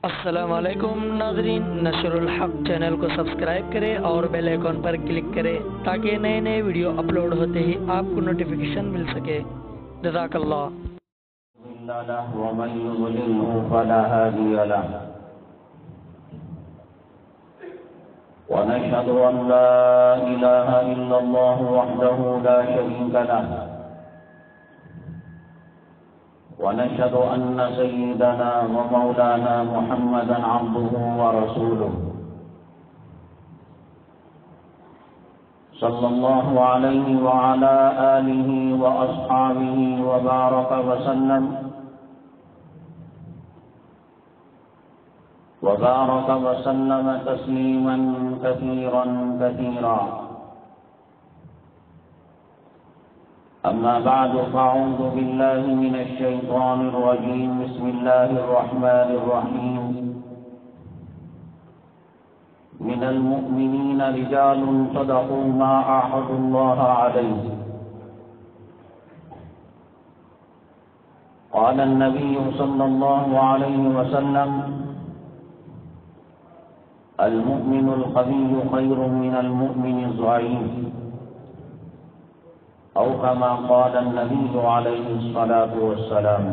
السلام علیکم ناظرین، نشر الحق چینل کو سبسکرائب کریں اور بیل آئیکن پر کلک کریں تاکہ نئے نئے ویڈیو اپلوڈ ہوتے ہی آپ کو نوٹیفیکیشن مل سکے۔ جزاک اللہ۔ ومن يضلله فلا هادي له، ونشهد أن لا إله إلا الله وحده لا شريك له، ونشهد أن سيدنا ومولانا محمدا عبده ورسوله، صلى الله عليه وعلى آله وأصحابه وبارك وسلم تسليما كثيرا كثيرا. أما بعد، فأعوذ بالله من الشيطان الرجيم. بسم الله الرحمن الرحيم. من المؤمنين رجال صدقوا ما عاهدوا الله عليه. قال النبي صلى الله عليه وسلم: المؤمن القوي خير من المؤمن الضعيف، أو كما قال النبي عليه الصلاة والسلام.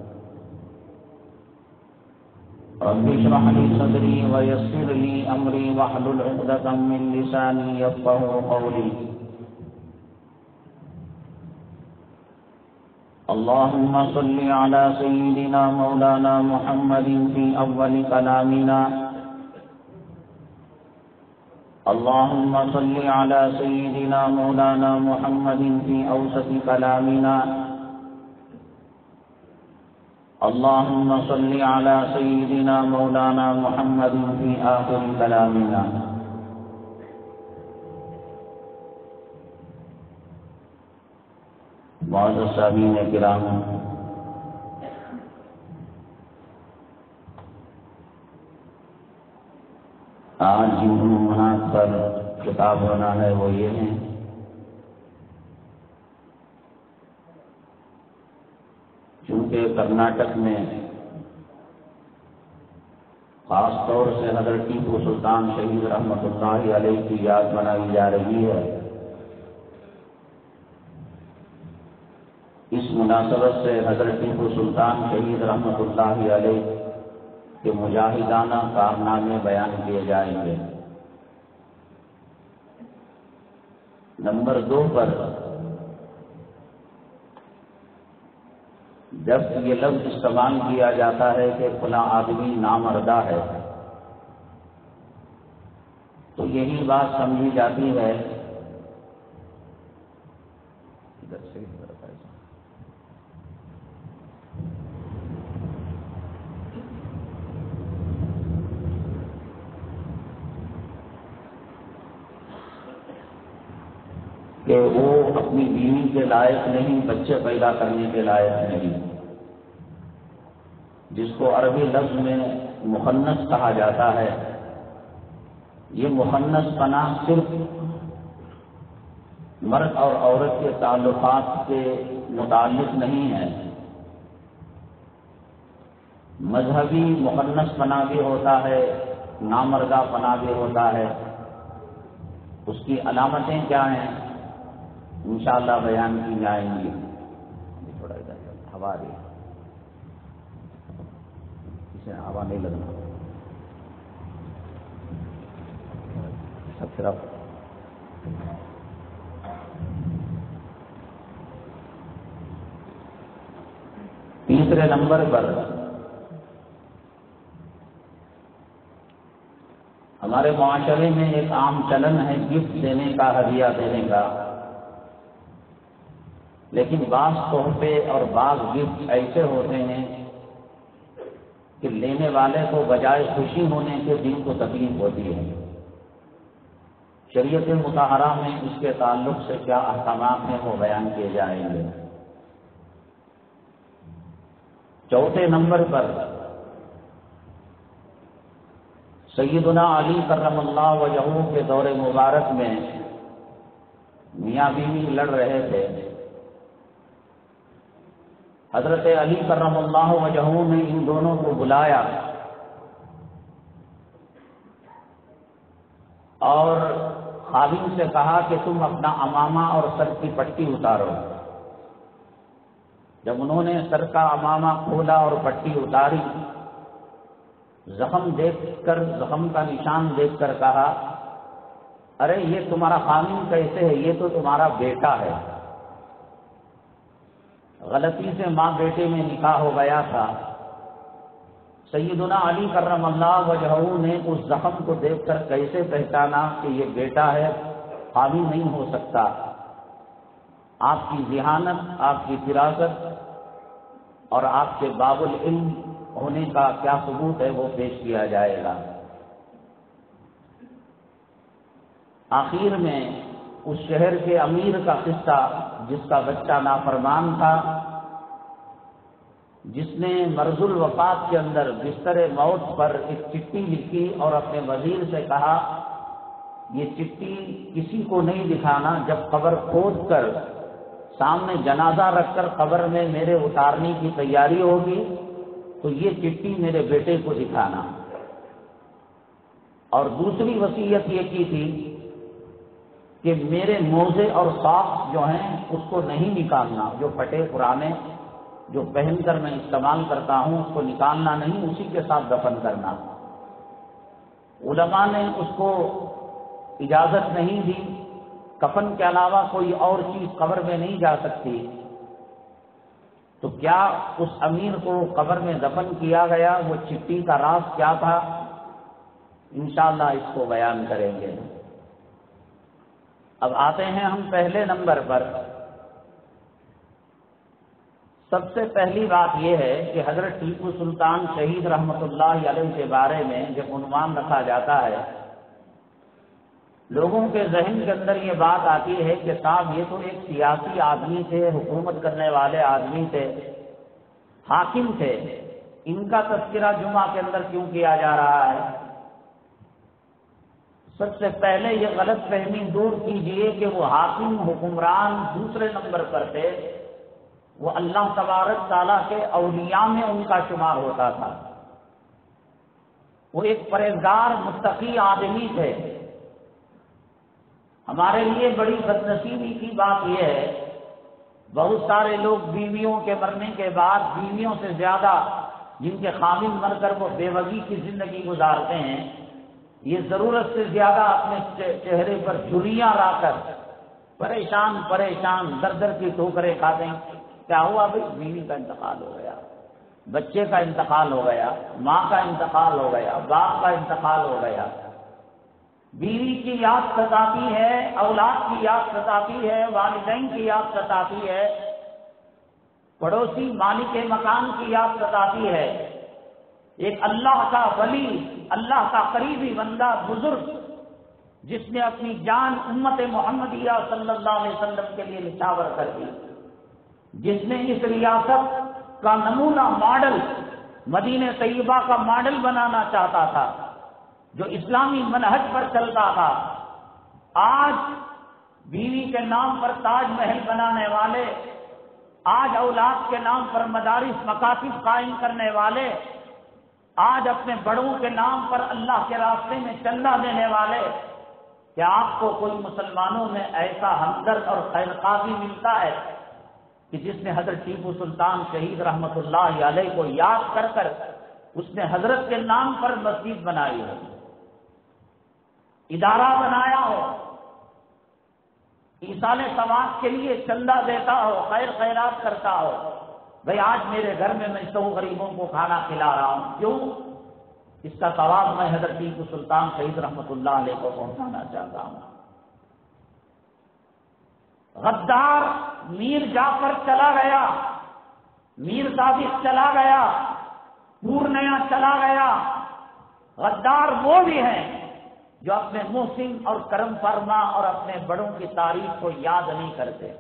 رب اشرح لي صدري ويسر لي أمري واحلل عقدة من لساني يفقهوا قولي. اللهم صل على سيدنا مولانا محمد في أول كلامنا. اللهم صل على سيدنا مولانا محمد في أوسط كلامنا. اللهم صل على سيدنا مولانا محمد في آخر كلامنا. معزز سامعین کرام، آج جن عنوانات پر خطاب ہونا ہے وہ یہ ہیں: چونکہ کرناٹک میں خاص طور سے حضرت ٹیپو سلطان شہید رحمۃ اللہ علیہ کی یاد منائی جا رہی ہے، اس مناسبت سے حضرت ٹیپو سلطان شہید رحمۃ اللہ علیہ کے مجاہدانہ کارنامے بیان کیے جائیں گے۔ نمبر 2 پر جب یہ لفظ استعمال کیا جاتا ہے کہ فلاں آدمی نامردہ ہے، تو یہی بات سمجھی جاتی ہے کہ وہ اپنی بیوی کے لائق نہیں، بچے پیدا کرنے کے لائق نہیں، جس کو عربی لفظ میں مخنث کہا جاتا ہے۔ یہ مخنث پناہ صرف مرد اور عورت کے تعلقات کے متعلق نہیں ہے، مذہبی مخنث پناہ بھی ہوتا ہے، نامردہ پناہ بھی ہوتا ہے۔ اس کی علامتیں کیا ہیں انشاءاللہ بیان کی جائیں گی۔ تھوڑا ادھر ہوا رہی، اسے ہوا نہیں لگنا سب طرف۔ تیسرے نمبر پر ہمارے معاشرے میں ایک عام چلن ہے گفٹ دینے کا، ہدیہ دینے کا، لیکن بعض تحفے اور بعض گفٹ ایسے ہوتے ہیں کہ لینے والے کو بجائے خوشی ہونے کے دل کو تکلیف ہوتی ہے۔ شریعت مطہرہ میں اس کے تعلق سے کیا احکامات ہیں وہ بیان کیے جائیں گے۔ چوتھے نمبر پر سیدنا علی کرم اللہ وجہہ کے دور مبارک میں میاں بیوی لڑ رہے تھے، حضرت علی کرم اللہ وجہہ نے ان دونوں کو بلایا اور خادم سے کہا کہ تم اپنا عمامہ اور سر کی پٹی اتارو۔ جب انہوں نے سر کا عمامہ کھولا اور پٹی اتاری، زخم دیکھ کر، زخم کا نشان دیکھ کر کہا، ارے یہ تمہارا خادم کیسے ہے؟ یہ تو تمہارا بیٹا ہے۔ غلطی سے ماں بیٹے میں نکاح ہو گیا تھا۔ سیدنا علی کرم اللہ وجہہ نے اس زخم کو دیکھ کر کیسے پہچانا کہ یہ بیٹا ہے، خادم نہیں ہو سکتا؟ آپ کی ذہانت، آپ کی فراست اور آپ کے باب العلم ہونے کا کیا ثبوت ہے، وہ پیش کیا جائے گا۔ آخر میں اس شہر کے امیر کا قصہ، جس کا بچہ نافرمان تھا، جس نے مرض الوفات کے اندر بستر موت پر ایک چٹھی لکھی اور اپنے وزیر سے کہا، یہ چٹھی کسی کو نہیں دکھانا، جب قبر کھود کر سامنے جنازہ رکھ کر قبر میں میرے اتارنے کی تیاری ہوگی تو یہ چٹھی میرے بیٹے کو دکھانا۔ اور دوسری وصیت یہ کی تھی کہ میرے موزے اور ساکس جو ہیں اس کو نہیں نکالنا، جو پھٹے پرانے جو پہن کر میں استعمال کرتا ہوں اس کو نکالنا نہیں، اسی کے ساتھ دفن کرنا۔ علماء نے اس کو اجازت نہیں دی، کفن کے علاوہ کوئی اور چیز قبر میں نہیں جا سکتی۔ تو کیا اس امیر کو قبر میں دفن کیا گیا؟ وہ چٹھی کا راز کیا تھا؟ انشاءاللہ اس کو بیان کریں گے۔ اب آتے ہیں ہم پہلے نمبر پر۔ سب سے پہلی بات یہ ہے کہ حضرت ٹیپو سلطان شہید رحمت اللہ علیہ کے بارے میں جب عنوان رکھا جاتا ہے، لوگوں کے ذہن کے اندر یہ بات آتی ہے کہ صاحب یہ تو ایک سیاسی آدمی تھے، حکومت کرنے والے آدمی تھے، حاکم تھے، ان کا تذکرہ جمعہ کے اندر کیوں کیا جا رہا ہے؟ سب سے پہلے یہ غلط فہمی دور کیجئے کہ وہ حاکم، حکمران دوسرے نمبر پر تھے، وہ اللہ تبارک تعالیٰ کے اولیاء میں ان کا شمار ہوتا تھا۔ وہ ایک پرہیزگار متقی آدمی تھے۔ ہمارے لیے بڑی بدنصیبی کی بات یہ ہے، بہت سارے لوگ بیویوں کے مرنے کے بعد بیویوں سے زیادہ جن کے خامن مر کر وہ بے وگی کی زندگی گزارتے ہیں، یہ ضرورت سے زیادہ اپنے چہرے پر جھریاں لا کر پریشان در در کی ٹھوکریں کھاتے ہیں۔ کیا ہوا بھائی؟ بیوی کا انتقال ہو گیا، بچے کا انتقال ہو گیا، ماں کا انتقال ہو گیا، باپ کا انتقال ہو گیا۔ بیوی کی یاد ستاتی ہے، اولاد کی یاد ستاتی ہے، والدین کی یاد ستاتی ہے، پڑوسی مالک مکان کی یاد ستاتی ہے۔ ایک اللہ کا ولی، اللہ کا قریبی بندہ، بزرگ، جس نے اپنی جان امت محمدیہ صلی اللہ علیہ وسلم کے لیے نچھاور کر دی، جس نے اس ریاست کا نمونہ ماڈل، مدینہ طیبہ کا ماڈل بنانا چاہتا تھا، جو اسلامی منہج پر چلتا تھا، آج بیوی کے نام پر تاج محل بنانے والے، آج اولاد کے نام پر مدارس مکاتب قائم کرنے والے، آج اپنے بڑوں کے نام پر اللہ کے راستے میں چندہ دینے والے، کیا آپ کو کوئی مسلمانوں میں ایسا ہمدرد اور خیرخواہ ملتا ہے کہ جس نے حضرت ٹیپو سلطان شہید رحمت اللہ علیہ کو یاد کر کر اس نے حضرت کے نام پر مسجد بنائی ہو، ادارہ بنایا ہو، ایصال ثواب کے لیے چندہ دیتا ہو، خیر خیرات کرتا ہو؟ بھئی آج میرے گھر میں 100 غریبوں کو کھانا کھلا رہا ہوں، کیوں؟ اس کا ثواب میں حضرت ٹیپو سلطان شہید رحمت اللہ علیہ کو پہنچانا چاہتا ہوں۔ غدار میر جعفر چلا گیا، میر صادق چلا گیا، پورنیا چلا گیا، غدار وہ بھی ہیں جو اپنے محسن اور کرم فرما اور اپنے بڑوں کی تاریخ کو یاد نہیں کرتے۔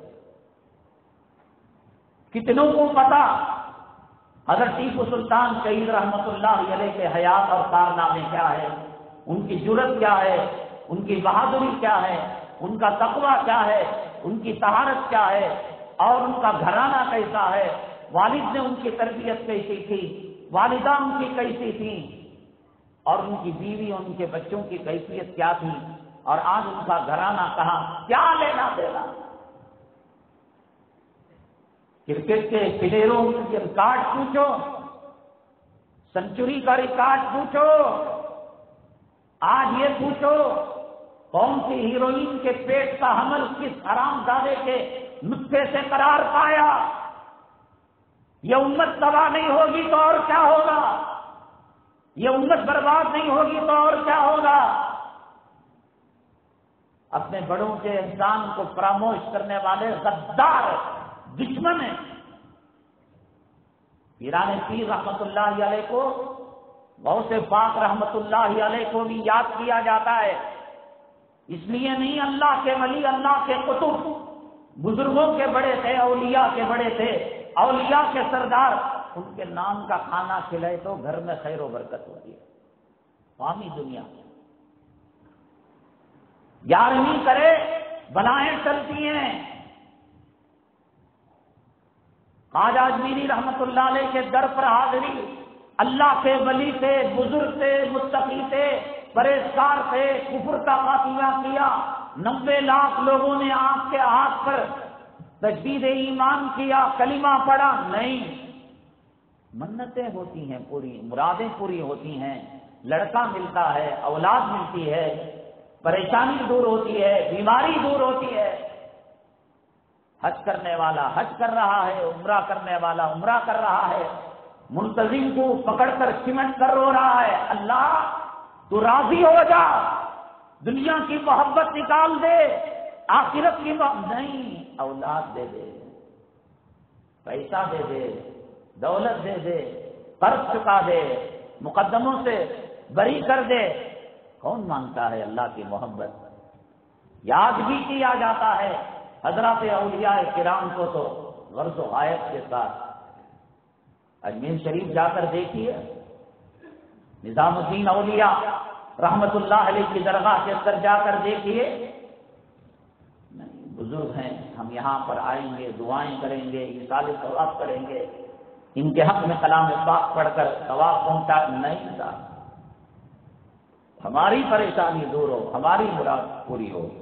کتنوں کو پتا حضرت ٹیپو سلطان شہید رحمت اللہ علیہ کے حیات اور کارنامے کیا ہے، ان کی جرأت کیا ہے، ان کی بہادری کیا ہے، ان کا تقوی کیا ہے، ان کی طہارت کیا ہے، اور ان کا گھرانہ کیسا ہے، والد نے ان کی تربیت کیسی تھی، والدہ ان کی کیسی تھی، اور ان کی بیوی اور ان کے بچوں کی کیفیت کیا تھی، اور آج ان کا گھرانہ کہاں، کیا لینا دینا؟ کرکٹ کے پلیئروں کے ریکارڈ پوچھو، سنچری کا ریکارڈ پوچھو، آج یہ پوچھو کون سی ہیروئن کے پیٹ کا حمل کس حرام زادے کے نطفے سے قرار پایا؟ یہ امت تباہ نہیں ہوگی تو اور کیا ہوگا؟ یہ امت برباد نہیں ہوگی تو اور کیا ہوگا؟ اپنے بڑوں کے احسان کو فراموش کرنے والے غدار دشمن ہیں۔ پیران پیر رحمت اللہ علیہ کو، غوث پاک رحمت اللہ علیہ کو بھی یاد کیا جاتا ہے، اس لیے نہیں اللہ کے ولی، اللہ کے قطب، بزرگوں کے بڑے تھے، اولیاء کے بڑے تھے، اولیاء کے سردار، ان کے نام کا کھانا کھلائے تو گھر میں خیر و برکت ہوتی ہے۔ عوامی دنیا 11ویں کرے بلائیں چلتی ہیں۔ خواجہ اجمیری رحمت اللہ علیہ کے در پر حاضری، اللہ کے ولی تھے، بزرگ تھے، متقی تھے، پرہیزگار تھے، کفر کا خاتمہ کیا، 90 لاکھ لوگوں نے آپ کے ہاتھ پر تجدید ایمان کیا، کلمہ پڑھا، نہیں، منتیں ہوتی ہیں، پوری مرادیں پوری ہوتی ہیں، لڑکا ملتا ہے، اولاد ملتی ہے، پریشانی دور ہوتی ہے، بیماری دور ہوتی ہے۔ حج کرنے والا حج کر رہا ہے، عمرہ کرنے والا عمرہ کر رہا ہے، منتظم کو پکڑ کر سمٹ کر رو رہا ہے، اللہ تو راضی ہو جا، دنیا کی محبت نکال دے، آخرت کی محبت نہیں، اولاد دے دے، پیسہ دے دے، دولت دے دے، قرض چکا دے، مقدموں سے بری کر دے، کون مانگتا ہے اللہ کی محبت؟ یاد بھی کیا جاتا ہے حضرات اولیاء کرام کو تو غرض و غایت کے ساتھ۔ اجمیر شریف جا کر دیکھیے، نظام الدین اولیاء رحمت اللہ علیہ کی درگاہ کے اندر جا کر دیکھیے، بزرگ ہیں، ہم یہاں پر آئیں گے، دعائیں کریں گے، اصالہ ثواب کریں گے، ان کے حق میں کلام پاک پڑھ کر ثواب پہنچا نہیں تھا، ہماری پریشانی دور ہو، ہماری مراد پوری ہو۔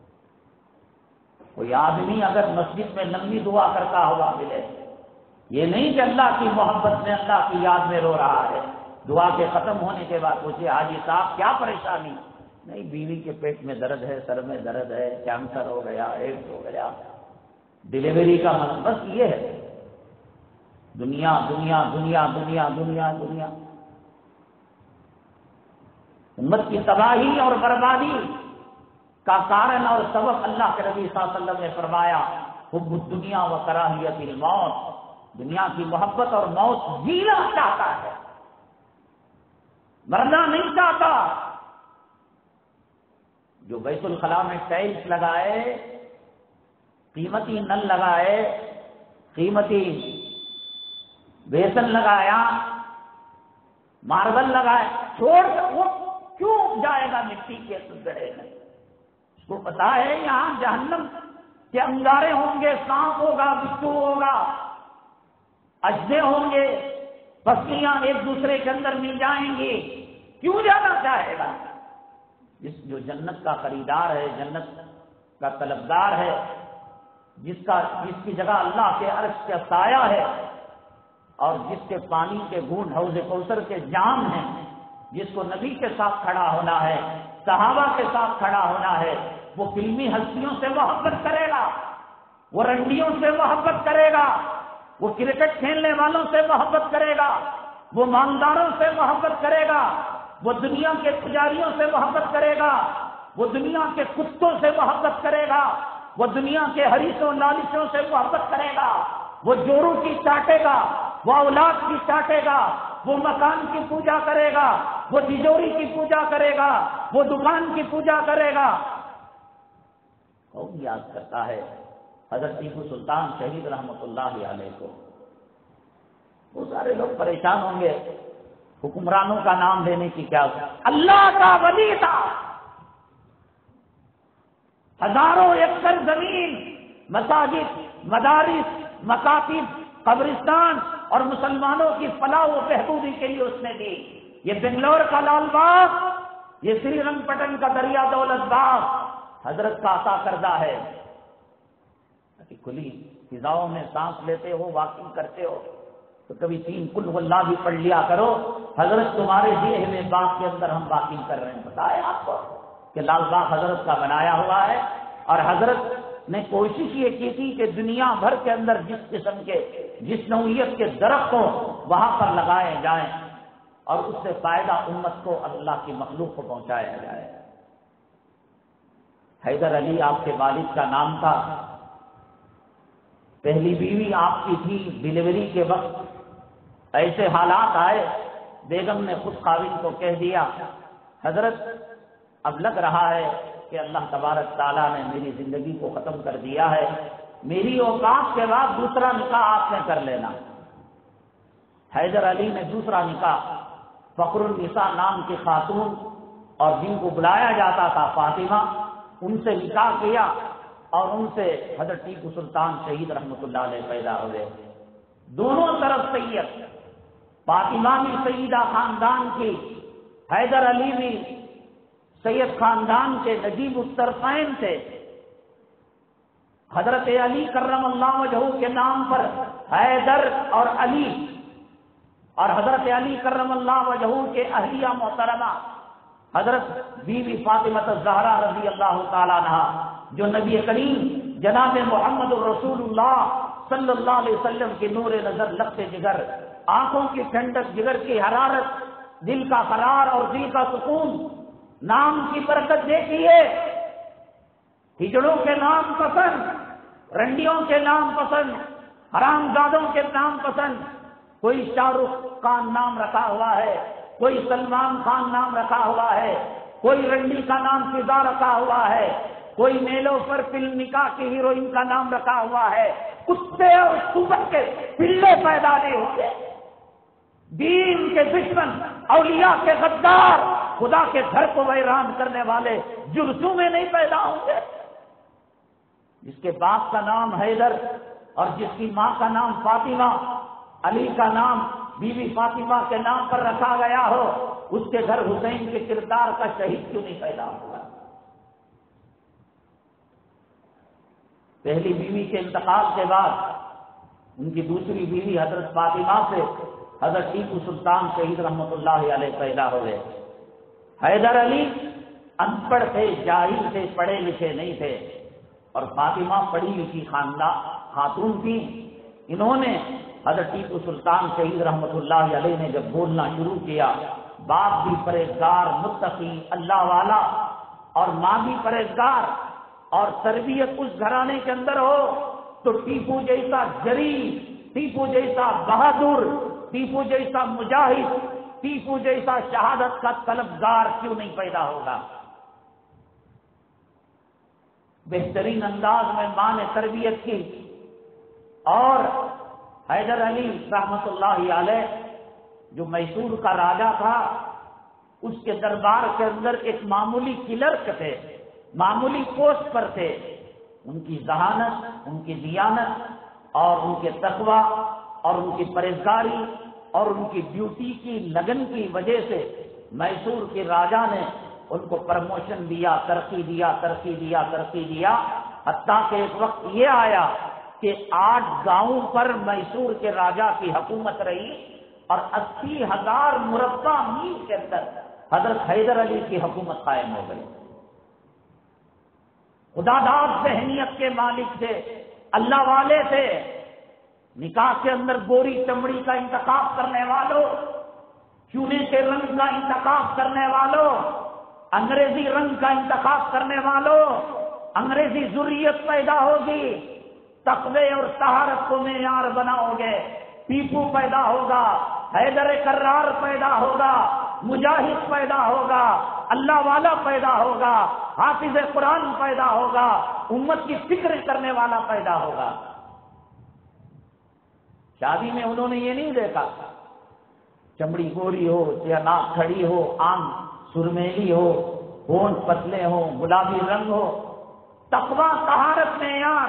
کوئی آدمی اگر مسجد میں لمبی دعا کرتا ہوا ملے، یہ نہیں کہ اللہ کی محبت میں، اللہ کی یاد میں رو رہا ہے، دعا کے ختم ہونے کے بعد پوچھے حاجی صاحب کیا پریشانی؟ نہیں، بیوی کے پیٹ میں درد ہے، سر میں درد ہے، کینسر ہو گیا، ایڈز ہو گیا، ڈلیوری کا مسئلہ، بس یہ ہے، دنیا دنیا دنیا دنیا دنیا دنیا۔ امت کی تباہی اور بربادی کا کارن اور سبب اللہ کے نبی صلی اللہ علیہ وسلم نے فرمایا، حب الدنیا و کراہیت الموت، دنیا کی محبت اور موت جینا چاہتا ہے، مرنا نہیں چاہتا۔ جو بیت الخلاء میں ٹائلز لگائے، قیمتی نل لگائے، قیمتی بیسن لگایا، ماربل لگائے، چھوڑ کر وہ کیوں جائے گا مٹی کے گڑھے میں؟ اس کو پتا ہے یہاں جہنم کے انگارے ہوں گے، سانپ ہوگا، بچھو ہوگا، اجدے ہوں گے، پسلیاں ایک دوسرے کے اندر مل جائیں گی، کیوں جانا چاہے گا؟ جو جنت کا خریدار ہے، جنت کا طلبگار ہے، جس کی جگہ اللہ کے عرش کا سایہ ہے، اور جس کے پانی کے گھونٹ حوض کوثر کے جام ہیں، جس کو نبی کے ساتھ کھڑا ہونا ہے، صحابہ کے ساتھ کھڑا ہونا ہے، وہ فلمی ہستیوں سے محبت کرے گا، وہ رنڈیوں سے محبت کرے گا، وہ کرکٹ کھیلنے والوں سے محبت کرے گا، وہ مالداروں سے محبت کرے گا، وہ دنیا کے پجاریوں سے محبت کرے گا، وہ دنیا کے کتوں سے محبت کرے گا، وہ دنیا کے حریصوں لالچوں سے محبت کرے گا، وہ جوڑوں کی چاٹے گا، وہ اولاد کی چاٹے گا، وہ مکان کی پوجا کرے گا، وہ تجوری کی پوجا کرے گا، وہ دکان کی پوجا کرے گا۔ کون یاد کرتا ہے حضرت ٹیپو سلطان شہید رحمت اللہ علیہ کو؟ وہ سارے لوگ پریشان ہوں گے، حکمرانوں کا نام لینے کی کیا، اللہ کا ولی تھا، ہزاروں ایکڑ زمین، مساجد، مدارس، مکاتب، قبرستان اور مسلمانوں کی فلاح و بہبودی کے لیے اس نے دی۔ یہ بنگلور کا لال باغ یہ سری رنگ پٹن کا دریا دولت باغ حضرت کا عطا کردہ ہے. کھلی فضاؤں میں سانس لیتے ہو، واکنگ کرتے ہو تو کبھی 3 قل ہو اللہ بھی پڑھ لیا کرو. حضرت تمہارے دیے ہوئے باغ کے اندر ہم واکنگ کر رہے ہیں. بتایا آپ کو کہ لال باغ حضرت کا بنایا ہوا ہے، اور حضرت نے کوشش یہ کی تھی کہ دنیا بھر کے اندر جس قسم کے، جس نوعیت کے درخت ہوں وہاں پر لگائے جائیں اور اس سے فائدہ امت کو، اللہ کی مخلوق کو پہنچایا جائے. حیدر علی آپ کے والد کا نام تھا. پہلی بیوی آپ کی تھی. ڈلیوری کے وقت ایسے حالات آئے، بیگم نے خود خاوند کو کہہ دیا حضرت اب لگ رہا ہے کہ اللہ تبارک تعالیٰ نے میری زندگی کو ختم کر دیا ہے، میری اوقات کے بعد دوسرا نکاح آپ نے کر لینا. حیدر علی نے دوسرا نکاح فخر النساء نام کی خاتون اور جن کو بلایا جاتا تھا فاطمہ، ان سے نکاح کیا اور ان سے حضرت ٹیپو سلطان شہید رحمۃ اللہ علیہ پیدا ہوئے. دونوں طرف سید، فاطمہ بھی سیدہ خاندان کی، حیدر علی بھی سید خاندان کے نجیب الطرفین تھے. حضرت علی کرم اللہ وجہہ کے نام پر حیدر اور علی، اور حضرت علی کرم اللہ وجہہ کے اہلیہ محترمہ حضرت بی بی فاطمہ الزہرا رضی اللہ تعالیٰ عنہا، جو نبی کریم جناب محمد الرسول اللہ صلی اللہ علیہ وسلم کی نور نظر، لخت جگر، آنکھوں کی ٹھنڈک، جگر کی حرارت، دل کا قرار اور دل کا سکون، نام کی برکت دیکھیے. ہجڑوں کے نام پسند، رنڈیوں کے نام پسند، حرام زادوں کے نام پسند. کوئی شاہ رخ خان نام رکھا ہوا ہے، کوئی سلمان خان نام رکھا ہوا ہے، کوئی رنڈی کا نام فضا رکھا ہوا ہے، کوئی میلوں پر فلم نکاح کی ہیروئن کا نام رکھا ہوا ہے. کتے اور سور کے پلے پیدا نہیں ہوتے. دین کے دشمن، اولیاء کے غدار، خدا کے گھر کو ویران کرنے والے جرسوں میں نہیں پیدا ہوں گے. جس کے باپ کا نام حیدر اور جس کی ماں کا نام فاطمہ، علی کا نام بی بی فاطمہ کے نام پر رکھا گیا ہو، اس کے گھر حسین کے کردار کا شہید کیوں نہیں پیدا ہوگا؟ پہلی بیوی کے انتقال کے بعد ان کی دوسری بیوی حضرت فاطمہ سے حضرت ٹیپو سلطان شہید رحمۃ اللہ علیہ پیدا ہوئے. حیدر علی ان پڑھ تھے، جاہل تھے، پڑھے لکھے نہیں تھے، اور فاطمہ پڑھی لکھی خاتون تھی. انہوں نے حضرت ٹیپو سلطان شہید رحمۃ اللہ علیہ نے جب بولنا شروع کیا، باپ بھی پرہیزگار، متقی، اللہ والا، اور ماں بھی پرہیزگار، اور تربیت اس گھرانے کے اندر ہو تو ٹیپو جیسا جری، ٹیپو جیسا بہادر، ٹیپو جیسا مجاہد، ٹیپو جیسا شہادت کا طلبگار کیوں نہیں پیدا ہوگا؟ بہترین انداز میں ماں نے تربیت کی. اور حیدر علی رحمۃ اللہ علیہ جو میسور کا راجا تھا، اس کے دربار کے اندر ایک معمولی کلرک تھے، معمولی پوسٹ پر تھے. ان کی ذہانت، ان کی دیانت اور ان کے تقوی اور ان کی پرہیزگاری اور ان کی ڈیوٹی کی لگن کی وجہ سے میسور کے راجا نے ان کو پرموشن دیا، ترقی دیا، ترقی دیا، ترقی دیا، حتیٰ کہ ایک وقت یہ آیا کہ 8 گاؤں پر میسور کے راجا کی حکومت رہی اور 80,000 مربع میل کے اندر حضرت حیدر علی کی حکومت قائم ہو گئی. خدا داد ذہنیت کے مالک تھے، اللہ والے تھے. نکاح کے اندر گوری چمڑی کا انتخاب کرنے والوں، چونے کے رنگ کا انتخاب کرنے والوں، انگریزی رنگ کا انتخاب کرنے والوں، انگریزی ذریت پیدا ہوگی، تقوی اور طہارت کو معیار بناؤ گے. ٹیپو پیدا ہوگا، حیدر کرار پیدا ہوگا، مجاہد پیدا ہوگا، اللہ والا پیدا ہوگا، حافظ قرآن پیدا ہوگا، امت کی فکر کرنے والا پیدا ہوگا. شادی میں انہوں نے یہ نہیں دیکھا چمڑی گوری ہو یا ناک کھڑی ہو، آنکھ سرمیلی ہو، ہونٹ پتلے ہو، گلابی رنگ ہو. تقوی طہارت میں یار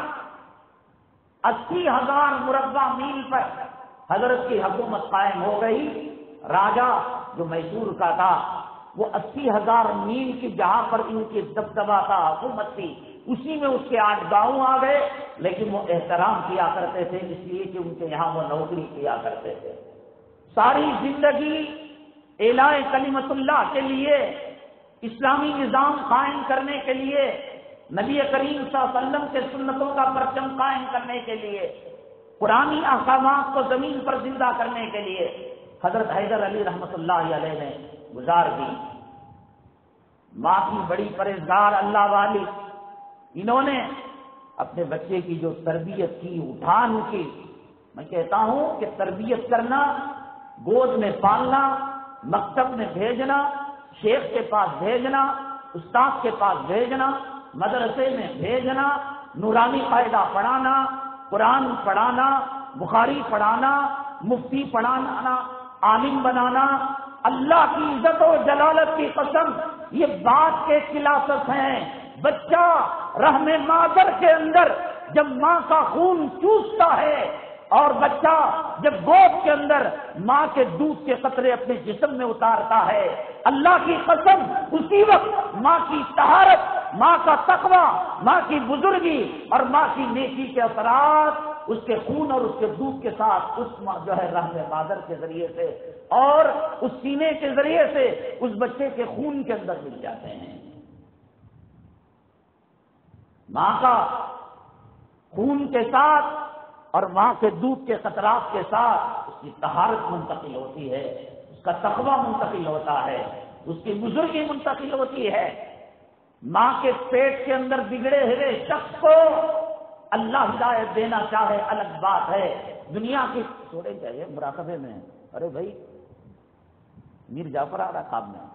80,000 مربع میل پر حضرت کی حکومت قائم ہو گئی. راجا جو میسور کا تھا وہ 80,000 میل کی جہاں پر ان کی دبدبہ تھا، حکومت تھی، اسی میں اس کے 8 گاؤں آ گئے، لیکن وہ احترام کیا کرتے تھے اس لیے کہ ان کے یہاں وہ نوکری کیا کرتے تھے۔ ساری زندگی اعلاء کلمت اللہ کے لیے، اسلامی نظام قائم کرنے کے لیے، نبی کریم صلی اللہ علیہ وسلم کے سنتوں کا پرچم قائم کرنے کے لیے، قرآنی احکامات کو زمین پر زندہ کرنے کے لیے حضرت حیدر علی رحمۃ اللہ علیہ نے گزار دی۔ ماں کی بڑی پرہیزگار اللہ والی، انہوں نے اپنے بچے کی جو تربیت کی، اٹھان کی، میں کہتا ہوں کہ تربیت کرنا، گود میں پالنا، مکتب میں بھیجنا، شیخ کے پاس بھیجنا، استاد کے پاس بھیجنا، مدرسے میں بھیجنا، نورانی قاعدہ پڑھانا، قرآن پڑھانا، بخاری پڑھانا، مفتی پڑھانا، عالم بنانا، اللہ کی عزت و جلالت کی قسم یہ بات کے خلاف ہیں۔ بچہ رحم مادر کے اندر جب ماں کا خون چوستا ہے اور بچہ جب گود کے اندر ماں کے دودھ کے قطرے اپنے جسم میں اتارتا ہے، اللہ کی قسم اسی وقت ماں کی طہارت، ماں کا تقویٰ، ماں کی بزرگی اور ماں کی نیکی کے اثرات اس کے خون اور اس کے دودھ کے ساتھ اس جو ہے رحم مادر کے ذریعے سے اور اس سینے کے ذریعے سے اس بچے کے خون کے اندر مل جاتے ہیں۔ ماں کا خون کے ساتھ اور ماں کے دودھ کے قطرات کے ساتھ اس کی طہارت منتقل ہوتی ہے، اس کا تقویٰ منتقل ہوتا ہے، اس کی بزرگی منتقل ہوتی ہے۔ ماں کے پیٹ کے اندر بگڑے ہوئے شخص کو اللہ ہدایت دینا چاہے الگ بات ہے، دنیا کی چھوڑے چاہیے مراقبے میں۔ ارے بھائی میر جعفر آ رہا خواب میں،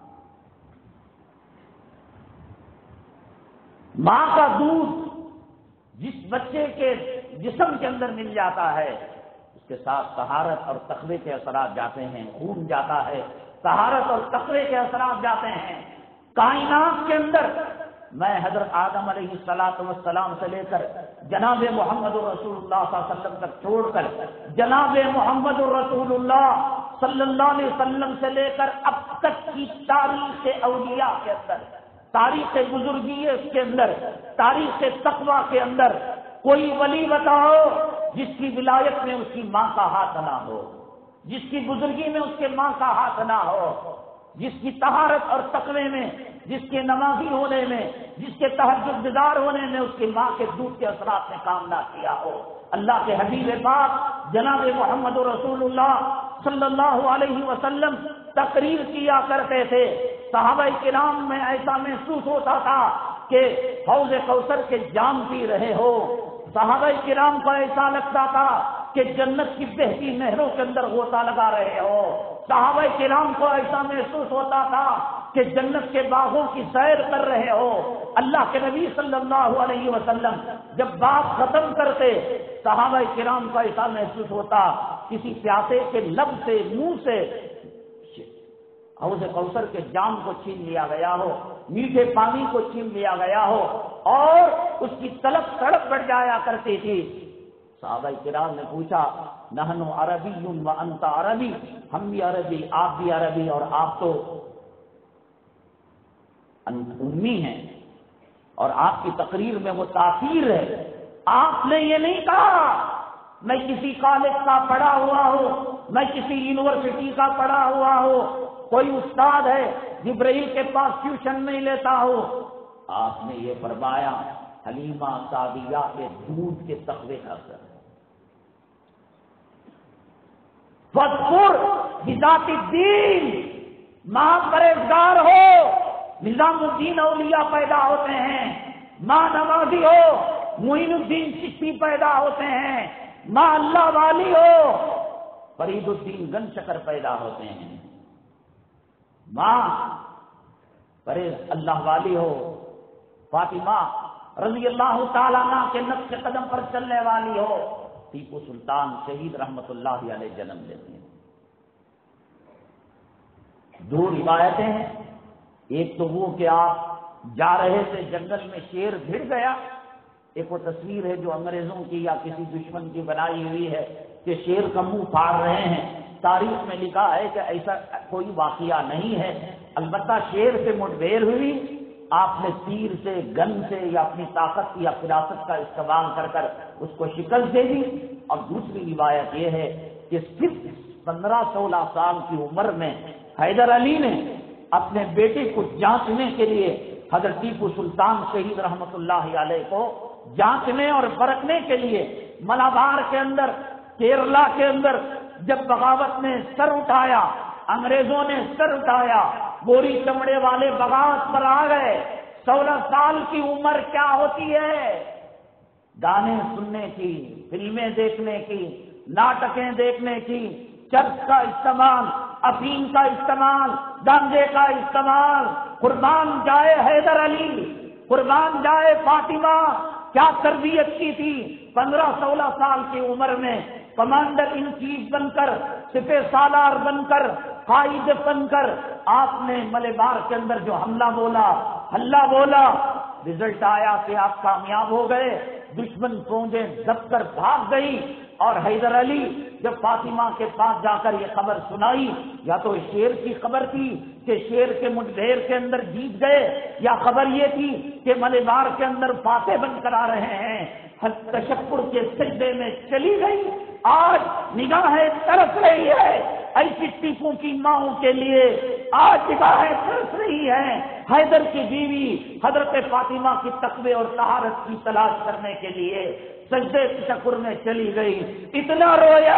ماں کا دودھ جس بچے کے جسم کے اندر مل جاتا ہے اس کے ساتھ طہارت اور تقوی کے اثرات جاتے ہیں، خون جاتا ہے، طہارت اور تقوی کے اثرات جاتے ہیں۔ کائنات کے اندر میں حضرت آدم علیہ السلام سے لے کر جناب محمد رسول اللہ صلی اللہ علیہ وسلم تک چھوڑ کر جناب محمد رسول اللہ صلی اللہ علیہ وسلم سے لے کر اب تک کی تاریخ اولیاء کے اندر، تاریخ بزرگی کے اندر، تاریخ تقویٰ کے اندر کوئی ولی بتاؤ جس کی ولایت میں اس کی ماں کا ہاتھ نہ ہو، جس کی بزرگی میں اس کے ماں کا ہاتھ نہ ہو، جس کی طہارت اور تقوی میں، جس کے نمازی ہونے میں، جس کے تہجد گزار ہونے میں اس کی ماں کے دودھ کے اثرات نے کام نہ کیا ہو۔ اللہ کے حبیب پاک جناب محمد رسول اللہ صلی اللہ علیہ وسلم تقریر کیا کرتے تھے، صحابہ کرام میں ایسا محسوس ہوتا تھا کہ حوض کوثر کے جام پی رہے ہو، صحابہ کرام کو ایسا لگتا تھا کہ جنت کی بہتی نہروں کے اندر غوطہ لگا رہے ہو، صحابہ کرام کو ایسا محسوس ہوتا تھا کہ جنت کے باغوں کی سیر کر رہے ہو۔ اللہ کے نبی صلی اللہ علیہ وسلم جب بات ختم کرتے صحابہ کرام کو ایسا محسوس ہوتا کسی پیاسے کے لب سے، منہ سے حوض کوثر کے جام کو چھین لیا گیا ہو، میٹھے پانی کو چھین لیا گیا ہو اور اس کی طلب تڑپ بڑھ جایا کرتی تھی۔ صحابہ کرام نے پوچھا نحن عربی و انت عربی، ہم بھی عربی، آپ بھی عربی اور آپ تو امی ہیں اور آپ کی تقریر میں وہ تاثیر ہے۔ آپ نے یہ نہیں کہا میں کسی کالج کا پڑھا ہوا ہوں، میں کسی یونیورسٹی کا پڑھا ہوا ہوں، کوئی استاد ہے جبرائیل کے پاس ٹیوشن نہیں لیتا ہو۔ آپ نے یہ فرمایا حلیمہ سعدیہ کے دودھ کے تقوی کا اثر ہے۔ فَاذْكُرْ بِذَاتِ الدِّينِ، ماں پرہیزگار ہو، نظام الدین اولیاء پیدا ہوتے ہیں، ماں نمازی ہو، معین الدین چشتی پیدا ہوتے ہیں، ماں اللہ والی ہو، فرید الدین گن شکر پیدا ہوتے ہیں، ماں پرہیز اللہ والی ہو، فاطمہ رضی اللہ تعالیٰ عنہ کے نقش قدم پر چلنے والی ہو، ٹیپو سلطان شہید رحمت اللہ علیہ جنم لیتے ہیں۔ دو روایتیں ہیں، ایک تو وہ کہ آپ جا رہے تھے جنگل میں شیر بھڑ گیا، ایک وہ تصویر ہے جو انگریزوں کی یا کسی دشمن کی بنائی ہوئی ہے کہ شیر کا منہ پھاڑ رہے ہیں، تاریخ میں لکھا ہے کہ ایسا کوئی واقعہ نہیں ہے، البتہ شیر سے مٹبھیڑ ہوئی، آپ نے تیر سے، گن سے یا اپنی طاقت یا فراست کا استعمال کر کر اس کو شکست دے دی۔ اور دوسری روایت یہ ہے کہ صرف 15-16 سال کی عمر میں حیدر علی نے اپنے بیٹے کو جانچنے کے لیے حضرت ٹیپو سلطان شہید رحمت اللہ علیہ کو جانچنے اور پرکھنے کے لیے ملابار کے اندر، کیرلا کے اندر جب بغاوت نے سر اٹھایا، انگریزوں نے سر اٹھایا، گوری چمڑے والے بغاوت پر آ گئے۔ 16 سال کی عمر کیا ہوتی ہے؟ گانے سننے کی، فلمیں دیکھنے کی، ناٹکیں دیکھنے کی، چرس کا استعمال، افیم کا استعمال، گانجے کا استعمال۔ قربان جائے حیدر علی، قربان جائے فاطمہ، کیا تربیت کی تھی! 15-16 سال کی عمر میں کمانڈر ان چیف بن کر، سپہ سالار بن کر، قائد بن کر آپ نے ملبار کے اندر جو حملہ بولا، ہلہ بولا، رزلٹ آیا کہ آپ کامیاب ہو گئے، دشمن فوجیں دب کر بھاگ گئی۔ اور حیدر علی جب فاطمہ کے پاس جا کر یہ خبر سنائی، یا تو شیر کی خبر تھی کہ شیر کے مٹبھیڑ کے اندر جیت گئے، یا خبر یہ تھی کہ ملبار کے اندر فاتح بن کر آ رہے ہیں، تشکر کے سجدے میں چلی گئی۔ آج نگاہیں ترس رہی ہے ایسی ٹیپو کی ماؤں کے لیے، آج نگاہیں ترس رہی ہیں حیدر کی بیوی حضرت فاطمہ کی تقوی اور طہارت کی تلاش کرنے کے لیے سجدے تشکر میں چلی گئی۔ اتنا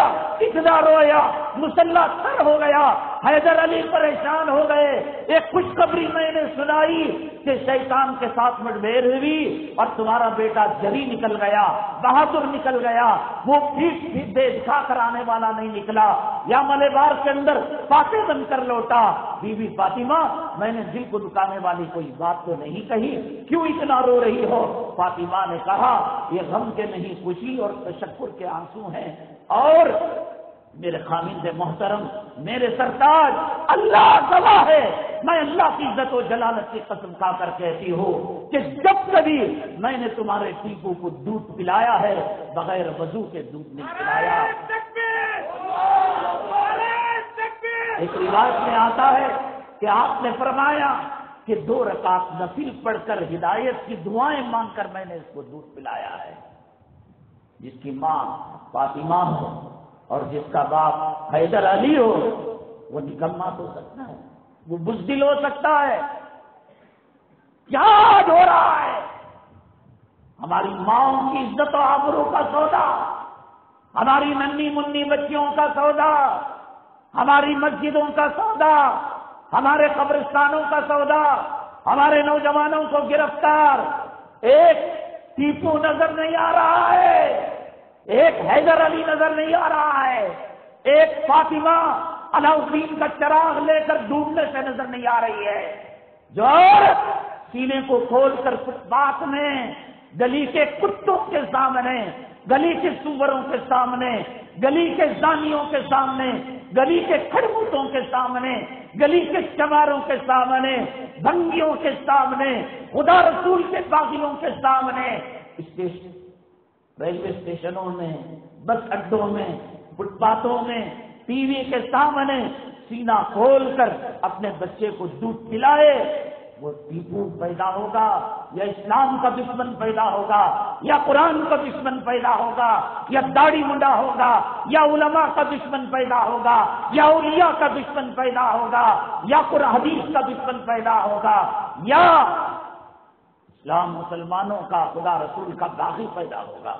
رویا مسلح تر ہو گیا، حیدر علی پریشان ہو گئے۔ ایک خوشخبری میں نے سنائی کہ شیطان کے ساتھ مٹبھیڑ ہوئی اور تمہارا بیٹا جری نکل گیا، بہادر نکل گیا، وہ پیٹ دے دکھا کر آنے والا نہیں نکلا، یا ملبار کے اندر فاتح بن کر لوٹا۔ بی بی فاطمہ، میں نے دل کو دکانے والی کوئی بات تو نہیں کہی، کیوں اتنا رو رہی ہو؟ فاطمہ نے کہا یہ غم کے نہیں خوشی اور تشکر کے آنسو ہیں۔ اور میرے خامد محترم، میرے سرتاج، اللہ گواہ ہے، میں اللہ کی عزت و جلالت کی قسم کھا کر کہتی ہوں کہ جب کبھی میں نے تمہارے ٹیپو کو دودھ پلایا ہے، بغیر وضو کے دودھ نہیں پلایا۔ ایک روایت میں آتا ہے کہ آپ نے فرمایا کہ 2 رکعت نفل پڑھ کر ہدایت کی دعائیں مانگ کر میں نے اس کو دودھ پلایا ہے۔ جس کی ماں فاطمہ ہو اور جس کا باپ حیدر علی ہو، وہ نکما ہو سکتا ہے، وہ بزدل ہو سکتا ہے۔ کیا آج ہو رہا ہے؟ ہماری ماؤں کی عزت و آبرو کا سودا، ہماری ننھی منی بچیوں کا سودا، ہماری مسجدوں کا سودا، ہمارے قبرستانوں کا سودا، ہمارے نوجوانوں کو گرفتار۔ ایک ٹیپو نظر نہیں آ رہا ہے، ایک حیدر علی نظر نہیں آ رہا ہے، ایک فاطمہ علاؤدین کا چراغ لے کر ڈوبنے سے نظر نہیں آ رہی ہے، جو سینے کو کھول کر فٹ پاتھ میں گلی کے کتوں کے سامنے، گلی کے سوروں کے سامنے، گلی کے زانیوں کے سامنے، گلی کے کھڑبوتوں کے سامنے، گلی کے چماروں کے سامنے، بھنگیوں کے سامنے، خدا رسول کے باغیوں کے سامنے، ریلوے اسٹیشنوں میں، بس اڈوں میں، فٹ پاتھوں میں، ٹی وی کے سامنے سینہ کھول کر اپنے بچے کو دودھ پلائے، وہ ٹیپو پیدا ہوگا یا اسلام کا دشمن پیدا ہوگا یا قرآن کا دشمن پیدا ہوگا یا داڑھی منڈا ہوگا یا علماء کا دشمن پیدا ہوگا یا اولیاء کا دشمن پیدا ہوگا یا قرآن حدیث کا دشمن پیدا ہوگا یا اسلام مسلمانوں کا خدا رسول کا باغی پیدا ہوگا۔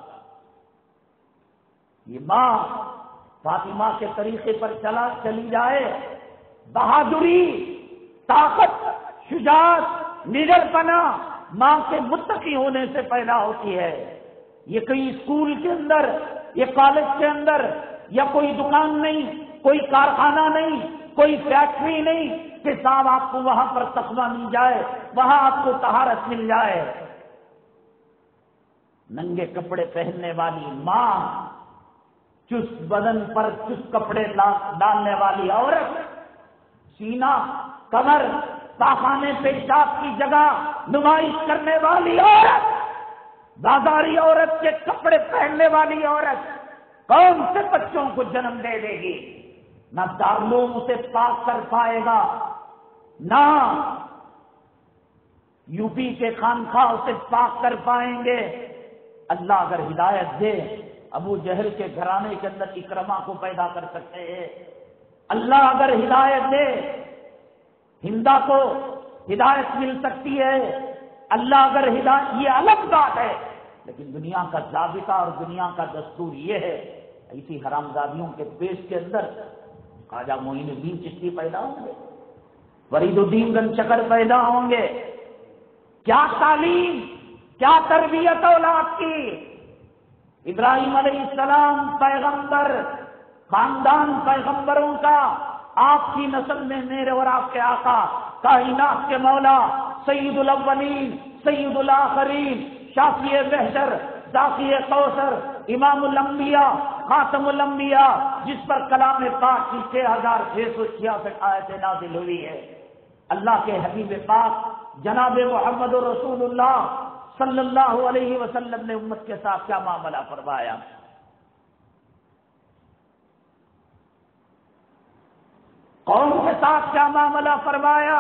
یہ ماں فاطمہ کے طریقے پر چلی جائے، بہادری، طاقت، شجاعت، نڈر پنا ماں کے متقی ہونے سے پیدا ہوتی ہے۔ یہ کوئی اسکول کے اندر، یہ کالج کے اندر، یا کوئی دکان نہیں، کوئی کارخانہ نہیں، کوئی فیکٹری نہیں کہ صاحب آپ کو وہاں پر تقویٰ مل جائے، وہاں آپ کو طہارت مل جائے۔ ننگے کپڑے پہننے والی ماں، چست بدن پر چست کپڑے ڈالنے والی عورت، سینہ، کمر، پاخانے پیشاب کی جگہ نمائش کرنے والی عورت، بازاری عورت کے کپڑے پہننے والی عورت کون سے بچوں کو جنم دے گی؟ نہ دارالعلوم اسے پاک کر پائے گا، نہ یو پی کے خانقاہ اسے پاک کر پائیں گے۔ اللہ اگر ہدایت دے، ابو جہل کے گھرانے کے اندر اکرما کو پیدا کر سکتے ہیں۔ اللہ اگر ہدایت دے، ہندا کو ہدایت مل سکتی ہے۔ اللہ اگر ہدایت، یہ الگ بات ہے، لیکن دنیا کا ضابطہ اور دنیا کا دستور یہ ہے، ایسی حرامزادیوں کے پیش کے اندر خواجہ معین الدین چشتی پیدا ہوں گے، فرید الدین گنج چکر پیدا ہوں گے۔ کیا تعلیم، کیا تربیت اولاد کی! ابراہیم علیہ السلام پیغمبر، خاندان پیغمبروں کا، آپ کی نسل میں میرے اور آپ کے آقا، کائنات کے مولا، سید الاولین سید الآخرین، شافی محشر، ذاقی کوثر، امام الانبیاء، خاتم الانبیاء، جس پر کلام پاک کی 6666 آیتیں نازل ہوئی ہے۔ اللہ کے حبیب پاک جناب محمد رسول اللہ صلی اللہ علیہ وسلم نے امت کے ساتھ کیا معاملہ فرمایا؟ قوم کے ساتھ کیا معاملہ فرمایا؟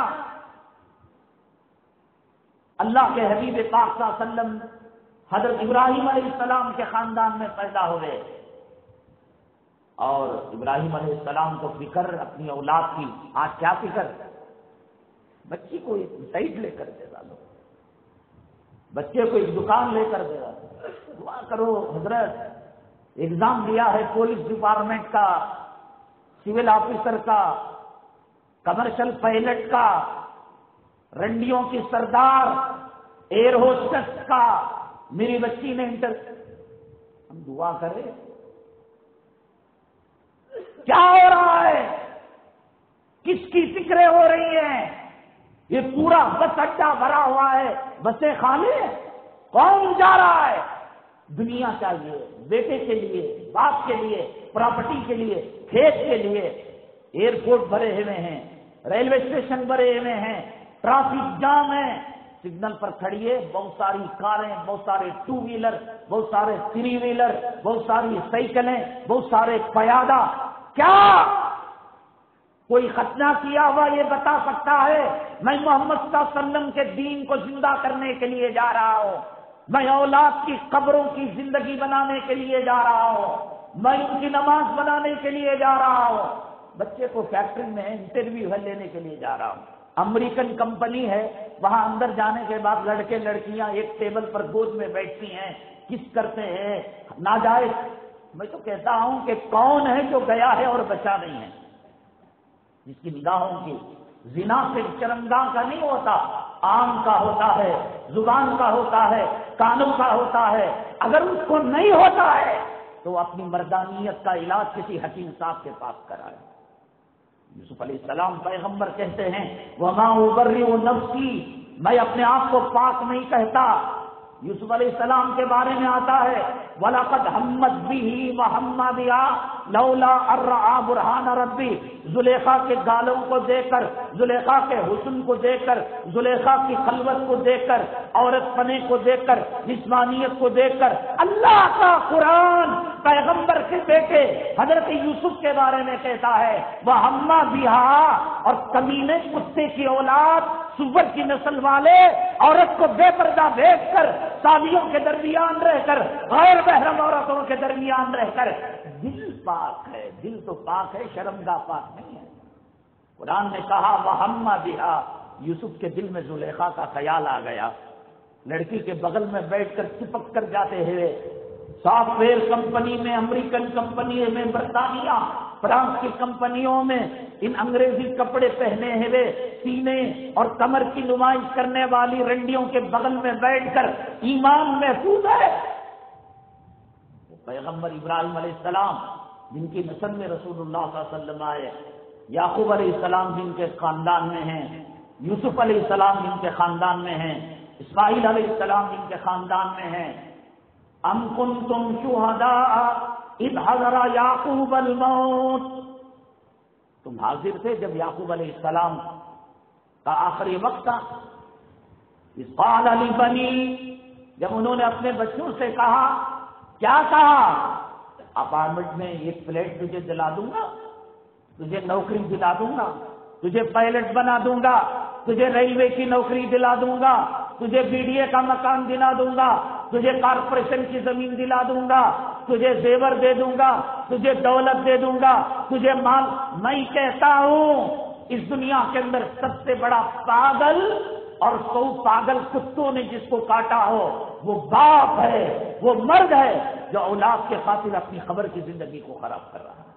اللہ کے حبیب پاک صلی اللہ علیہ وسلم حضرت ابراہیم علیہ السلام کے خاندان میں پیدا ہوئے، اور ابراہیم علیہ السلام کو فکر اپنی اولاد کی، آج کیا فکر؟ بچی کو ایک سائٹ لے کر دے ڈالو، بچے کو ایک دکان لے کر دے ڈالو۔ دعا کرو حضرت، ایگزام دیا ہے پولیس ڈپارٹمنٹ کا، سول آفیسر کا، کمرشل پائلٹ کا، رنڈیوں کی سردار، ایئر ہوسٹس کا، میری بچی نے ہم دعا کریں۔ کیا ہو رہا ہے؟ کس کی فکریں ہو رہی ہیں؟ یہ پورا بس اڈا بھرا ہوا ہے، بسیں خالی ہیں، کون جا رہا ہے؟ دنیا چاہیے، بیٹے کے لیے، باپ کے لیے، پراپرٹی کے لیے، کھیت کے لیے۔ ایئرپورٹ بھرے ہوئے ہیں، ریلوے اسٹیشن بھرے ہوئے ہیں، ٹریفک جام ہے، سگنل پر کھڑیے، بہت ساری کاریں، بہت سارے ٹو ویلر، بہت سارے تھری ویلر، بہت ساری سائیکلیں، بہت سارے پیادہ۔ کیا کوئی ختنہ کیا ہوا یہ بتا سکتا ہے میں محمد صلی اللہ علیہ وسلم کے دین کو زندہ کرنے کے لیے جا رہا ہوں، میں اولاد کی قبروں کی زندگی بنانے کے لیے جا رہا ہوں، میں ان کی نماز بنانے کے لیے جا رہا ہوں؟ بچے کو فیکٹری میں انٹرویو لینے کے لیے جا رہا ہوں، امریکن کمپنی ہے، وہاں اندر جانے کے بعد لڑکے لڑکیاں ایک ٹیبل پر گود میں بیٹھتی ہیں، کس کرتے ہیں، ناجائز۔ میں تو کہتا ہوں کہ کون ہے جو گیا ہے اور بچا نہیں ہے؟ جس کی نگاہوں کی زنا صرف چرمگاہ کا نہیں ہوتا، آنکھ کا ہوتا ہے، زبان کا ہوتا ہے، کانوں کا ہوتا ہے۔ اگر اس کو نہیں ہوتا ہے تو اپنی مردانیت کا علاج کسی حکیم صاحب کے پاس کرائے۔ یوسف علیہ السلام پیغمبر کہتے ہیں وما ابرئ نفسی، میں اپنے آپ کو پاک نہیں کہتا۔ یوسف علیہ السلام کے بارے میں آتا ہے وَلَقَدْ هَمَّتْ بِهِ وَهَمَّ بِهَا لَوْلَا أَن رَّأَىٰ بُرْهَانَ رَبِّهِ۔ زلیخا کے گالوں کو دیکھ کر، زلیخا کے حسن کو دیکھ کر، زلیخا کی خلوت کو دیکھ کر، عورت پنے کو دیکھ کر، جسمانیت کو دیکھ کر، اللہ کا قرآن پیغمبر کے بیٹے حضرت یوسف کے بارے میں کہتا ہے وَهَمَّ بِهَا، اور کمینے کتے کی اولاد، سور کی نسل والے عورت کو بے پردہ بھیج کر، شادیوں کے درمیان رہ کر، غیر محرم عورتوں کے درمیان رہ کر، دل پاک ہے، دل تو پاک ہے، شرمگاہ پاک نہیں ہے۔ قرآن نے کہا وَهَمَّ بِهَا، یوسف کے دل میں زلیخا کا خیال آ گیا، لڑکی کے بغل میں بیٹھ کر چپک کر جاتے ہوئے، سافٹ ویئر کمپنی میں، امریکن کمپنی میں، برطانیہ فرانس کی کمپنیوں میں ان انگریزی کپڑے پہنے ہوئے، سینے اور کمر کی نمائش کرنے والی رنڈیوں کے بغل میں بیٹھ کر ایمان محفوظ ہے۔ پیغمبر ابراہیم علیہ السلام جن کی نسل میں رسول اللہ صلی اللہ علیہ وسلم آئے، یعقوب علیہ السلام جن کے خاندان میں ہیں، یوسف علیہ السلام جن کے خاندان میں ہیں، اسماعیل علیہ السلام جن کے خاندان میں ہیں۔ ام کنتم شہداء اذ حضر یعقوب الموت، تم حاضر تھے جب یعقوب علیہ السلام کا آخری وقت تھا؟ اذ قال لبنی، جب انہوں نے اپنے بچوں سے کہا، کیا کہا؟ اپارٹمنٹ میں ایک فلیٹ تجھے دلا دوں گا، تجھے نوکری دلا دوں گا، تجھے پائلٹ بنا دوں گا، تجھے ریلوے کی نوکری دلا دوں گا، تجھے BDA کا مکان دلا دوں گا، تجھے کارپوریشن کی زمین دلا دوں گا، تجھے زیور دے دوں گا، تجھے دولت دے دوں گا، تجھے مال. میں کہتا ہوں اس دنیا کے اندر سب سے بڑا پاگل اور 100 پاگل کتوں نے جس کو کاٹا ہو وہ باپ ہے، وہ مرد ہے جو اولاد کے خاطر اپنی قبر کی زندگی کو خراب کر رہا ہے.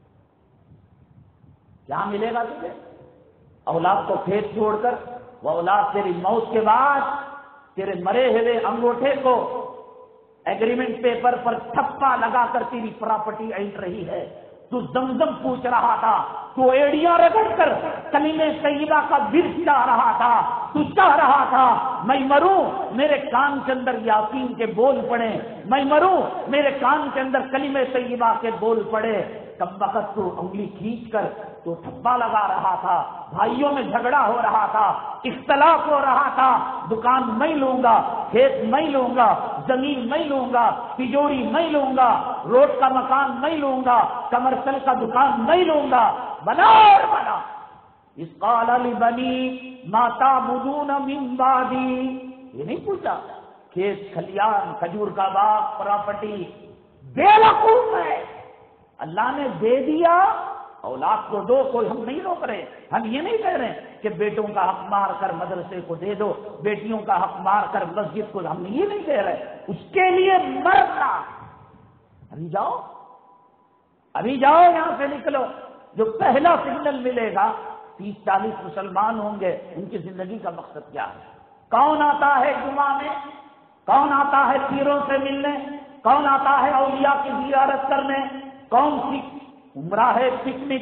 کیا ملے گا تجھے؟ اولاد کو کھیت چھوڑ کر وہ اولاد تیری موت کے بعد تیرے مرے ہوئے انگوٹھے کو ایگریمنٹ پیپر پر تھپا لگا کر تیری پراپرٹی اینٹ رہی ہے. تو زمزم پوچھ رہا تھا، تو ایڑیاں رگڑ کر کلمہ طیبہ کا ورد چاہ رہا تھا، تو چاہ رہا تھا میں مروں میرے کان کے اندر یاسین کے بول پڑے، میں مروں میرے کان کے اندر کلمہ طیبہ کے بول پڑے. کم وقت تو انگلی کھینچ کر تو ٹھپا لگا رہا تھا، بھائیوں میں جھگڑا ہو رہا تھا، اختلاف ہو رہا تھا. دکان میں لوں گا، کھیت میں لوں گا، زمین میں لوں گا، تجوری میں لوں گا، روڈ کا مکان میں لوں گا، کمرشل کا دکان میں لوں گا. بنا اور بنا. اس قال لبنی ما تعبدون من بعدی، یہ نہیں پوچھا کھیت کھلیان کھجور کا باغ پراپرٹی. بے وقوف ہے. اللہ نے دے دیا اولاد کو دو، کوئی ہم نہیں روک رہے. ہم یہ نہیں کہہ رہے کہ بیٹوں کا حق مار کر مدرسے کو دے دو، بیٹیوں کا حق مار کر مسجد کو، ہم یہ نہیں کہہ رہے. اس کے لیے مرنا. ابھی جاؤ، ابھی جاؤ، یہاں سے نکلو. جو پہلا سگنل ملے گا 30-40 مسلمان ہوں گے. ان کی زندگی کا مقصد کیا ہے؟ کون آتا ہے جمعہ میں؟ کون آتا ہے پیروں سے ملنے؟ کون آتا ہے اولیاء کی زیارت کرنے؟ کون سی عمرہ ہے، پکنک،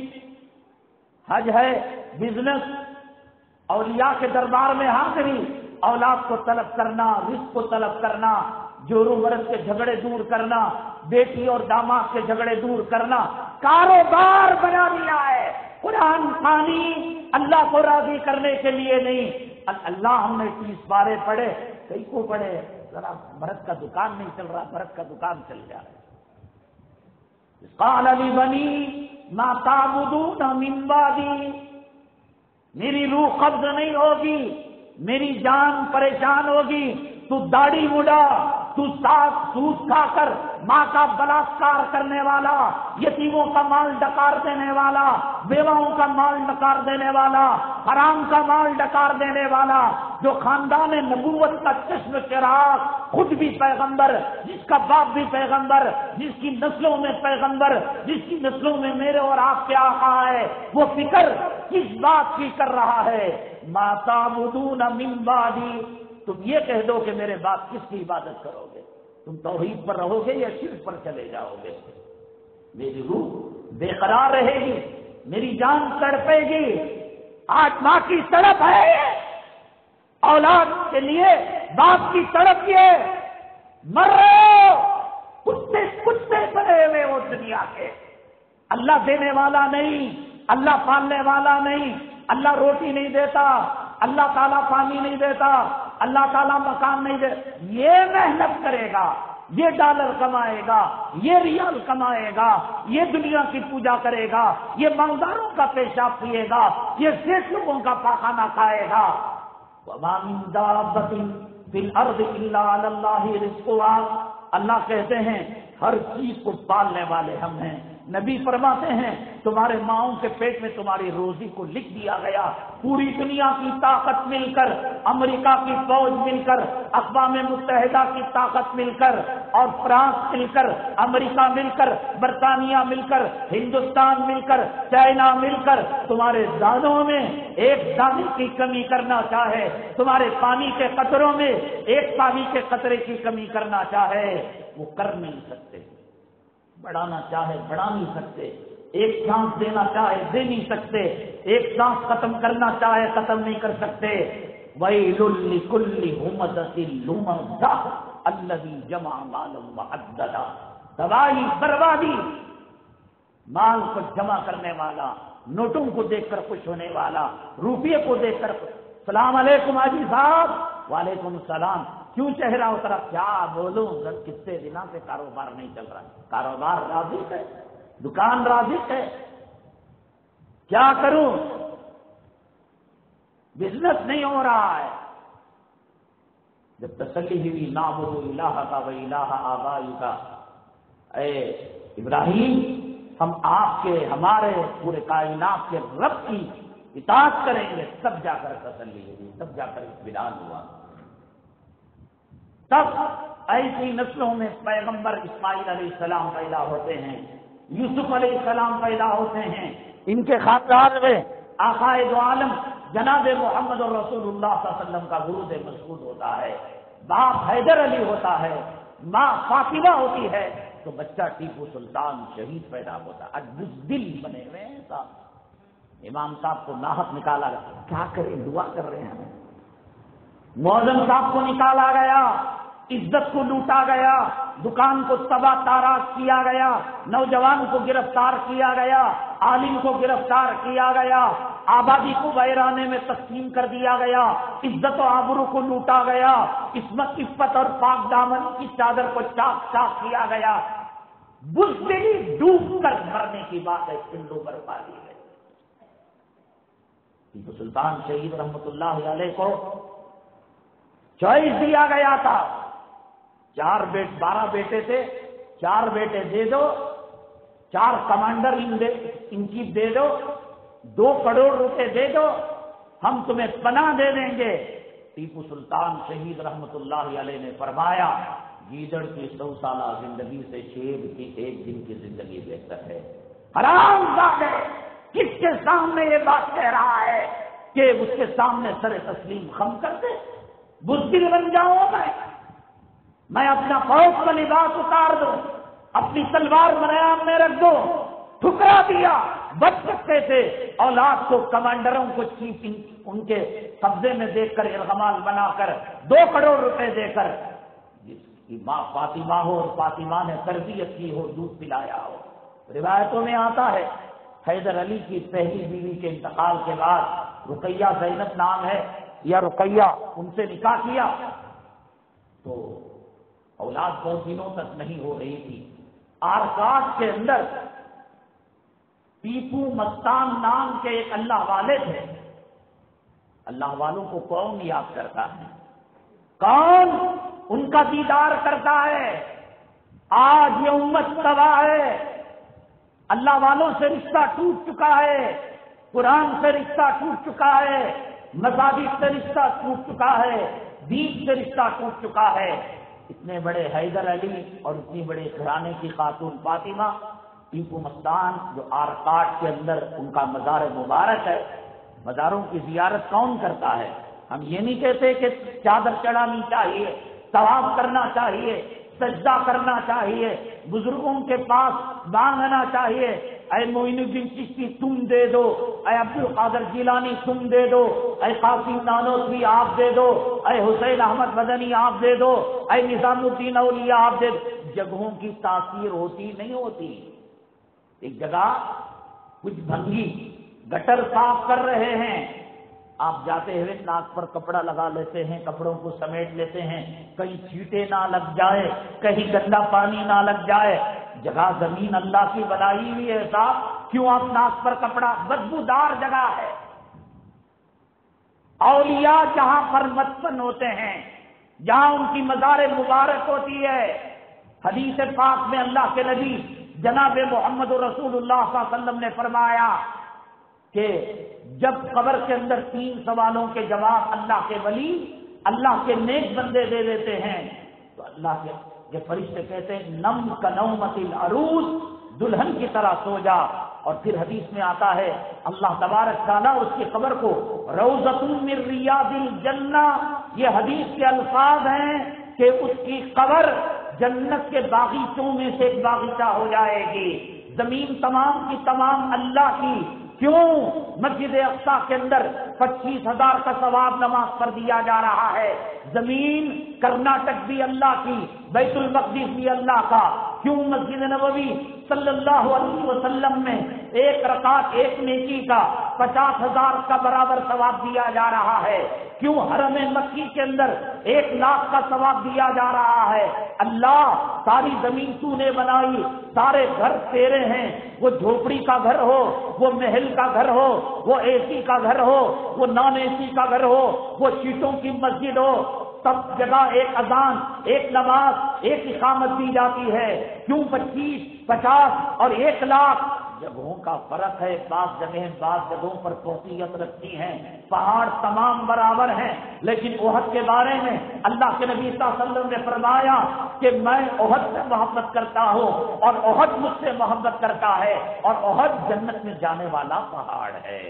حج ہے، بزنس، اولیاء کے دربار میں حاضری، اولاد کو طلب کرنا، رزق کو طلب کرنا، جورو مرد کے جھگڑے دور کرنا، بیٹی اور داماد کے جھگڑے دور کرنا. کاروبار بنا دیا ہے. قرآن خوانی اللہ کو راضی کرنے کے لیے نہیں. اللہ ہم نے 30 پارے پڑھے، کئی کو پڑھے، ذرا مرد کا دکان نہیں چل رہا، مرد کا دکان چل جا رہا ہے. قال لبنی ما تعبدون من بعدی، میری روح قبض نہیں ہوگی، میری جان پریشان ہوگی. تو داڑھی مڈا، تو سود کھا کر ماں کا بلاತ್ಕಾರ کرنے والا، یتیموں کا مال ڈکار دینے والا، بیواؤں کا مال ڈکار دینے والا، حرام کا مال ڈکار دینے والا، جو خاندان نبوت کا چشم چراغ، خود بھی پیغمبر، جس کا باپ بھی پیغمبر، جس کی نسلوں میں پیغمبر، جس کی نسلوں میں میرے اور آپ کے آقا ہے، وہ فکر کس بات کی کر رہا ہے؟ ما تعبدون من بعدی. تم یہ کہہ دو کہ میرے بعد کس کی عبادت کرو گے؟ تم توحید پر رہو گے یا شرک پر چلے جاؤ گے؟ میری روح بے قرار رہے گی، میری جان تڑپے گی. آج ماں کی تڑپ ہے، اولاد کے لیے باپ کی تڑپ یہ. مر رہے ہو، کتے بنے ہوئے ہو دنیا کے. اللہ دینے والا نہیں، اللہ پالنے والا نہیں، اللہ روٹی نہیں دیتا، اللہ تعالیٰ پانی نہیں دیتا، اللہ تعالیٰ مکان نہیں دے. یہ محنت کرے گا، یہ ڈالر کمائے گا، یہ ریال کمائے گا، یہ دنیا کی پوجا کرے گا، یہ مالداروں کا پیشاب پیے گا، یہ سیٹ لوگوں کا پاخانہ کھائے گا. وَمَا مِن دَابَّةٍ فِي الْأَرْضِ إِلَّا عَلَى اللَّهِ رِزْقُهَا. اللہ کہتے ہیں ہر چیز کو پالنے والے ہم ہیں. نبی فرماتے ہیں تمہارے ماؤں کے پیٹ میں تمہاری روزی کو لکھ دیا گیا. پوری دنیا کی طاقت مل کر، امریکہ کی فوج مل کر، اقوام متحدہ کی طاقت مل کر، اور فرانس مل کر، امریکہ مل کر، برطانیہ مل کر، ہندوستان مل کر، چائنا مل کر تمہارے دانوں میں ایک دانے کی کمی کرنا چاہے، تمہارے پانی کے قطروں میں ایک پانی کے قطرے کی کمی کرنا چاہے، وہ کر نہیں سکتے. بڑھانا چاہے بڑھا نہیں سکتے، ایک سانس دینا چاہے دے نہیں سکتے، ایک سانس ختم کرنا چاہے ختم نہیں کر سکتے. وَيْلٌ لِكُلِّ هُمَزَةٍ لُمَزَةٍ الَّذِي جَمَعَ مَالًا وَعَدَّدَهُ. تباہی بربادی، مال کو جمع کرنے والا، نوٹوں کو دیکھ کر خوش ہونے والا، روپیے کو دیکھ کر السلام علیکم حاجی صاحب. وعلیکم السلام. کیوں چہرہ اترا؟ کیا بولوں، کتنے دنوں سے کاروبار نہیں چل رہا. کاروبار رازق ہے، دکان رازق ہے. کیا کروں، بزنس نہیں ہو رہا ہے۔ جب تسلی ہوئی نعبد الہ کا و الہ آبائی کا، اے ابراہیم ہم آپ کے، ہمارے پورے کائنات کے رب کی اطاعت کریں گے، تب جا کر تسلی ہوئی، تب جا کر اطمینان ہوا۔ تب ایسی نسلوں میں پیغمبر اسماعیل علیہ السلام پیدا ہوتے ہیں، یوسف علیہ السلام پیدا ہوتے ہیں، ان کے خاندان میں آقائے دو عالم جناب محمد رسول اللہ صلی اللہ علیہ وسلم کا ورود مسعود ہوتا ہے، باپ حیدر علی ہوتا ہے، ماں فاطمہ ہوتی ہے، تو بچہ ٹیپو سلطان شہید پیدا ہوتا ہے۔ آج بزدل بنے ہوئے ہیں صاحب، امام صاحب کو ناحق نکالا گیا، کیا کریں، دعا کر رہے ہیں، مؤذن صاحب کو نکالا گیا، عزت کو لوٹا گیا، دکان کو تباہ تاراج کیا گیا، نوجوان کو گرفتار کیا گیا، عالم کو گرفتار کیا گیا، آبادی کو ویرانے میں تقسیم کر دیا گیا، عزت و آبرو کو لوٹا گیا، عصمت عفت اور پاک دامن کی چادر کو چاک چاک کیا گیا۔ بزدلی ڈوب کر مرنے کی بات ہے، پنڈوں پر پالی ہے۔ ٹیپو سلطان شہید رحمت اللہ علیہ کو چوائس دیا گیا تھا، 12 بیٹے تھے، 4 بیٹے دے دو، 4 کمانڈر ان چیف دے دو، 2 کروڑ روپے دے دو، ہم تمہیں پناہ دے دیں گے۔ ٹیپو سلطان شہید رحمت اللہ علیہ نے فرمایا، گیدڑ کی 100 سالہ زندگی سے شیر کی 1 دن کی زندگی بہتر ہے۔ حرامزادے، کس کے سامنے یہ بات کہہ رہا ہے کہ اس کے سامنے سر تسلیم خم کر دے؟ بزدل بن جاؤں میں اپنا فوج کا لباس اتار دوں، اپنی تلوار میدان میں رکھ دو، ٹھکرا دیا، بچ سکتے تھے۔ اولاد کو، کمانڈروں کو چیف ان کے قبضے میں دیکھ کر، ارغمال بنا کر، 2 کروڑ روپے دے کر، جس کی ماں فاطمہ ہو اور فاطمہ نے تربیت کی ہو، دودھ پلایا ہو۔ روایتوں میں آتا ہے حیدر علی کی پہلی بیوی کے انتقال کے بعد رقیہ زینب نام ہے، یا رقیہ، ان سے نکاح کیا تو اولاد بہت دنوں تک نہیں ہو رہی تھی۔ آرکاٹ کے اندر ٹیپو مستان نام کے ایک اللہ والے تھے۔ اللہ والوں کو کون یاد کرتا ہے؟ کون ان کا دیدار کرتا ہے؟ آج یہ امت تباہ ہے، اللہ والوں سے رشتہ ٹوٹ چکا ہے، قرآن سے رشتہ ٹوٹ چکا ہے، مساجد سے رشتہ ٹوٹ چکا ہے، دین سے رشتہ ٹوٹ چکا ہے۔ اتنے بڑے حیدر علی اور اتنی بڑے گھرانے کی خاتون فاطمہ، ٹیپو مستان جو آرکاٹ کے اندر ان کا مزار مبارک ہے، مزاروں کی زیارت کون کرتا ہے؟ ہم یہ نہیں کہتے کہ چادر چڑھانی چاہیے، طواف کرنا چاہیے، سجدہ کرنا چاہیے، بزرگوں کے پاس مانگنا چاہیے، اے معین الدین چشتی تم دے دو، اے عبد القادر جیلانی تم دے دو، اے قاسم نانوتوی آپ دے دو، اے حسین احمد مدنی آپ دے دو، اے نظام الدین اولیاء آپ دے دو۔ جگہوں کی تاثیر ہوتی نہیں ہوتی۔ ایک جگہ کچھ بھنگی گٹر صاف کر رہے ہیں، آپ جاتے ہوئے ناک پر کپڑا لگا لیتے ہیں، کپڑوں کو سمیٹ لیتے ہیں، کہیں چھینٹے نہ لگ جائے، کہیں گندا پانی نہ لگ جائے۔ جگہ زمین اللہ کی بنائی ہوئی ہے صاحب، کیوں آپ ناک پر کپڑا؟ بدبودار جگہ ہے۔ اولیاء جہاں پر مدفن ہوتے ہیں، جہاں ان کی مزار مبارک ہوتی ہے، حدیث پاک میں اللہ کے نبی جناب محمد رسول اللہ صلی اللہ علیہ وسلم نے فرمایا کہ جب قبر کے اندر 3 سوالوں کے جواب اللہ کے ولی، اللہ کے نیک بندے دے دیتے ہیں، تو اللہ کے فرشتے کہتے ہیں نم کنومت العروس، دلہن کی طرح سو جا۔ اور پھر حدیث میں آتا ہے اللہ تبارک تعالیٰ اس کی قبر کو روضۃ من ریاض الجنہ، یہ حدیث کے الفاظ ہیں کہ اس کی قبر جنت کے باغیچوں میں سے ایک باغیچہ ہو جائے گی۔ زمین تمام کی تمام اللہ کی، کیوں؟ مسجد اقصیٰ کے اندر 25,000 کا ثواب نماز پر دیا جا رہا ہے۔ زمین کرناٹک بھی اللہ کی، بیت المقدس بھی اللہ کا، کیوں؟ مسجد نبوی صلی اللہ علیہ وسلم میں ایک رکعت ایک نیکی کا 50,000 کا برابر ثواب دیا جا رہا ہے. کیوں حرم مکی کے اندر 1,00,000 کا ثواب دیا جا رہا ہے؟ اللہ ساری زمین تو نے بنائی، سارے گھر تیرے ہیں، وہ جھوپڑی کا گھر ہو، وہ محل کا گھر ہو، وہ اے سی کا گھر ہو، وہ نان اے سی کا گھر ہو، وہ چیٹوں کی مسجد ہو، سب جگہ ایک اذان، ایک نماز، ایک اقامت دی جاتی ہے. کیوں 25، 50 اور 1,00,000 جگہوں کا فرق ہے. بعض جگہوں پر فوقیت رکھتی ہیں، پہاڑ تمام برابر ہیں. لیکن احد کے بارے میں اللہ کے نبی صلی اللہ علیہ وسلم نے فرمایا کہ میں احد سے محبت کرتا ہوں اور احد مجھ سے محبت کرتا ہے، اور احد جنت میں جانے والا پہاڑ ہے.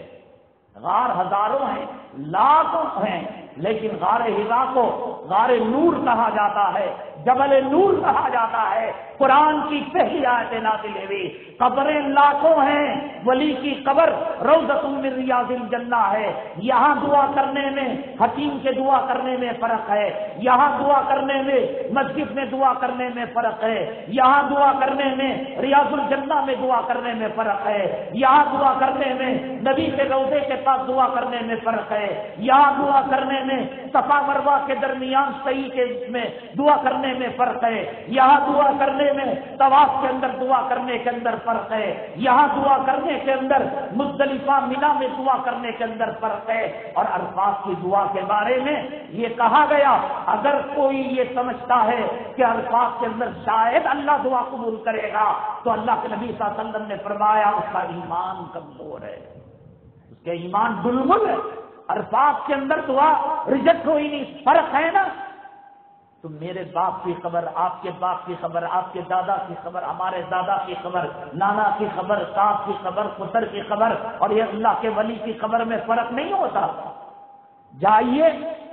غار ہزاروں ہیں، لاکھوں ہیں، لیکن غار حرا کو غار نور کہا جاتا ہے، جبل نور کہا جاتا ہے. قرآن کی پہلی آیت نازل ہوئی. قبریں لاکھوں ہیں، ولی کی قبر روضۃ من ریاض الجنہ ہے. یہاں دعا کرنے میں حکیم کے دعا کرنے میں فرق ہے، یہاں دعا کرنے میں مسجد میں دعا کرنے میں فرق ہے، یہاں دعا کرنے میں ریاض الجنہ میں دعا کرنے میں فرق ہے، یہاں دعا کرنے میں نبی کے روضے کے پاس دعا کرنے میں فرق ہے، یہاں دعا کرنے میں صفا مروہ کے درمیان صحیح کے میں دعا کرنے میں فرق ہے، یہاں دعا کرنے میں طواف کے اندر دعا کرنے کے اندر فرق ہے، یہاں دعا کرنے کے اندر مزدلفہ مینا میں دعا کرنے کے اندر فرق ہے. اور عرفات کی دعا کے بارے میں یہ کہا گیا اگر کوئی یہ سمجھتا ہے کہ عرفات کے اندر شاید اللہ دعا قبول کرے گا تو اللہ کے نبی صلی اللہ علیہ وسلم نے فرمایا اس کا ایمان کمزور ہے، اس کے ایمان ڈلمل ہے. عرفات کے اندر دعا ریجیکٹ ہوئی نہیں. فرق ہے نا. تو میرے باپ کی خبر، آپ کے باپ کی خبر، آپ کے دادا کی خبر، ہمارے دادا کی خبر، نانا کی خبر، صاحب کی خبر، پتر کی خبر اور یہ اللہ کے ولی کی خبر میں فرق نہیں ہوتا. جائیے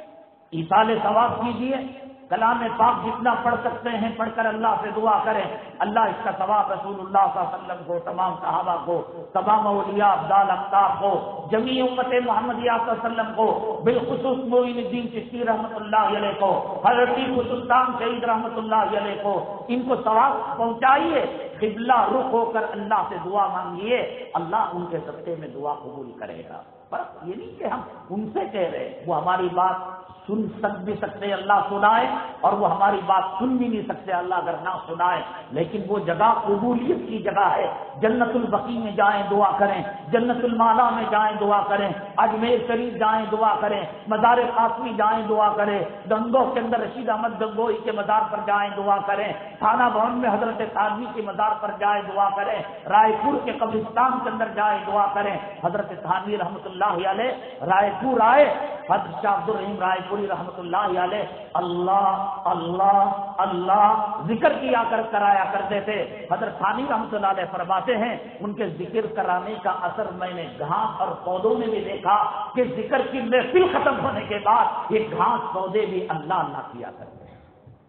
ایصال ثواب کیجیے، کلام پاک جتنا پڑھ سکتے ہیں پڑھ کر اللہ سے دعا کریں. اللہ اس کا ثواب رسول اللہ صلی اللہ علیہ وسلم کو، تمام صحابہ کو، تمام اولیاء افضال اقطاب کو، جمیع امت محمدیہ صلی اللہ علیہ وسلم کو، بالخصوص معین الدین چشتی رحمۃ اللہ علیہ کو، حضرت ٹیپو سلطان شہید رحمۃ اللہ علیہ کو، ان کو ثواب پہنچائیے. قبلہ رخ ہو کر اللہ سے دعا مانگیے، اللہ ان کے صدقے میں دعا قبول کرے گا. پر یہ نہیں کہ ہم ان سے کہہ رہے وہ ہماری بات سن بھی سکتے اللہ سنائے، اور وہ ہماری بات سن بھی نہیں سکتے اللہ اگر نہ سنائے. لیکن وہ جگہ قبولیت کی جگہ ہے. جنت البقیع میں جائیں دعا کریں، جنت المالا میں جائیں دعا کریں، اجمیر شریف جائیں دعا کریں، مزار قاسمی جائیں دعا کریں، گنگو کے اندر رشید احمد گنگوئی کے مزار پر جائیں دعا کریں، تھانہ بھون میں حضرت تھانوی کے مزار پر جائیں دعا کریں، رائے پور کے قبرستان کے اندر جائیں دعا کریں. حضرت تھانوی رحمۃ اللہ علیہ رائے پور آئے، حضرت شاہ عبد الرحیم رائے پوری رحمۃ اللہ علیہ اللہ اللہ اللہ ذکر کیا کرایا کرتے تھے. حضرت ثانی رحمۃ اللہ علیہ فرماتے ہیں ان کے ذکر کرانے کا اثر میں نے گھاس اور پودوں میں بھی دیکھا کہ ذکر کی محفل ختم ہونے کے بعد یہ گھاس پودے بھی اللہ اللہ کیا کرتے ہیں.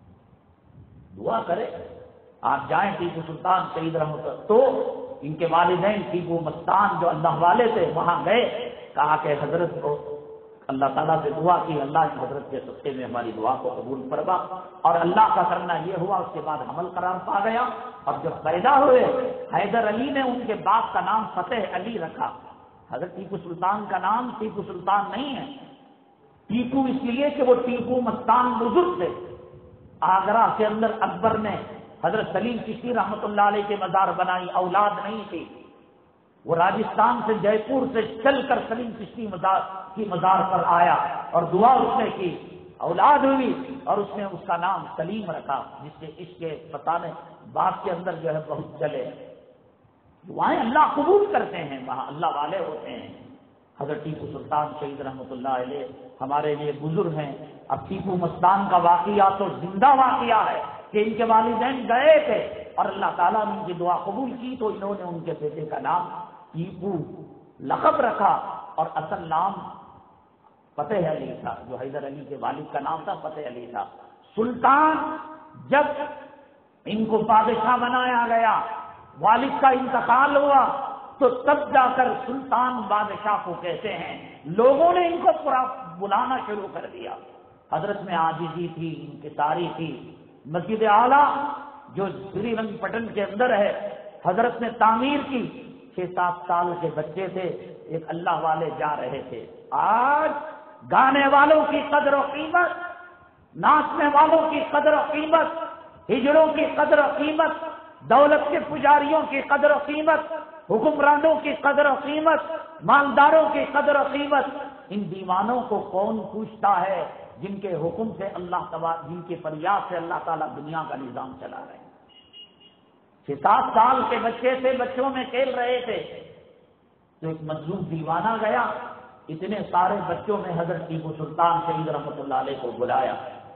دعا کرے. آپ جائیں ٹیپو سلطان شہید رحمۃ اللہ تو ان کے والدین ٹیپو مستان جو اللہ والے تھے وہاں گئے، کہا کہ حضرت کو اللہ تعالیٰ سے دعا کی اللہ کی حضرت کے صدقے میں ہماری دعا کو قبول فرما. اور اللہ کا کرنا یہ ہوا اس کے بعد حمل قرار پا گیا. اور جب پیدا ہوئے حیدر علی نے ان کے باپ کا نام فتح علی رکھا. حضرت ٹیپو سلطان کا نام ٹیپو سلطان نہیں ہے. ٹیپو اس لیے کہ وہ ٹیپو مستان بزرگ تھے. آگرہ کے اندر اکبر نے حضرت سلیم چشتی رحمۃ اللہ علیہ کے مزار بنائی، اولاد نہیں تھی. وہ راجستھان سے جے پور سے چل کر سلیم چشتی کی مزار پر آیا اور دعا اس نے کی، اولاد ہوئی اور اس نے اس کا نام سلیم رکھا، جس سے اس کے بتانے باپ کے اندر جو ہے بہت چلے. دعائیں اللہ قبول کرتے ہیں، وہاں اللہ والے ہوتے ہیں. حضرت ٹیپو سلطان شہید رحمۃ اللہ علیہ ہمارے لیے بزرگ ہیں. اب ٹیپو مستان کا واقعہ تو زندہ واقعہ ہے کہ ان کے والدین گئے تھے اور اللہ تعالیٰ نے ان کی دعا قبول کی تو انہوں نے ان کے بیٹے کا نام ٹیپو لقب رکھا اور اصل نام فتح علی تھا. جو حیدر علی کے والد کا نام تھا فتح علی تھا. سلطان جب ان کو بادشاہ بنایا گیا، والد کا انتقال ہوا تو تب جا کر سلطان بادشاہ کو کہتے ہیں. لوگوں نے ان کو پورا بلانا شروع کر دیا. حضرت میں عاجزی تھی، انکساری تھی. مسجد اعلیٰ جو سری رنگ پٹن کے اندر ہے حضرت نے تعمیر کی 6-7 سال کے بچے تھے، ایک اللہ والے جا رہے تھے۔ آج گانے والوں کی قدر و قیمت، ناچنے والوں کی قدر و قیمت، ہجڑوں کی قدر و قیمت، دولت کے پجاریوں کی قدر و قیمت، حکمرانوں کی قدر و قیمت، مالداروں کی قدر و قیمت، ان دیوانوں کو کون پوچھتا ہے جن کے حکم سے اللہ تعالیٰ، جن کے فریاد سے اللہ تعالیٰ دنیا کا نظام چلا رہے ہیں۔ 6-7 سال کے بچے تھے، بچوں میں کھیل رہے تھے، تو ایک مظلوم دیوانہ گیا، اتنے سارے بچوں میں حضرت ٹیپو سلطان شہید رحمۃ اللہ علیہ کو بلایا،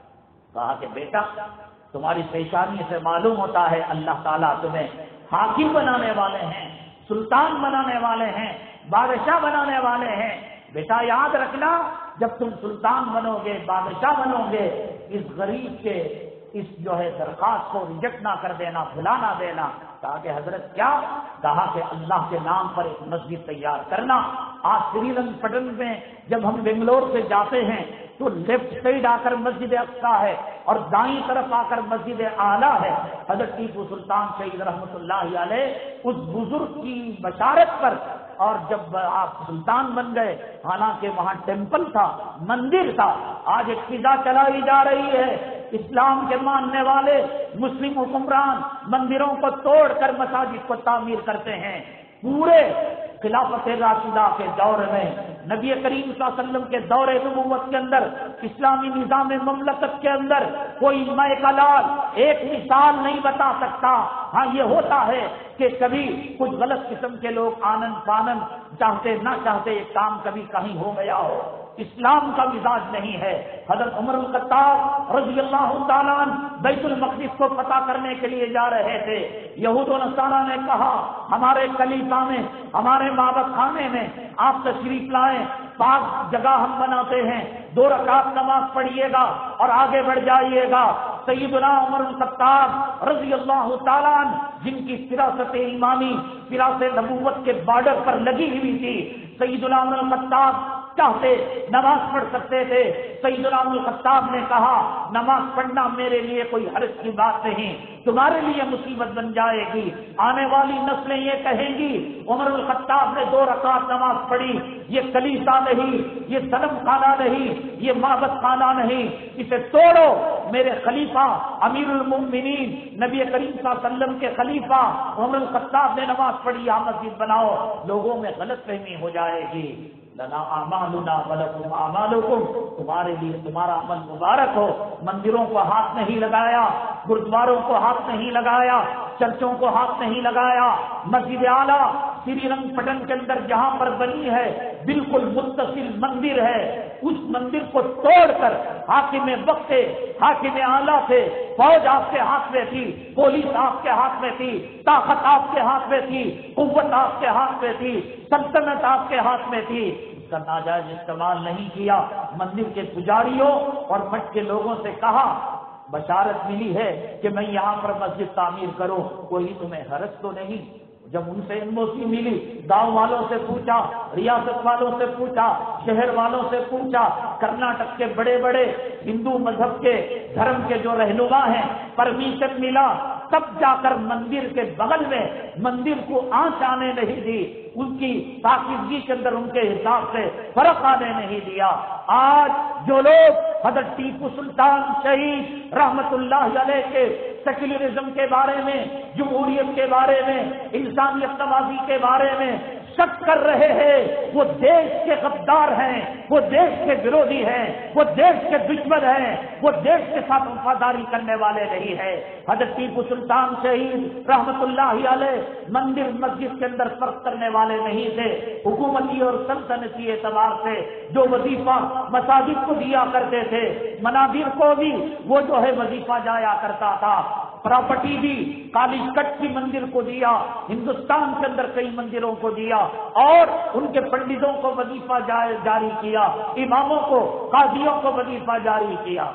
کہا کہ بیٹا تمہاری پیشانی سے معلوم ہوتا ہے اللہ تعالیٰ تمہیں حاکم بنانے والے ہیں، سلطان بنانے والے ہیں، بادشاہ بنانے والے ہیں۔ بیٹا یاد رکھنا، جب تم سلطان بنو گے، بادشاہ بنو گے، اس غریب کے اس جو ہے درخواست کو ریجیکٹ نہ کر دینا، بھلا نہ دینا۔ کہا کہ حضرت کیا؟ کہا کہ اللہ کے نام پر ایک مسجد تیار کرنا۔ آج سری رنگ پٹن میں جب ہم بنگلور سے جاتے ہیں تو لیفٹ سائڈ آ کر مسجد اقصیٰ ہے اور دائیں طرف آ کر مسجد اعلیٰ ہے۔ حضرت ٹیپو سلطان شہید رحمۃ اللہ علیہ اس بزرگ کی بشارت پر، اور جب آپ سلطان بن گئے، حالانکہ وہاں ٹیمپل تھا، مندر تھا، آج ایک فضا چلائی جا رہی ہے، اسلام کے ماننے والے مسلم حکمران مندروں کو توڑ کر مساجد کو تعمیر کرتے ہیں۔ پورے خلافت راشدہ کے دور میں، نبی کریم صلی اللہ علیہ وسلم کے دور نبوت کے اندر، اسلامی نظام مملکت کے اندر کوئی ماء کا لال ایک مثال نہیں بتا سکتا۔ ہاں یہ ہوتا ہے کہ کبھی کچھ غلط قسم کے لوگ آنن فانن چاہتے نہ چاہتے ایک کام کبھی کہیں ہو گیا ہو، اسلام کا مزاج نہیں ہے۔ حضرت عمر الخطاب رضی اللہ تعالیٰ عنہ بیت المقدس کو فتح کرنے کے لیے جا رہے تھے، یہود و نصارہ نے کہا ہمارے کلیسا میں، ہمارے معبد خانے میں آپ تشریف لائیں، پاک جگہ ہم بناتے ہیں، 2 رکعت نماز پڑھیے گا اور آگے بڑھ جائیے گا۔ سیدنا عمر الخطاب رضی اللہ تعالیٰ عنہ جن کی فراست ایمانی، فراست نبوت کے بارڈر پر لگی ہوئی تھی، سیدنا عمر الخطاب چاہتے نماز پڑھ سکتے تھے۔ سیدنا عمر الخطاب نے کہا نماز پڑھنا میرے لیے کوئی حرج کی بات نہیں، تمہارے لیے مصیبت بن جائے گی، آنے والی نسلیں یہ کہیں گی عمر الخطاب نے 2 رکعت نماز پڑھی، یہ کلیسا نہیں، یہ صنم خانہ نہیں، یہ معبد خانہ نہیں، اسے توڑو۔ میرے خلیفہ امیر المؤمنین نبی کریم صلی اللہ علیہ وسلم کے خلیفہ عمر الخطاب نے نماز پڑھی، یہاں مسجد بناؤ، لوگوں میں غلط فہمی ہو جائے گی۔ لنا اعمالنا ولکم اعمالکم، تمہارے لیے تمہارا عمل مبارک ہو۔ مندروں کو ہاتھ نہیں لگایا، گرودواروں کو ہاتھ نہیں لگایا، چرچوں کو ہاتھ نہیں لگایا۔ مسجد اعلیٰ سری رنگ پٹن کے اندر جہاں پر بنی ہے بالکل متصل مندر ہے، اس مندر کو توڑ کر حاکم وقت تھے، حاکم اعلیٰ تھے، فوج آپ کے ہاتھ میں تھی، پولیس آپ کے ہاتھ میں تھی، طاقت آپ کے ہاتھ میں تھی، قوت آپ کے ہاتھ میں تھی، سلطنت آپ کے ہاتھ میں تھی، اس کا ناجائز استعمال نہیں کیا۔ مندر کے پجاریوں اور مٹھ کے لوگوں سے کہا بشارت ملی ہے کہ میں یہاں پر مسجد تعمیر کروں، کوئی تمہیں حرج تو نہیں؟ جب ان سے انموسی ملی، گاؤں والوں سے پوچھا، ریاست والوں سے پوچھا، شہر والوں سے پوچھا، کرناٹک کے بڑے بڑے ہندو مذہب کے دھرم کے جو رہنما ہیں پرمیشن ملا، تب جا کر مندر کے بغل میں مندر کو آنچ آنے نہیں دی، ان کی پاکیزگی کے اندر ان کے حساب سے فرق آنے نہیں دیا۔ آج جو لوگ حضرت ٹیپو سلطان شہید رحمت اللہ علیہ کے سیکولرزم کے بارے میں، جمہوریت کے بارے میں، انسانیت نوازی کے بارے میں شک کر رہے ہیں، وہ دیش کے غدار ہیں، وہ دیش کے ورودھی ہیں، وہ دیش کے دشمن ہیں، وہ دیش کے ساتھ وفاداری کرنے والے نہیں ہیں۔ حضرت ٹیپو سلطان شہید رحمت اللہ علیہ مندر مسجد کے اندر فرق کرنے والے نہیں تھے، حکومتی اور سلطنتی اعتبار سے جو وظیفہ مساجد کو دیا کرتے تھے، منابر کو بھی وہ جو ہے وظیفہ جایا کرتا تھا، پراپرٹی بھی کالی کٹ کی مندر کو دیا، ہندوستان کے اندر کئی مندروں کو دیا، اور ان کے پنڈتوں کو وظیفہ جاری کیا، اماموں کو، قاضیوں کو وظیفہ جاری کیا۔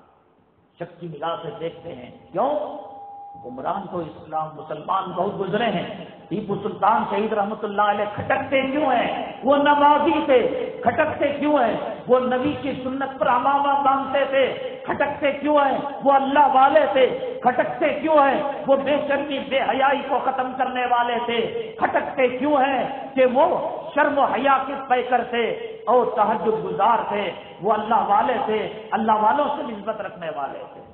شک کی نگاہ سے دیکھتے ہیں، کیوں؟ حکمران تو اسلام مسلمان بہت گزرے ہیں، ٹیپو سلطان شہید رحمت اللہ علیہ کھٹکتے کیوں ہیں؟ وہ نمازی تھے، کھٹکتے کیوں ہیں؟ وہ نبی کی سنت پر امامہ باندھتے تھے، کھٹکتے کیوں ہیں؟ وہ اللہ والے تھے. کھٹکتے کیوں ہیں؟ وہ بے شرمی بے حیائی کو ختم کرنے والے تھے. کھٹکتے کیوں ہیں؟ کہ وہ شرم و حیا کے پیکر تھے اور تہجد گزار تھے. وہ اللہ والے تھے، اللہ والوں سے نسبت رکھنے والے تھے.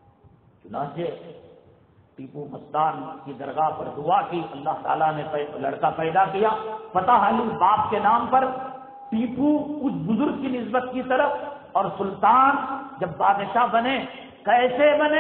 چنانچہ ٹیپو مستان کی درگاہ پر دعا کی، اللہ تعالیٰ نے لڑکا پیدا کیا فتح علی باپ کے نام پر. ٹیپو اس بزرگ کی نسبت کی طرف، اور سلطان جب بادشاہ بنے کیسے بنے؟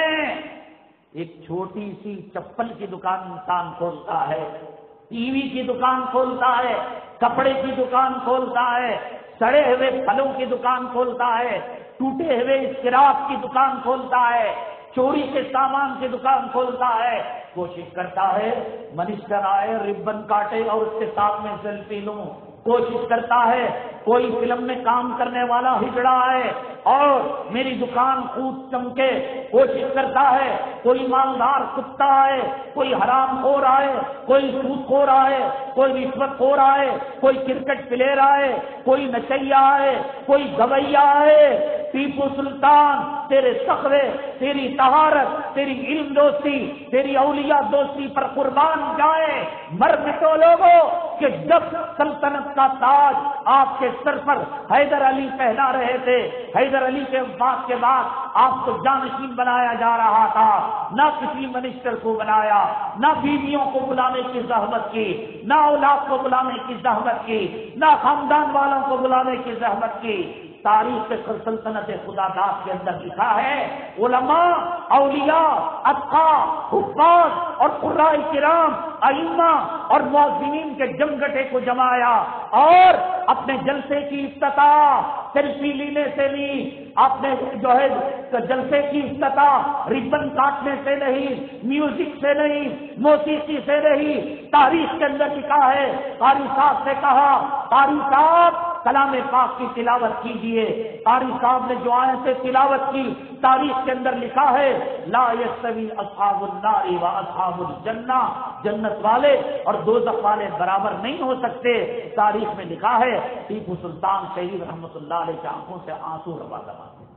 ایک چھوٹی سی چپل کی دکان انسان کھولتا ہے، ٹی وی کی دکان کھولتا ہے، کپڑے کی دکان کھولتا ہے، سڑے ہوئے پھلوں کی دکان کھولتا ہے، ٹوٹے ہوئے اسکراپ کی دکان کھولتا ہے، چوری کے سامان کی دکان کھولتا ہے. کوشش کرتا ہے منسٹر آئے ربن کاٹے اور اس کے ساتھ میں سیلفی لوں. کوشش کرتا ہے کوئی فلم میں کام کرنے والا ہجڑا آئے اور میری دکان خوب چمکے. کوشش کرتا ہے کوئی مالدار کتا آئے، کوئی حرام خور آئے، کوئی سود خور آئے، کوئی رشوت خور آئے، کوئی کرکٹ پلیئر آئے، کوئی نچیا آئے، کوئی گویا آئے. ٹیپو سلطان تیرے سخرے، تیری طہارت، تیری علم دوستی، تیری اولیاء دوستی پر قربان جائے. مر مٹو لوگوں کہ جب سلطنت کا تاج آپ کے سر پر حیدر علی پہنا رہے تھے، حیدر علی کے وفات کے بعد آپ کو جانشین بنایا جا رہا تھا. نہ کسی منسٹر کو بنایا، نہ بیویوں کو بلانے کی زحمت کی، نہ اولاد کو بلانے کی زحمت کی، نہ خاندان والوں کو بلانے کی زحمت کی. تاریخ سلطنت خدا داد کے اندر لکھا ہے علماء، اولیاء، اتقاء، حفاظ اور قراء کرام، ائمہ اور مؤذنین کے جمگٹے کو جمایا اور اپنے جلسے کی افتتاح سیلفی لینے سے نہیں، آپ نے جو ہے جلسے کی افتتاح ربن کاٹنے سے نہیں، میوزک سے نہیں، موسیقی سے نہیں. تاریخ کے اندر لکھا ہے، قاری صاحب سے کہا قاری صاحب کلام پاک کی تلاوت کیجیے. قاری صاحب نے جو آیتیں تلاوت کی، تاریخ کے اندر لکھا ہے لا یستوی اصحاب النار و اصحاب الجنہ، جنت والے اور دوزخ والے برابر نہیں ہو سکتے. تاریخ میں لکھا ہے ٹیپو سلطان شہید رحمۃ اللہ علیہ کی آنکھوں سے آنسو روا دوا تھے.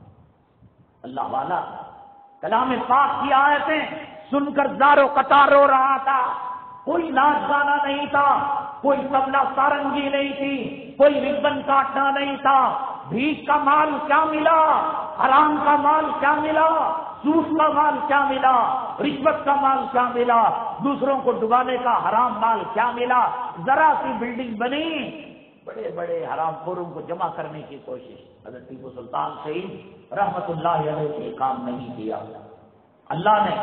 اللہ والا کلام پاک کی آیتیں سن کر زارو قطار رو رہا تھا. کوئی ناچ گانا نہیں تھا، کوئی طبلہ سارنگی نہیں تھی، کوئی ربن کاٹنا نہیں تھا. بھیک کا مال کیا ملا، حرام کا مال کیا ملا، سود کا مال کیا ملا، رشوت کا مال کیا ملا، دوسروں کو ڈبانے کا حرام مال کیا ملا. ذرا سی بلڈنگ بنی، بڑے بڑے حرام خوروں کو جمع کرنے کی کوشش. حضرت ٹیپو سلطان شہید رحمت اللہ علیہ نے کام نہیں کیا. اللہ نے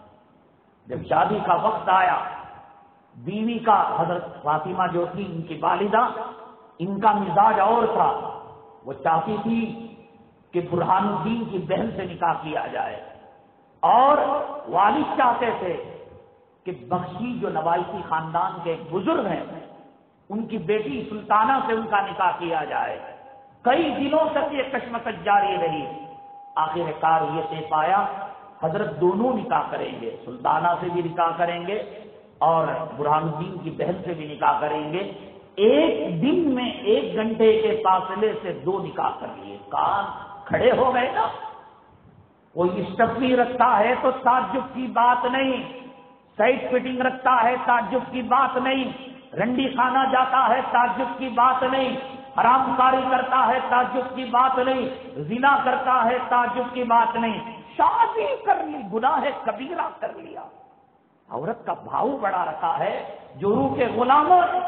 جب شادی کا وقت آیا، بیوی کا حضرت فاطمہ جو تھی ان کی والدہ، ان کا مزاج اور تھا. وہ چاہتی تھی کہ برہان الدین کی بہن سے نکاح کیا جائے، اور والد چاہتے تھے کہ بخشی جو نوائسی خاندان کے ایک بزرگ ہیں ان کی بیٹی سلطانہ سے ان کا نکاح کیا جائے. کئی دنوں تک یہ کشمکش جاری رہی. آخر کار یہ طے پایا حضرت دونوں نکاح کریں گے، سلطانہ سے بھی نکاح کریں گے اور برہان الدین کی بہن سے بھی نکاح کریں گے. ایک دن میں 1 گھنٹے کے فاصلے سے 2 نکاح کر لیے. کان کھڑے ہو گئے نا. کوئی اسٹپنی رکھتا ہے تو تعجب کی بات نہیں، سائڈ فٹنگ رکھتا ہے تعجب کی بات نہیں، رنڈی خانہ جاتا ہے تعجب کی بات نہیں، حرام کاری کرتا ہے تعجب کی بات نہیں، زنا کرتا ہے تعجب کی بات نہیں. شادی کر لی، گناہ کبیرہ کر لیا. عورت کا بھاؤ بڑا رکھا ہے جو روح کے غلاموں نے.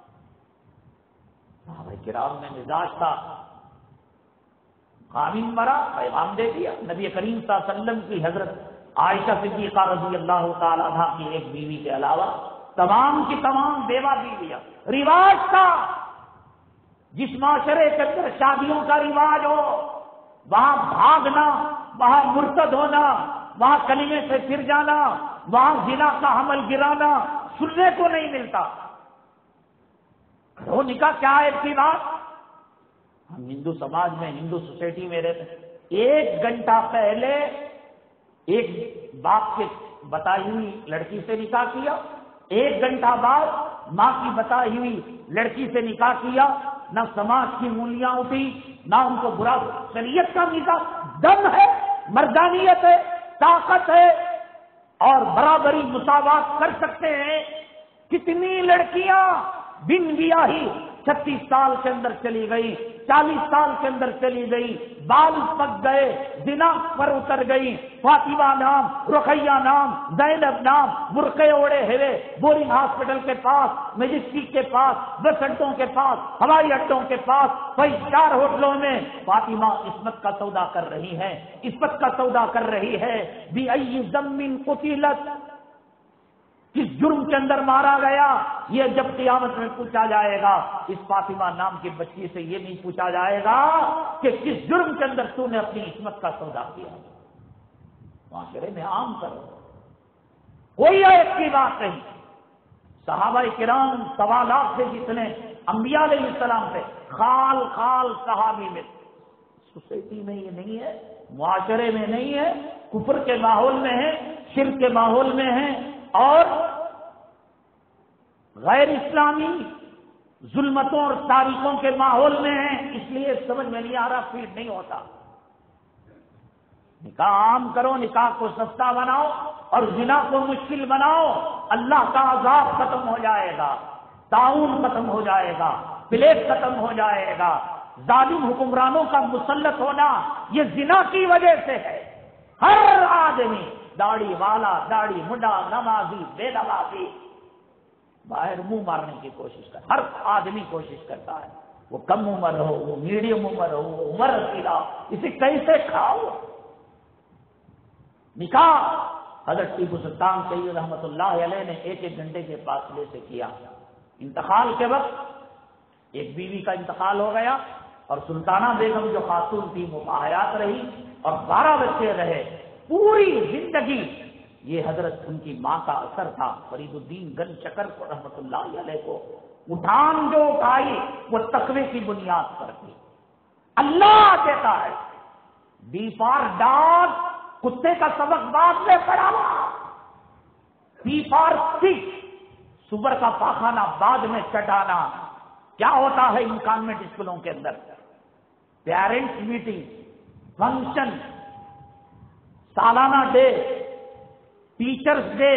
صحابہ کرام میں مزاج تھا، خامین مرا پیغام دے دیا. نبی کریم صلی اللہ علیہ وسلم کی حضرت عائشہ صدیقہ رضی اللہ تعالی عنہا کی ایک بیوی کے علاوہ تمام کی تمام بیوہ بیویاں. رواج تھا جس معاشرے کے اندر شادیوں کا رواج ہو وہاں بھاگنا، وہاں مرتد ہونا، وہاں کلمے سے پھر جانا، وہاں زنا کا حمل گرانا سننے کو نہیں ملتا. وہ نکاح کیا ہے اس کی بات؟ ہم ہندو سماج میں، ہندو سوسائٹی میں رہتے ہیں. 1 گھنٹہ پہلے ایک باپ کے بتائی ہوئی لڑکی سے نکاح کیا، 1 گھنٹہ بعد ماں کی بتائی ہوئی لڑکی سے نکاح کیا. نہ سماج کی انگلیاں اٹھی، نہ ان کو برا. شریعت کا مزاج دم ہے، مردانیت ہے، طاقت ہے اور برابری مساوات کر سکتے ہیں. کتنی لڑکیاں بن بیاہی 36 سال کے اندر چلی گئی، 40 سال کے اندر چلی گئی، بال پک گئے، زنا پر اتر گئی. فاطمہ نام، رقیہ نام، زینب نام، برقعے اوڑے ہوئے بورنگ ہاسپٹل کے پاس، میجسٹک کے پاس، بس اڈوں کے پاس، ہوائی اڈوں کے پاس، کئی 4 ہوٹلوں میں فاطمہ عصمت کا سودا کر رہی ہے، عصمت کا سودا کر رہی ہے. بِأَيِّ ذَنبٍ قُتِلَتْ، کس جرم کے اندر مارا گیا؟ یہ جب قیامت میں پوچھا جائے گا، اس فاطمہ نام کی بچی سے یہ نہیں پوچھا جائے گا کہ کس جرم کے اندر تو نے اپنی عصمت کا سودا کیا. معاشرے میں عام کرو، کوئی ایک کی بات نہیں. صحابہ کرام 1.25 لاکھ سے جتنے انبیاء علیہ السلام سے خال خال صحابی میں. سوسائٹی میں یہ نہیں ہے، معاشرے میں نہیں ہے، کفر کے ماحول میں ہے، شرک کے ماحول میں ہے اور غیر اسلامی ظلمتوں اور تاریخوں کے ماحول میں ہیں. اس لیے سمجھ میں نہیں آ رہا، فیڈ نہیں ہوتا. نکاح عام کرو، نکاح کو سستا بناؤ اور زنا کو مشکل بناؤ. اللہ کا عذاب ختم ہو جائے گا، تعاون ختم ہو جائے گا، پلیگ ختم ہو جائے گا. ظالم حکمرانوں کا مسلط ہونا یہ زنا کی وجہ سے ہے. ہر آدمی داڑھی والا، داڑھی مڈا، نمازی، بے نمازی باہر منہ مارنے کی کوشش کر. ہر آدمی کوشش کرتا ہے، وہ کم عمر ہو، وہ میڈیم عمر ہو، وہ عمر رسیدہ، اسے کیسے کھاؤ. نکاح حضرت ٹیپو سلطان سید رحمۃ اللہ علیہ نے 1 گھنٹے کے فاصلے سے کیا. انتقال کے وقت ایک بیوی کا انتقال ہو گیا اور سلطانہ بیگم جو خاتون تھی وہ باحیات رہی اور 12 بچے رہے. پوری زندگی یہ حضرت ان کی ماں کا اثر تھا. فرید الدین گنج شکر کو رحمۃ اللہ علیہ کو اٹھان جو اٹھائی وہ تقوی کی بنیاد پر تھی. اللہ کہتا ہے بی فار ڈاگ، کتے کا سبق بعد میں پڑھانا. بی فار پگ، سور کا پاخانہ بعد میں چٹانا. کیا ہوتا ہے ان کانوینٹ اسکولوں کے اندر؟ پیرنٹس میٹنگ، فنکشن، سالانہ ڈے، ٹیچرز ڈے.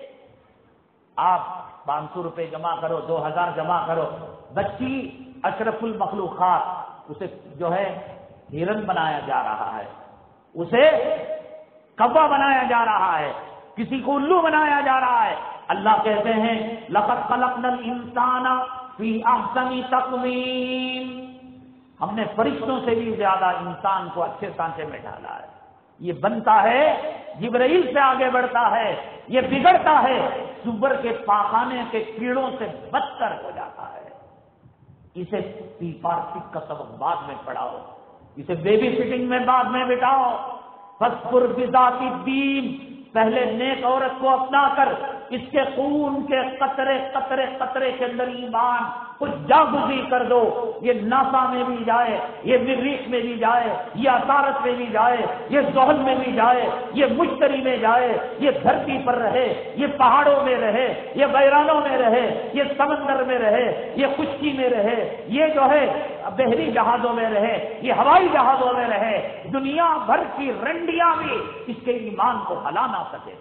آپ 500 روپے جمع کرو، 2000 جمع کرو. بچی اشرف المخلوقات، اسے جو ہے ہرن بنایا جا رہا ہے، اسے کوا بنایا جا رہا ہے، کسی کو الو بنایا جا رہا ہے. اللہ کہتے ہیں لقد خلقنا الانسان فی احسن تقویم، ہم نے فرشتوں سے بھی زیادہ انسان کو اچھے سانچے میں ڈالا ہے. یہ بنتا ہے، جبرائیل سے آگے بڑھتا ہے، یہ بگڑتا ہے، سور کے پاخانے کے کیڑوں سے بدتر ہو جاتا ہے. اسے فارسک کا سبق بعد میں پڑھاؤ، اسے بیبی سٹنگ میں بعد میں بٹھاؤ. فاذکر بذات الدین، پہلے نیک عورت کو اپنا کر اس کے خون کے قطرے قطرے قطرے کے اندر ایمان کو جاگزی کر دو. یہ ناسا میں بھی جائے، یہ مریخ میں بھی جائے، یہ عطارد میں بھی جائے، یہ زحل میں بھی جائے، یہ مشتری میں جائے، یہ دھرتی پر رہے، یہ پہاڑوں میں رہے، یہ بیرانوں میں رہے، یہ سمندر میں رہے، یہ خشکی میں رہے، یہ جو ہے بحری جہازوں میں رہے، یہ ہوائی جہازوں میں رہے. دنیا بھر کی رنڈیاں بھی اس کے ایمان کو ہلا نہ سکے.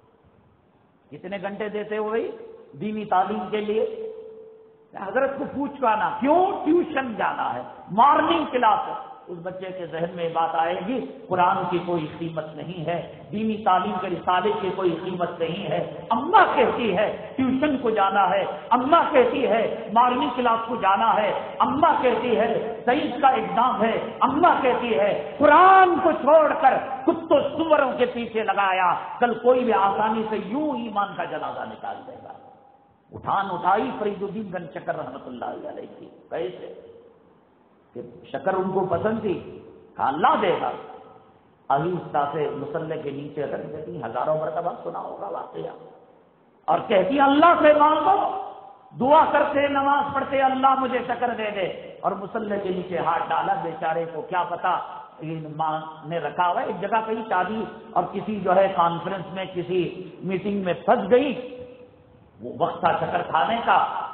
کتنے گھنٹے دیتے ہو بھائی دینی تعلیم کے لیے؟ حضرت کو پوچھ پانا کیوں ٹیوشن جانا ہے، مارننگ کلاس ہے. اس بچے کے ذہن میں بات آئے گی قرآن کی کوئی قیمت نہیں ہے، دینی تعلیم کے رسالے کی کوئی قیمت نہیں ہے. اماں کہتی ہے ٹیوشن کو جانا ہے، اماں کہتی ہے مارننگ کلاس کو جانا ہے، اماں کہتی ہے سائنس کا ایگزام ہے، اماں کہتی ہے قرآن کو چھوڑ کر کتوں سوروں کے پیچھے لگایا، کل کوئی بھی آسانی سے یوں ایمان کا جنازہ نکال دے گا. اٹھان اٹھائی فرید الدین گنج شکر رحمۃ اللہ علیہ کی. کیسے کہ شکر ان کو پسند تھی، کہا اللہ دے گا. آہستہ سے مسلح کے نیچے رکھ دیتی، ہزاروں مرتبہ سنا ہوگا واقعہ، اور کہتی اللہ سے مانگو، دعا کرتے، نماز پڑھتے اللہ مجھے شکر دے دے، اور مسلح کے نیچے ہاتھ ڈالا. بیچارے کو کیا پتا ماں نے رکھا ہوا ایک جگہ کہیں شادی اور کسی جو ہے کانفرنس میں کسی میٹنگ میں پھنس گئی. وہ وقت تھا شکر کھانے کا،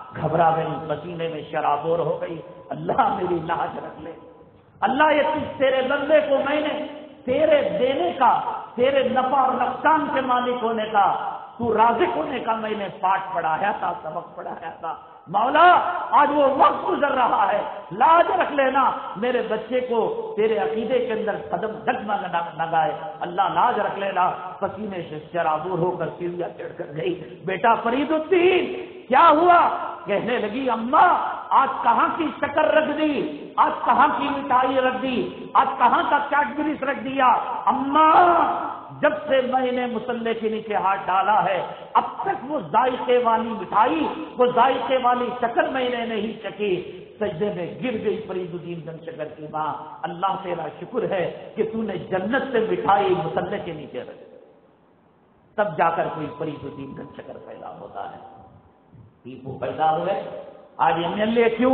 گھبرا گئی، پسینے میں شرابور ہو گئی، اللہ میری لاج رکھ لے، اللہ یہ تیرے بندے کو میں نے تیرے دینے کا، تیرے نفع اور نقصان کے مالک ہونے کا، تو رازق ہونے کا میں نے پاٹ پڑھایا تھا، سبق پڑھایا تھا، مولا آج وہ وقت گزر رہا ہے، لاج رکھ لینا میرے بچے کو تیرے عقیدے کے اندر قدم ڈگمگ نہ گائے، اللہ لاج رکھ لینا۔ پسینے سے شرابور ہو کر سیڑھیاں چڑھ کر گئی، بیٹا فرید الدین کیا ہوا؟ کہنے لگی اماں آج کہاں کی شکر رکھ دی، آج کہاں کی مٹھائی رکھ دی، آج کہاں کا کیڈبریز رکھ دیا، اماں جب سے میں نے مصلے کے نیچے ہاتھ ڈالا ہے اب تک وہ ذائقے والی مٹھائی، وہ ذائقے والی شکر میں نے نہیں چکی۔ سجدے میں گر گئی فرید الدین گن شکر کی ماں، اللہ تیرا شکر ہے کہ تو نے جنت سے مٹھائی مصلے کے نیچے رکھ، تب جا کر کوئی فرید الدین گن شکر پیدا ہوتا ہے۔ ٹیپو پیدا ہوئے، آج MLA کیوں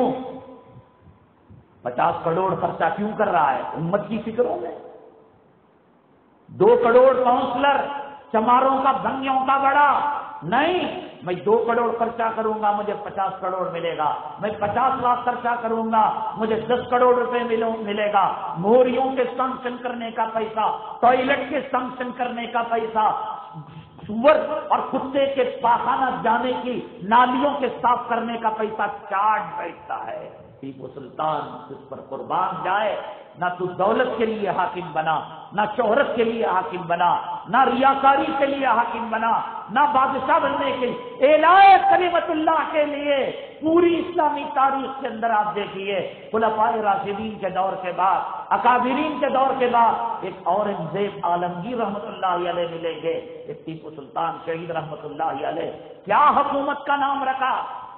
50 کروڑ خرچہ کیوں کر رہا ہے؟ امت کی فکروں میں 2 کروڑ کاؤنسلر چماروں کا بھنگیوں کا بڑا نہیں، میں 2 کروڑ خرچہ کروں گا مجھے 50 کروڑ ملے گا، میں 50 لاکھ خرچہ کروں گا مجھے 10 کروڑ روپے ملے گا، موریوں کے سنکشن کرنے کا پیسہ، ٹوائلٹ کے سنکشن کرنے کا پیسہ، سور اور کتے کے پاخانہ جانے کی نالیوں کے صاف کرنے کا پیسہ چاٹ بیٹھتا ہے۔ ٹیپو سلطان اس پر قربان جائے، نہ تو دولت کے لیے حاکم بنا، نہ شہرت کے لیے حاکم بنا، نہ ریاکاری کے لیے حاکم بنا، نہ بادشاہ بننے کے لیے، اعلاء کلمت اللہ کے لیے پوری اسلامی تاریخ کے اندر آپ دیکھیے خلفائے راشدین کے دور کے بعد، اکابرین کے دور کے بعد ایک اورنگزیب عالمگیر رحمت اللہ علیہ ملیں گے، ایک ٹیپو سلطان شہید رحمت اللہ علیہ۔ کیا حکومت کا نام رکھا؟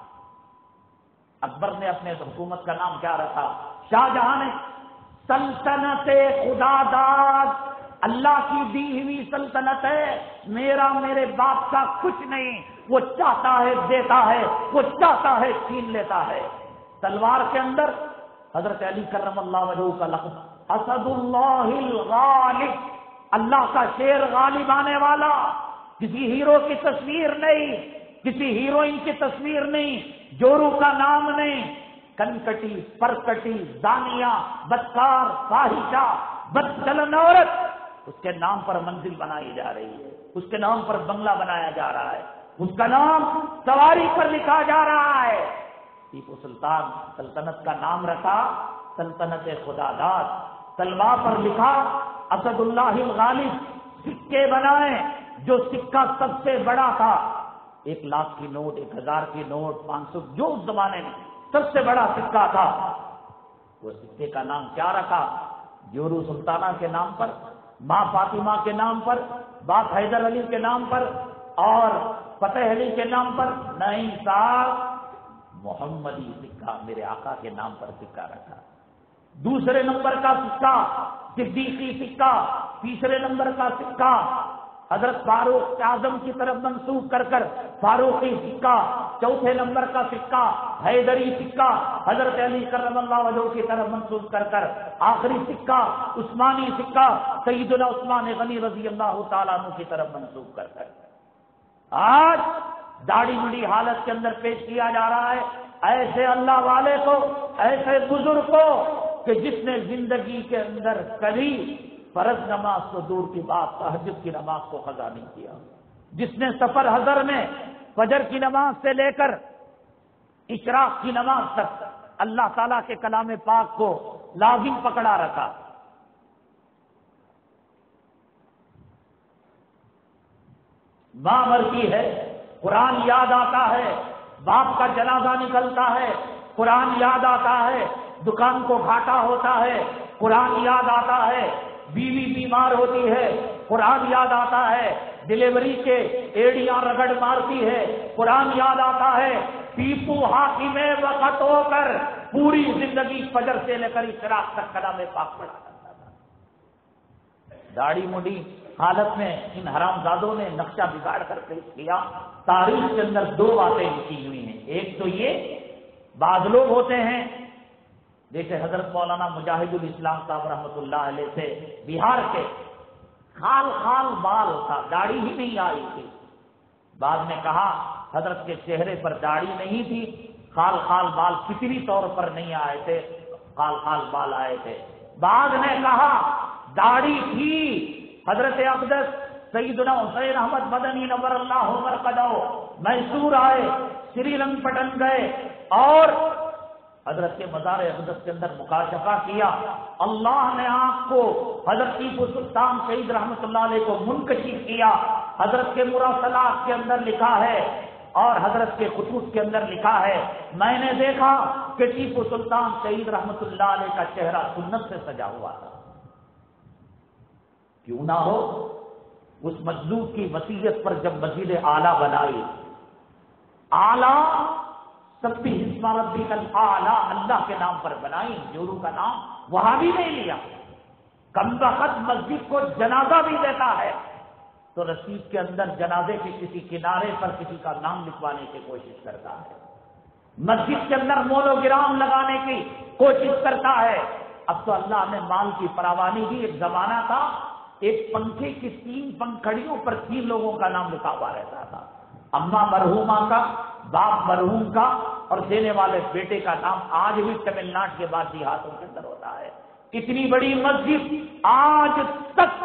اکبر نے اپنے حکومت کا نام کیا رکھا؟ شاہ جہاں نے سلطنت خدا داد، اللہ کی دی ہوئی سلطنت ہے، میرے باپ کا کچھ نہیں، وہ چاہتا ہے دیتا ہے، وہ چاہتا ہے چھین لیتا ہے۔ تلوار کے اندر حضرت علی کرم اللہ وجہہ کا لقب اسد اللہ الغالب، اللہ کا شیر غالب آنے والا، کسی ہیرو کی تصویر نہیں، کسی ہیروئن کی تصویر نہیں، جورو کا نام نہیں، کنکٹی، پرکٹی، زانیہ، بدکار، فاحشہ، بدچلن عورت، اس کے نام پر منزل بنائی جا رہی ہے، اس کے نام پر بنگلہ بنایا جا رہا ہے، اس کا نام سواری پر لکھا جا رہا ہے۔ ٹیپو سلطان سلطنت کا نام رکھا سلطنت خدا داد، تلوار پر لکھا اسد اللہ الغالب، سکے بنائے، جو سکہ سب سے بڑا تھا، 1 لاکھ کی نوٹ، 1000 کی نوٹ، 500، جو اس زمانے میں سب سے بڑا سکہ تھا، وہ سکے کا نام کیا رکھا؟ جورو سلطانہ کے نام پر، ماں فاطمہ کے نام پر، باپ حیدر علی کے نام پر اور فتح علی کے نام پر نہیں صاحب، محمدی سکہ، میرے آقا کے نام پر سکہ رکھا۔ دوسرے نمبر کا سکہ صدیقی سکہ، تیسرے نمبر کا سکہ حضرت فاروق اعظم کی طرف منسوب کر فاروقی سکہ، چوتھے نمبر کا سکہ حیدری سکہ حضرت علی کرم اللہ وجہہ کی طرف منسوب کر آخری سکہ عثمانی سکہ سیدنا عثمان غنی رضی اللہ تعالیٰ عنہ کی طرف منسوب کر آج داڑھی مڑی حالت کے اندر پیش کیا جا رہا ہے ایسے اللہ والے کو، ایسے بزرگ کو کہ جس نے زندگی کے اندر کبھی فرض نماز کو دور کی بات تہجد کی نماز کو قضا نہیں کیا، جس نے سفر حضر میں فجر کی نماز سے لے کر اشراق کی نماز تک اللہ تعالیٰ کے کلام پاک کو لازم پکڑا رکھا۔ ماں مرتی ہے، قرآن یاد آتا ہے، باپ کا جنازہ نکلتا ہے، قرآن یاد آتا ہے، دکان کو گھاٹا ہوتا ہے، قرآن یاد آتا ہے، بیوی بیمار ہوتی ہے، قرآن یاد آتا ہے، ڈلیوری کے ایڑیاں رگڑ مارتی ہے، قرآن یاد آتا ہے، ٹیپو حاکم وقت ہو کر پوری زندگی فجر سے لے کر اشراق تک کلام پاک پڑھا کرتا تھا۔ داڑھی مڈی حالت میں ان حرام زادوں نے نقشہ بگاڑ کر پیش کیا۔ تاریخ کے اندر 2 باتیں لکھی ہوئی ہیں، ایک تو یہ بعض لوگ ہوتے ہیں جیسے حضرت مولانا مجاہد الاسلام صاحب رحمۃ اللہ علیہ سے بہار کے، خال خال بال تھا، داڑھی ہی نہیں آئی تھی، بعد میں کہا حضرت کے چہرے پر داڑھی نہیں تھی، خال خال بال فطری طور پر نہیں آئے تھے، خال خال بال آئے تھے۔ بعض نے کہا داڑھی تھی۔ حضرت اقدس سیدنا حسین احمد مدنی نور اللہ مرقدہ میسور آئے، سری رنگ پٹن گئے اور حضرت کے مزار اقدس کے اندر مکاشفہ کیا۔ اللہ نے آپ کو حضرت ٹیپو سلطان شہید رحمۃ اللہ علیہ کو منکشف کیا۔ حضرت کے مراسلات کے اندر لکھا ہے اور حضرت کے خطوط کے اندر لکھا ہے، میں نے دیکھا کہ ٹیپو سلطان شہید رحمۃ اللہ علیہ کا چہرہ سنت سے سجا ہوا تھا۔ کیوں نہ ہو، اس مجذوب کی وصیت پر جب مسجد اعلیٰ بنائی، اعلیٰ سبھی اسم ربک الاعلیٰ اللہ کے نام پر بنائی، جورو کا نام وہاں بھی نہیں لیا۔ کم وقت مسجد کو جنازہ بھی دیتا ہے تو رسید کے اندر جنازے کے کسی کنارے پر کسی کا نام لکھوانے کی کوشش کرتا ہے، مسجد کے اندر مونوگرام لگانے کی کوشش کرتا ہے۔ اب تو اللہ نے مال کی فراوانی دی۔ ایک زمانہ تھا ایک پنکھے کی 3 پنکھڑیوں پر 3 لوگوں کا نام لکھا ہوا رہتا تھا، اماں مرحومہ کا، باپ مرحوم کا اور دینے والے بیٹے کا نام آج بھی تمل ناڈو کے بعد دیہاتوں کے اندر ہوتا ہے۔ اتنی بڑی مسجد آج تک،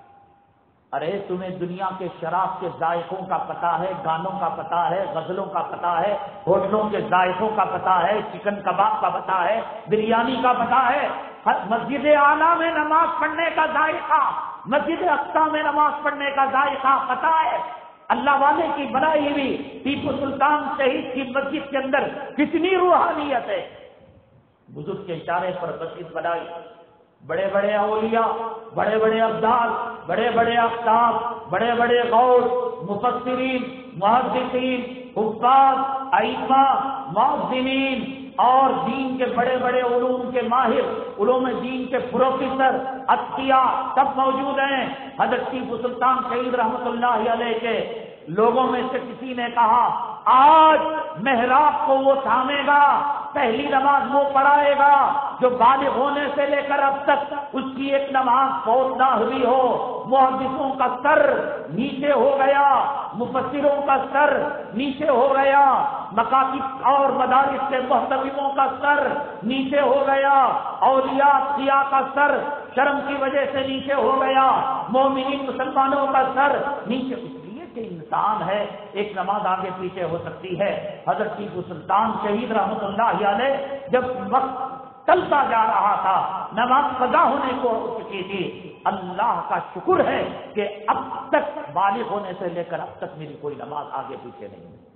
ارے تمہیں دنیا کے شراب کے ذائقوں کا پتہ ہے، گانوں کا پتہ ہے، غزلوں کا پتہ ہے، ہوٹلوں کے ذائقوں کا پتہ ہے، چکن کباب کا پتہ ہے، بریانی کا پتہ ہے، مسجد اعلیٰ میں نماز پڑھنے کا ذائقہ، مسجد اقصیٰ میں نماز پڑھنے کا ذائقہ پتہ ہے۔ اللہ والے کی بنائی ہوئی ٹیپو سلطان شہید کی مسجد کے اندر کتنی روحانیت ہے۔ بزرگ کے اشارے پر مسجد بنائی، بڑے بڑے اولیاء، بڑے بڑے ابدال، بڑے بڑے اقطاب، بڑے بڑے غوث، مفسرین، محدثین، حفاظ، ائمہ، مؤذنین اور دین کے بڑے بڑے علوم کے ماہر، علوم دین کے پروفیسر، اتقیاء سب موجود ہیں۔ حضرت ٹیپو سلطان شہید رحمۃ اللہ علیہ کے لوگوں میں سے کسی نے کہا آج محراب کو وہ تھامے گا، پہلی نماز وہ پڑھائے گا جو بالغ ہونے سے لے کر اب تک اس کی ایک نماز فوت نہ ہوئی ہو۔ محدثوں کا سر نیچے ہو گیا، مفسروں کا سر نیچے ہو گیا، مکاتب اور مدارس کے محتویوں کا سر نیچے ہو گیا، اولیاء اتقیاء کا سر شرم کی وجہ سے نیچے ہو گیا، مومنین مسلمانوں کا سر نیچے، اس لیے کہ انسان ہے، ایک نماز آگے پیچھے ہو سکتی ہے۔ حضرت ٹیپو سلطان شہید رحمۃ اللہ علیہ جب وقت چلتا جا رہا تھا، نماز قضا ہونے کو ہو چکی تھی، اللہ کا شکر ہے کہ اب تک بالغ ہونے سے لے کر اب تک میری کوئی نماز آگے پیچھے نہیں ہے۔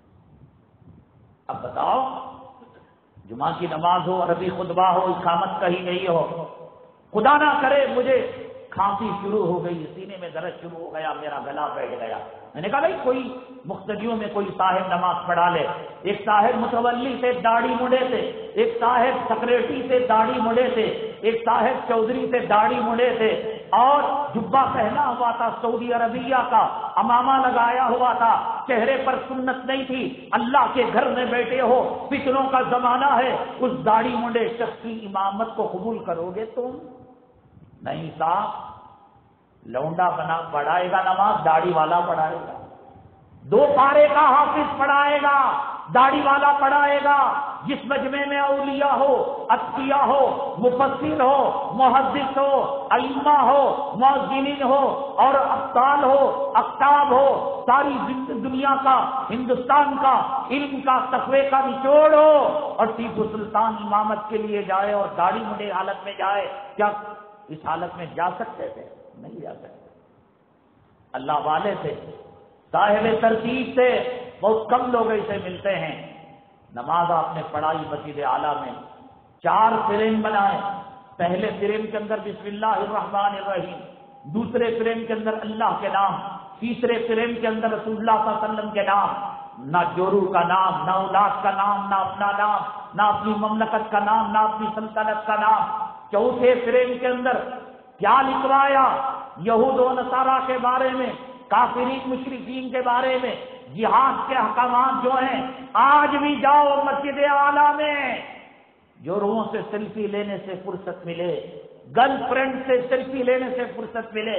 اب بتاؤ، جمعہ کی نماز ہو، عربی خطبہ ہو، اقامت کہی گئی ہو، خدا نہ کرے مجھے کھانسی شروع ہو گئی، سینے میں درد شروع ہو گیا، میرا گلا بیٹھ گیا، میں نے کہا بھائی کوئی مقتدیوں میں کوئی صاحب نماز پڑھا لے۔ ایک صاحب متولی سے داڑھی مڑے تھے، ایک صاحب سیکریٹری سے داڑھی مڑے تھے، ایک صاحب چودھری سے داڑھی مڑے تھے اور جبہ پہنا ہوا تھا سعودی عربیہ کا، امامہ لگایا ہوا تھا، چہرے پر سنت نہیں تھی۔ اللہ کے گھر میں بیٹھے ہو، فتنوں کا زمانہ ہے، اس داڑھی مڑے شخص کی امامت کو قبول کرو گے تم؟ نہیں صاحب، لونڈا بنا پڑھائے گا نماز، داڑھی والا پڑھائے گا، 2 پارے کا حافظ پڑھائے گا، داڑھی والا پڑھائے گا۔ جس مجمع میں اولیاء ہو، اتقیاء ہو، مفسر ہو، محدث ہو، ائمہ ہو، مؤذنین ہو اور ابطال ہو، اقطاب ہو، ساری دنیا کا، ہندوستان کا علم کا، تقوی کا نچوڑ ہو، اور ٹیپو سلطان امامت کے لیے جائے اور داڑھی مڈے حالت میں جائے، کیا اس حالت میں جا سکتے تھے؟ نہیں جا سکتے۔ اللہ والے سے، صاحب ترتیب سے بہت کم لوگ اسے ملتے ہیں۔ نماز آپ نے پڑھائی مسجد اعلیٰ میں، 4 فریم بنائے، پہلے فریم کے اندر بسم اللہ الرحمن الرحیم، دوسرے فریم کے اندر اللہ کے نام، تیسرے فریم کے اندر رسول اللہ صلی اللہ علیہ وسلم کے نام، نہ جورو کا نام، نہ اولاد کا نام، نہ اپنا نام، نہ اپنی مملکت کا نام، نہ اپنی سلطنت کا نام۔ چوتھے فریم کے اندر کیا لکھوایا؟ یہود و نصارہ کے بارے میں، کافرین مشرکین کے بارے میں، جہاد کے احکامات جو ہیں۔ آج بھی جاؤ مسجد اعلیٰ میں، جو روحوں سے سیلفی لینے سے فرصت ملے، گرل فرینڈ سے سیلفی لینے سے فرصت ملے،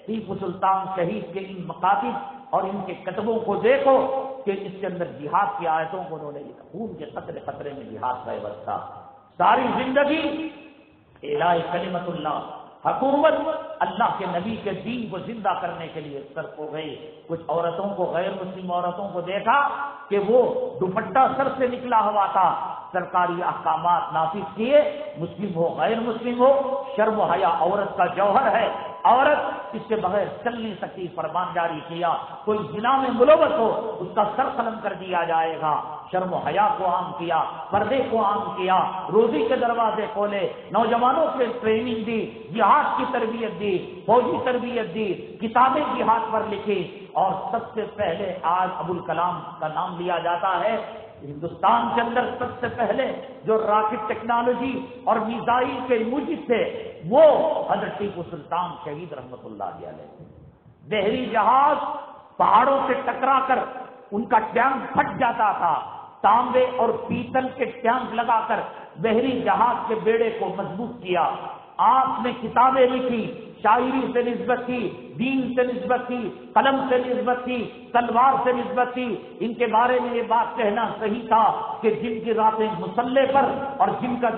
ٹیپو سلطان شہید کے ان مکاتب اور ان کے کتبوں کو دیکھو کہ اس کے اندر جہاد کی آیتوں کو انہوں نے لکھا. خون کے قطرے قطرے میں جہاد کا عوض تھا. ساری زندگی اعلاء کلمت اللہ، حکومت اللہ کے نبی کے دین کو زندہ کرنے کے لیے صرف ہو گئی. کچھ عورتوں کو، غیر مسلم عورتوں کو دیکھا کہ وہ دوپٹہ سر سے نکلا ہوا تھا. سرکاری احکامات نافذ کیے، مسلم ہو غیر مسلم ہو، شرم و حیا عورت کا جوہر ہے، عورت اس کے بغیر چل نہیں سکتی. فرمان جاری کیا کوئی زنا میں ملوث ہو اس کا سر قلم کر دیا جائے گا. شرم و حیا کو عام کیا، پردے کو عام کیا، روزی کے دروازے کھولے، نوجوانوں کو ٹریننگ دی، جہاد کی تربیت دی، فوجی تربیت دی، کتابیں جہاد پر لکھی. اور سب سے پہلے آج ابوالکلام کا نام لیا جاتا ہے. ہندوستان کے اندر سب سے پہلے جو راکٹ ٹیکنالوجی اور میزائل کے موجد تھے وہ حضرت ٹیپو سلطان شہید رحمت اللہ علیہ. بحری جہاز پہاڑوں سے ٹکرا کر ان کا ٹینک پھٹ جاتا تھا. تانبے اور پیتل کے ٹینک لگا کر بحری جہاز کے بیڑے کو مضبوط کیا. آپ نے کتابیں لکھی، شاعری سے نسبت کی، دین سے نسبت کی، قلم سے نسبت کی، تلوار سے نسبت کی. ان کے بارے میں یہ بات کہنا صحیح تھا کہ جن کی راتیں مسلح پر اور جن کا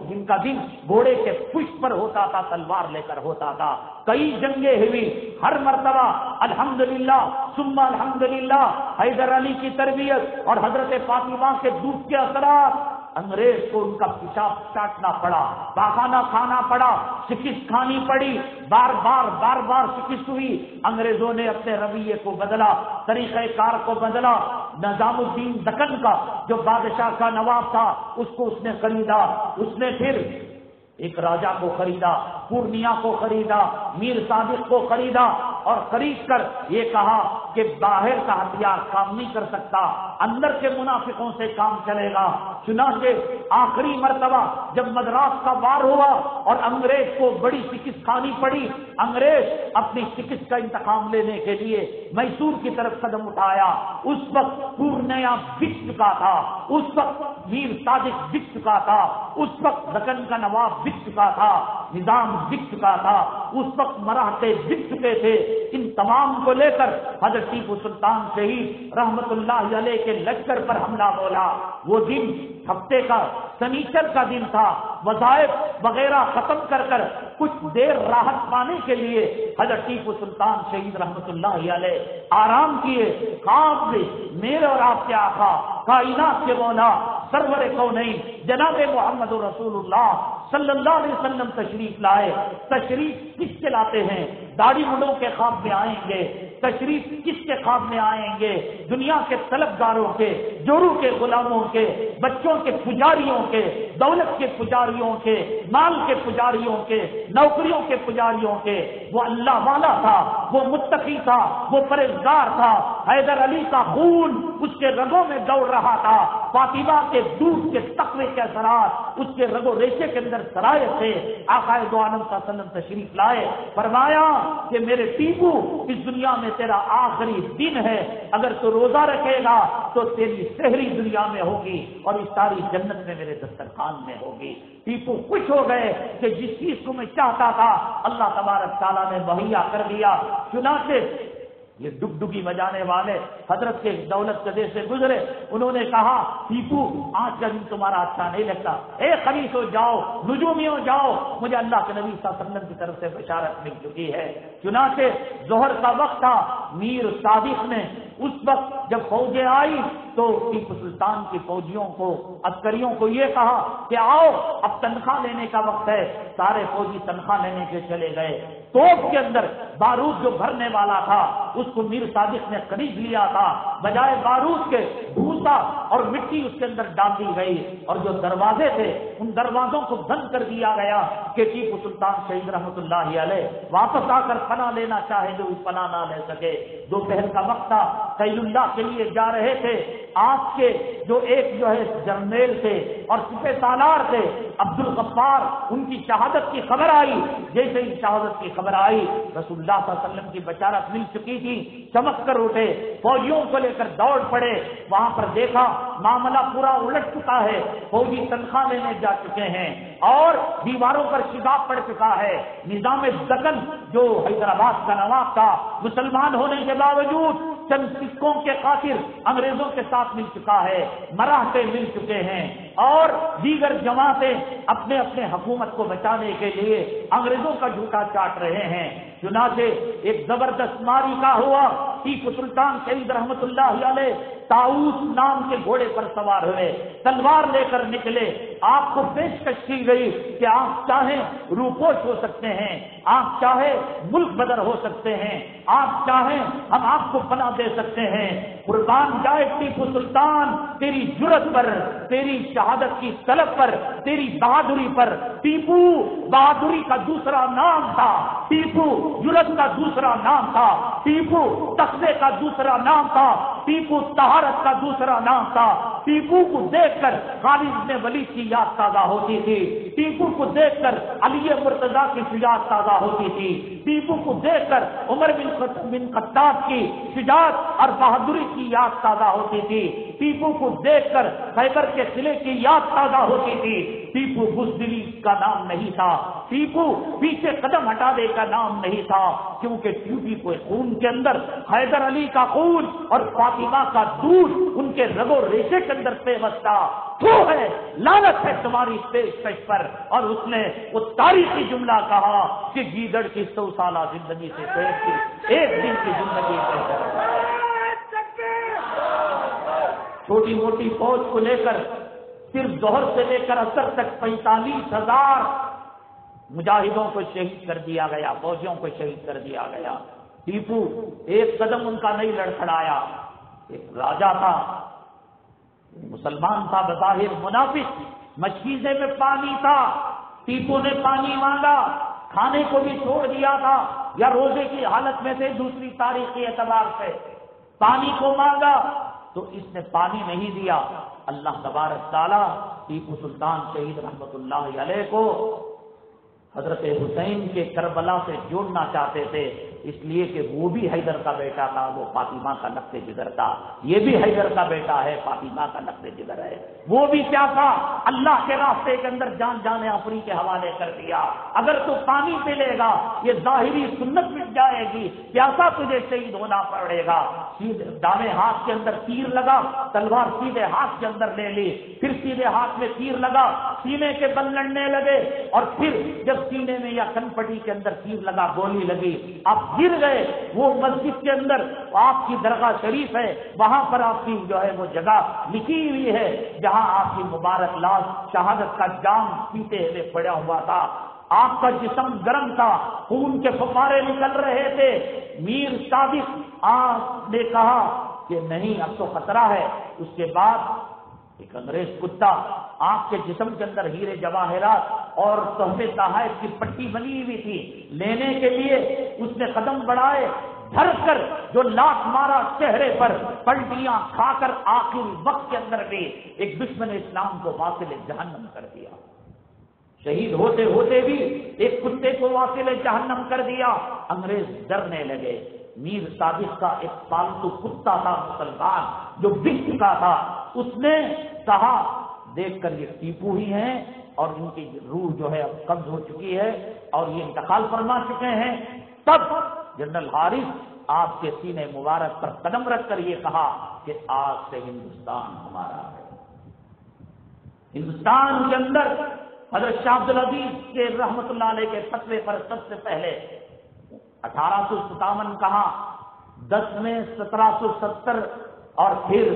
دن گھوڑے کے پشت پر ہوتا تھا، تلوار لے کر ہوتا تھا. کئی جنگیں ہوئی، ہر مرتبہ الحمدللہ ثم الحمدللہ حیدر علی کی تربیت اور حضرت فاطمہ کے دودھ کے اثرات انگریز کو ان کا پیشاب چاٹنا پڑا، پاخانہ کھانا پڑا، شکست کھانی پڑی، بار بار شکست ہوئی. انگریزوں نے اپنے رویے کو بدلا، طریقہ کار کو بدلا. نظام الدین دکن کا جو بادشاہ کا نواب تھا اس نے خریدا. اس نے پھر ایک راجا کو خریدا، پورنیا کو خریدا، میر صادق کو خریدا اور خرید کر یہ کہا کہ باہر کا ہتھیار کام نہیں کر سکتا، اندر کے منافقوں سے کام چلے گا. چنانچہ آخری مرتبہ جب مدراس کا وار ہوا اور انگریز کو بڑی شکست کھانی پڑی، انگریز اپنی شکست کا انتقام لینے کے لیے میسور کی طرف قدم اٹھایا. اس وقت پورنیا بک چکا تھا، اس وقت میر صادق بک چکا تھا، اس وقت دکن کا نواب بک چکا تھا، نظام بک چکا تھا، اس وقت مراٹھے بک چکے تھے. ان تمام کو لے کر حضرت ٹیپو سلطان شہید رحمت اللہ علیہ کے لشکر پر حملہ بولا. وہ دن ہفتے کا سنیچر کا دن تھا. وظائف وغیرہ ختم کر کچھ دیر راحت پانے کے لیے حضرت ٹیپو سلطان شہید رحمت اللہ علیہ آرام کیے. خواب میں میرے اور آپ کے آقا کائنات کے مولا سرور کونین جناب محمد رسول اللہ صلی اللہ علیہ وسلم تشریف لائے. تشریف کس کے لاتے ہیں؟ داڑھی مڈوں کے خواب میں آئیں گے. تشریف کس کے خواب میں آئیں گے؟ دنیا کے طلبگاروں کے، جورو کے غلاموں کے، بچوں کے پجاریوں کے، دولت کے پجاریوں کے، مال کے پجاریوں کے، نوکریوں کے پجاریوں کے. وہ اللہ والا تھا، وہ متقی تھا، وہ پرہیزگار تھا. حیدر علی کا خون اس کے رگوں میں دوڑ رہا تھا. فاطمہ کے دودھ کے تقوی کے اثرات اس کے رگو ریشے کے اندر سرائے تھے. آقا دو عالم صلی اللہ علیہ وسلم تشریف لائے. فرمایا کہ میرے ٹیپو اس دنیا میں تیرا آخری دن ہے، اگر تو روزہ رکھے گا تو تیری سحری دنیا میں ہوگی اور اس ساری جنت میں میرے دسترخوان میں ہوگی. ٹیپو خوش ہو گئے کہ جس چیز کو میں چاہتا تھا اللہ تبارک تعالیٰ نے مہیا کر دیا. چنانچہ یہ ڈگڈگی بجانے والے حضرت کے دولت قدے سے گزرے. انہوں نے کہا ٹیپو آج کا دن تمہارا اچھا نہیں لگتا، اے خلیصو جاؤ، نجومیوں جاؤ، مجھے اللہ کے نبی صلی اللہ علیہ وسلم کی طرف سے بشارت مل چکی ہے. چنانچہ ظہر کا وقت تھا. میر صادق نے اس وقت جب فوجیں آئی تو ٹیپو سلطان کی فوجیوں کو، عسکریوں کو یہ کہا کہ آؤ اب تنخواہ لینے کا وقت ہے. سارے فوجی تنخواہ لینے کے چلے گئے. توپ کے اندر بارود جو بھرنے والا تھا اس کو میر صادق نے خرید لیا تھا. بجائے بارود کے بھوسا اور مٹی اس کے اندر ڈال دی گئی اور جو دروازے تھے ان دروازوں کو بند کر دیا گیا کہ ٹیپو سلطان شہید رحمت اللہ علیہ واپس آ کر پناہ لینا چاہے جو پناہ نہ لے سکے. دوپہر کا وقت تھا. قیل اللہ کے لیے جا رہے تھے، آپ کے جو ایک جو ہے جرنیل تھے اور سپہ سالار تھے عبد الغفار، ان کی شہادت کی خبر آئی۔ جیسے ہی شہادت کی خبر آئی، رسول اللہ صلی اللہ علیہ وسلم کی بشارت مل چکی تھی، چمک کر اٹھے، فوجیوں کو لے کر دوڑ پڑے۔ وہاں پر دیکھا معاملہ پورا الٹ چکا ہے، فوجی تنخواہ لینے جا چکے ہیں اور دیواروں پر شگاف پڑ چکا ہے۔ نظام دکن جو حیدرآباد کا نواب تھا، مسلمان ہونے کے باوجود چند سکوں کے خاطر انگریزوں کے ساتھ مل چکا ہے، مراٹھے مل چکے ہیں اور دیگر جماعتیں اپنے اپنے حکومت کو بچانے کے لیے انگریزوں کا جھوٹا چاٹ رہے ہیں۔ چنانچہ ایک زبردست ماری کا ہوا، ٹیپو سلطان شہید رحمت اللہ علیہ طاؤس نام کے گھوڑے پر سوار ہوئے، تلوار لے کر نکلے۔ آپ کو پیشکش کی گئی کہ آپ چاہیں روپوش ہو سکتے ہیں، آپ چاہے ملک بدر ہو سکتے ہیں، آپ چاہیں ہم آپ کو پناہ دے سکتے ہیں۔ قربان جائے ٹیپو سلطان تیری جرت پر، تیری شہادت کی طلب پر، تیری بہادری پر۔ ٹیپو بہادری کا دوسرا نام تھا، ٹیپو جرت کا دوسرا نام تھا، ٹیپو تقوی کا دوسرا نام تھا، ٹیپو طہارت کا دوسرا نام تھا۔ ٹیپو کو دیکھ کر خالد بن ولید کی یاد تازہ ہوتی تھی، ٹیپو کو دیکھ کر علی مرتضیٰ کی شجاعت تازہ ہوتی تھی، ٹیپو کو دیکھ کر عمر بن خطاب کی شجاعت اور بہادری کی یاد تازہ ہوتی تھی، ٹیپو کو دیکھ کر خیبر کے قلعے کی یاد تازہ ہوتی تھی۔ ٹیپو بزدلی کا نام نہیں تھا، ٹیپو پیچھے قدم ہٹانے کا نام نہیں تھا، کیونکہ ٹیپو کے خون کے اندر حیدر علی کا خون اور فاطمہ کا دودھ ان کے رگ و ریشے کے اندر پیوست تھا۔ تو ہے لعنت ہے تمہاری پیشکش پر۔ اور اس نے وہ تاریخی جملہ کہا کہ گیدڑ کی 100 سالہ زندگی سے ایک دن کی زندگی بہتر ہے۔ چھوٹی موٹی فوج کو لے کر صرف ظہر سے لے کر عصر تک 45,000 مجاہدوں کو شہید کر دیا گیا، فوجیوں کو شہید کر دیا گیا۔ ٹیپو ایک قدم ان کا نہیں لڑکھڑایا۔ ایک راجا تھا، مسلمان تھا، بظاہر منافق، مشکیزے میں پانی تھا، ٹیپو نے پانی مانگا، کھانے کو بھی چھوڑ دیا تھا یا روزے کی حالت میں سے دوسری تاریخی اعتبار سے پانی کو مانگا تو اس نے پانی نہیں دیا۔ اللہ تبارک تعالیٰ ٹیپو سلطان شہید رحمت اللہ علیہ کو حضرت حسین کے کربلا سے جوڑنا چاہتے تھے، اس لیے کہ وہ بھی حیدر کا بیٹا تھا، وہ فاطمہ کا نقد جگر تھا، یہ بھی حیدر کا بیٹا ہے، فاطمہ کا نقد جگر ہے۔ وہ بھی کیا تھا، اللہ کے راستے کے اندر جان جانے اپنی کے حوالے کر دیا۔ اگر تو پانی پی لے گا یہ ظاہری سنت مٹ جائے گی، پیاسا تجھے شہید ہونا پڑے گا۔ دائیں ہاتھ کے اندر تیر لگا، تلوار سیدھے ہاتھ کے اندر لے لی، پھر سیدھے ہاتھ میں تیر لگا، سینے کے بل لڑنے لگے، اور پھر جب سینے میں یا کن پٹی کے اندر تیر لگا، گولی لگی، آپ گر گئے۔ وہ مسجد کے اندر آپ کی درگاہ شریف ہے، وہاں پر آپ کی جو ہے وہ جگہ لکھی ہوئی ہے جہاں آپ کی مبارک لاش شہادت کا جام پیتے ہوئے پڑا ہوا تھا۔ آپ کا جسم گرم تھا، خون کے فوارے نکل رہے تھے۔ میر صادق آپ نے کہا کہ نہیں اب تو خطرہ ہے۔ اس کے بعد ایک انگریز کتا آپ کے جسم کے اندر ہیرے جواہرات اور تحفے تحائف کی پٹی بنی ہوئی تھی، لینے کے لیے اس نے قدم بڑھائے، دھر کر جو لاکھ مارا چہرے پر، پلٹیاں کھا کر آخری وقت کے اندر بھی ایک دشمن اسلام کو واصل جہنم کر دیا۔ شہید ہوتے ہوتے بھی ایک کتے کو واصل جہنم کر دیا۔ انگریز ڈرنے لگے۔ میر صادق کا ایک پالتو کتا تھا مسلمان جو بک چکا تھا، اس نے کہا دیکھ کر یہ ٹیپو ہی ہیں اور ان کی روح جو ہے اب قبض ہو چکی ہے اور یہ انتقال فرما چکے ہیں۔ تب جنرل حارث آپ کے سینے مبارک پر قدم رکھ کر یہ کہا کہ آج سے ہندوستان ہمارا ہے۔ ہندوستان کے اندر حضرت شاہ عبد العزیز کے رحمت اللہ علیہ کے فتوے پر سب سے پہلے 1857 کہا، 10 میں 1770 اور پھر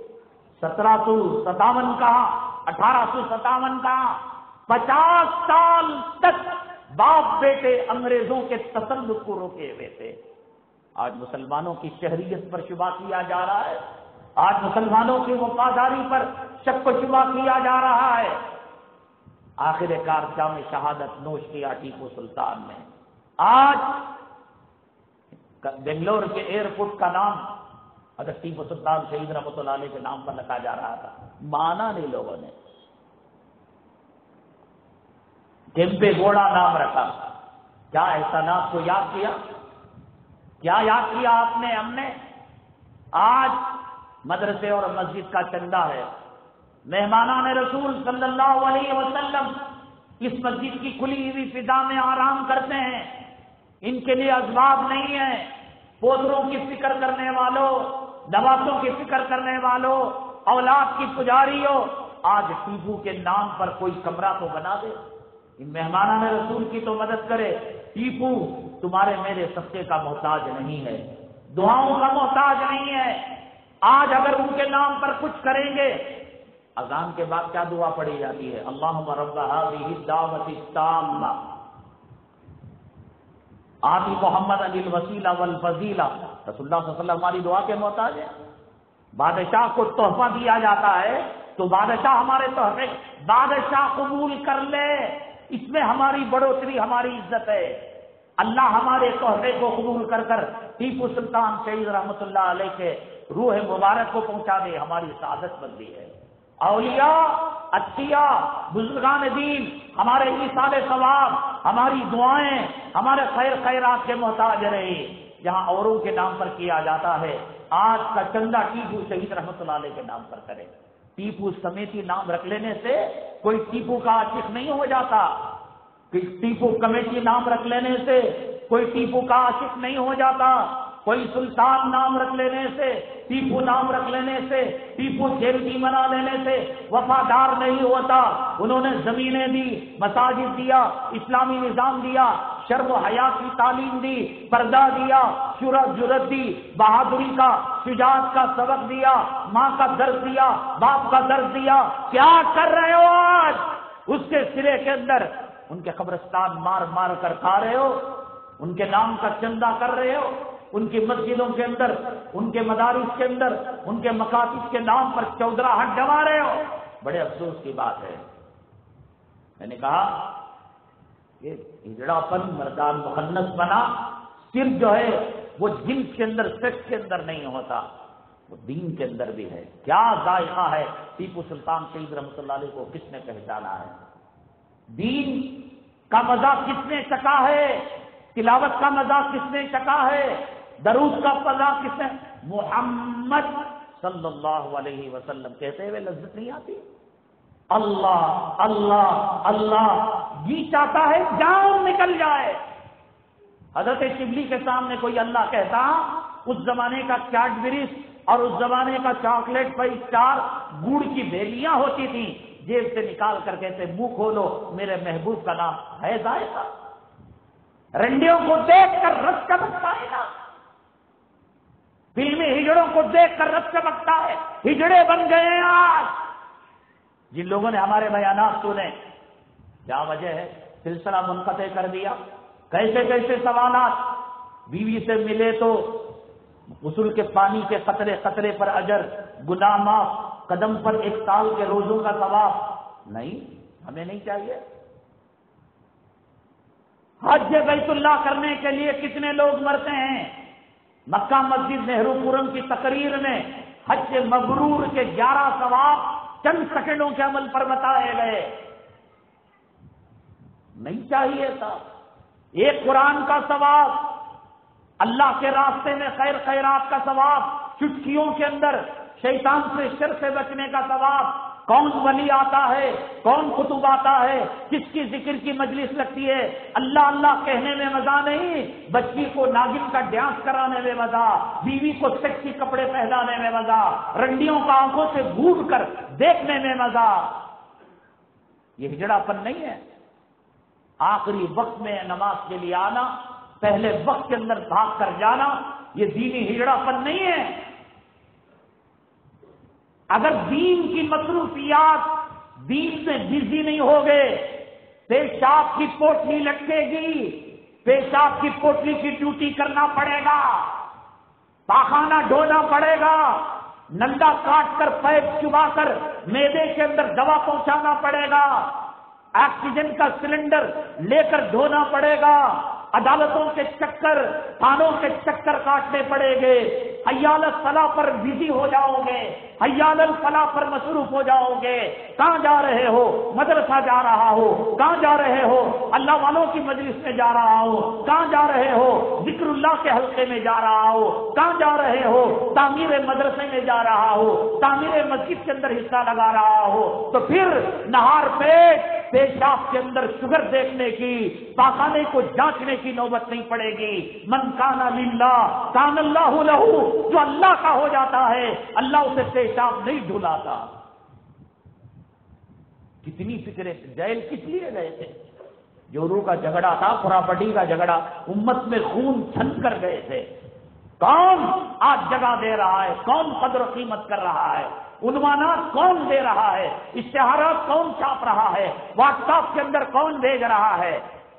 1757 کہا، 1857 کہا، 50 سال تک باپ بیٹے انگریزوں کے تسلط کو روکے ہوئے تھے۔ آج مسلمانوں کی شہریت پر شبہ کیا جا رہا ہے، آج مسلمانوں کی وفاداری پر شک و شبہ کیا جا رہا ہے۔ آخر کار جام شہادت نوش کیا ٹیپو سلطان نے۔ آج بنگلور کے ایئرپورٹ کا نام حضرت ٹیپو سلطان شہید رحمۃ اللہ علیہ کے نام پر رکھا جا رہا تھا، مانا نہیں لوگوں نے، کیمپے گوڑا نام رکھا۔ کیا احسانات کو یاد کیا؟ کیا یاد کیا آپ نے، ہم نے؟ آج مدرسے اور مسجد کا چندہ ہے، مہمانان رسول صلی اللہ علیہ وسلم اس مسجد کی کھلی ہوئی فضا میں آرام کرتے ہیں، ان کے لیے اسباب نہیں ہے، پودروں کی فکر کرنے والوں، نوازوں کی فکر کرنے والوں، اولاد کی پجاریوں، آج ٹیپو کے نام پر کوئی کمرہ تو بنا دے، ان مہمانان رسول کی تو مدد کرے۔ ٹیپو تمہارے میرے صدقے کا محتاج نہیں ہے، دعاؤں کا محتاج نہیں ہے۔ آج اگر ان کے نام پر کچھ کریں گے، اذان کے بعد کیا دعا پڑھی جاتی ہے؟ اللہم رب هذه الدعوۃ التامہ آتی محمد علی الوسیلہ والفضیلہ۔ رسول اللہ صلی اللہ علیہ وسلم ہماری دعا کے محتاج ہے۔ بادشاہ کو تحفہ دیا جاتا ہے تو بادشاہ ہمارے تحفے بادشاہ قبول کر لے، اس میں ہماری بڑھوتری، ہماری عزت ہے۔ اللہ ہمارے تحفے کو قبول کر کر ٹیپو سلطان شہید رحمۃ اللہ علیہ کے روح مبارک کو پہنچا دے، ہماری سعادت بندی ہے۔ اولیاء، اتقیاء، بزرگان دین ہمارے ایصال ثواب، ہماری دعائیں، ہمارے خیر خیرات کے محتاج رہے۔ جہاں اوروں کے نام پر کیا جاتا ہے، آج کا چندہ ٹیپو شہید رحمۃ اللہ علیہ کے نام پر کرے۔ ٹیپو سمیتی نام رکھ لینے سے کوئی ٹیپو کا عاشق نہیں ہو جاتا، ٹیپو کمیٹی نام رکھ لینے سے کوئی ٹیپو کا عاشق نہیں ہو جاتا، کوئی سلطان نام رکھ لینے سے، ٹیپو نام رکھ لینے سے، ٹیپو جیلتی منا لینے سے وفادار نہیں ہوتا۔ انہوں نے زمینیں دی، مساجد دیا، اسلامی نظام دیا، شرم و حیا کی تعلیم دی، پردہ دیا، جرأت دی، بہادری کا، شجاعت کا سبق دیا، ماں کا درس دیا، باپ کا درس دیا۔ کیا کر رہے ہو آج؟ اس کے سرے کے اندر ان کے قبرستان مار مار کر کھا رہے ہو، ان کے نام کا چندہ کر رہے ہو، ان کی مسجدوں کے اندر، ان کے مدارس کے اندر، ان کے مکاتب کے نام پر چودراہٹ جما رہے ہو۔ بڑے افسوس کی بات ہے۔ میں نے کہا یہ ہجڑا پن، مردان مخنث بنا، صرف جو ہے وہ جنس کے اندر، سیکس کے اندر نہیں ہوتا، وہ دین کے اندر بھی ہے۔ کیا ذائقہ ہے ٹیپو سلطان شہید رحمۃ اللہ علیہ کو کس نے پہچانا ہے؟ دین کا مزہ کس نے چکھا ہے؟ تلاوت کا مزہ کس نے چکھا ہے؟ درود کا مزہ کس نے؟ محمد صلی اللہ علیہ وسلم کہتے ہوئے لذت نہیں آتی؟ اللہ اللہ اللہ، جی چاہتا ہے جان نکل جائے۔ حضرت شبلی کے سامنے کوئی اللہ کہتا، اس زمانے کا کیڈبریز اور اس زمانے کا چاکلیٹ 5 اسٹار گڑ کی بیلیاں ہوتی تھیں، جیب سے نکال کر کہتے منہ کھولو، میرے محبوب کا نام ہے ذائقہ۔ رنڈیوں کو دیکھ کر رس چمکتا ہے نا، فلمی ہجڑوں کو دیکھ کر رس چمکتا ہے۔ ہجڑے بن گئے ہیں آج جن لوگوں نے ہمارے بیانات سنے۔ کیا وجہ ہے؟ سلسلہ منقطع کر دیا۔ کیسے کیسے سوالات، بیوی سے ملے تو غسل کے پانی کے قطرے قطرے پر اجر، گناہ معاف، قدم پر 1 سال کے روزوں کا ثواب۔ نہیں، ہمیں نہیں چاہیے۔ حج بیت اللہ کرنے کے لیے کتنے لوگ مرتے ہیں؟ مکہ مسجد نہرو پورم کی تقریر میں حج مبرور کے 11 ثواب چند سیکنڈوں کے عمل پر بتائے گئے۔ نہیں چاہیے تھا۔ ایک قرآن کا ثواب، اللہ کے راستے میں خیر خیرات کا ثواب، چٹکیوں کے اندر شیطان سے، شر سے بچنے کا ثواب۔ کون ولی آتا ہے، کون قطب آتا ہے، کس کی ذکر کی مجلس لگتی ہے، اللہ اللہ کہنے میں مزہ نہیں، بچی کو ناگن کا ڈانس کرانے میں مزہ، بیوی کو سیکسی کپڑے پہنانے میں مزہ، رنڈیوں کا آنکھوں سے گھور کر دیکھنے میں مزہ۔ یہ ہجڑا پن نہیں ہے۔ آخری وقت میں نماز کے لیے آنا، پہلے وقت کے اندر بھاگ کر جانا، یہ دینی ہجڑا پن نہیں ہے۔ اگر دین کی مصروفیات دین سے بزی نہیں ہوگے، پیشاب کی پوٹلی لٹکے گی، پیشاب کی پوٹلی کی ڈیوٹی کرنا پڑے گا، پاخانہ ڈھونا پڑے گا، نندا کاٹ کر پیپ چبا کر معدے کے اندر دوا پہنچانا پڑے گا، آکسیجن کا سلنڈر لے کر دھونا پڑے گا، عدالتوں کے چکر، تھانوں کے چکر کاٹنے پڑے گے، حیال الصلاح پر بزی ہو جاؤ گے، حیال الفلاح پر مصروف ہو جاؤ گے۔ کہاں جا رہے ہو؟ مدرسہ جا رہا ہو۔ کہاں جا رہے ہو؟ اللہ والوں کی مجلس میں جا رہا ہو۔ کہاں جا رہے ہو؟ ذکر اللہ کے حلقے میں جا رہا ہو۔ کہاں جا رہے ہو؟ تعمیر مدرسے میں جا رہا ہو، تعمیر مسجد کے اندر حصہ لگا رہا ہو، تو پھر نہار پیٹ پیشاب کے اندر شوگر دیکھنے کی، پاخانے کو جانچنے کی نوبت نہیں پڑے گی۔ من کان للہ کان اللہ لہ، جو اللہ کا ہو جاتا ہے اللہ اسے پیشاب نہیں ڈھلاتا۔ کتنی فکریں، جیل کس لیے گئے تھے؟ جورو کا جھگڑا تھا، پراپرٹی کا جھگڑا، امت میں خون چھن کر گئے تھے۔ کون آج جگہ دے رہا ہے؟ کون قدر و قیمت کر رہا ہے؟ عنوانات کون دے رہا ہے؟ اشتہارات کون چھاپ رہا ہے؟ واٹس ایپ کے اندر کون بھیج رہا ہے؟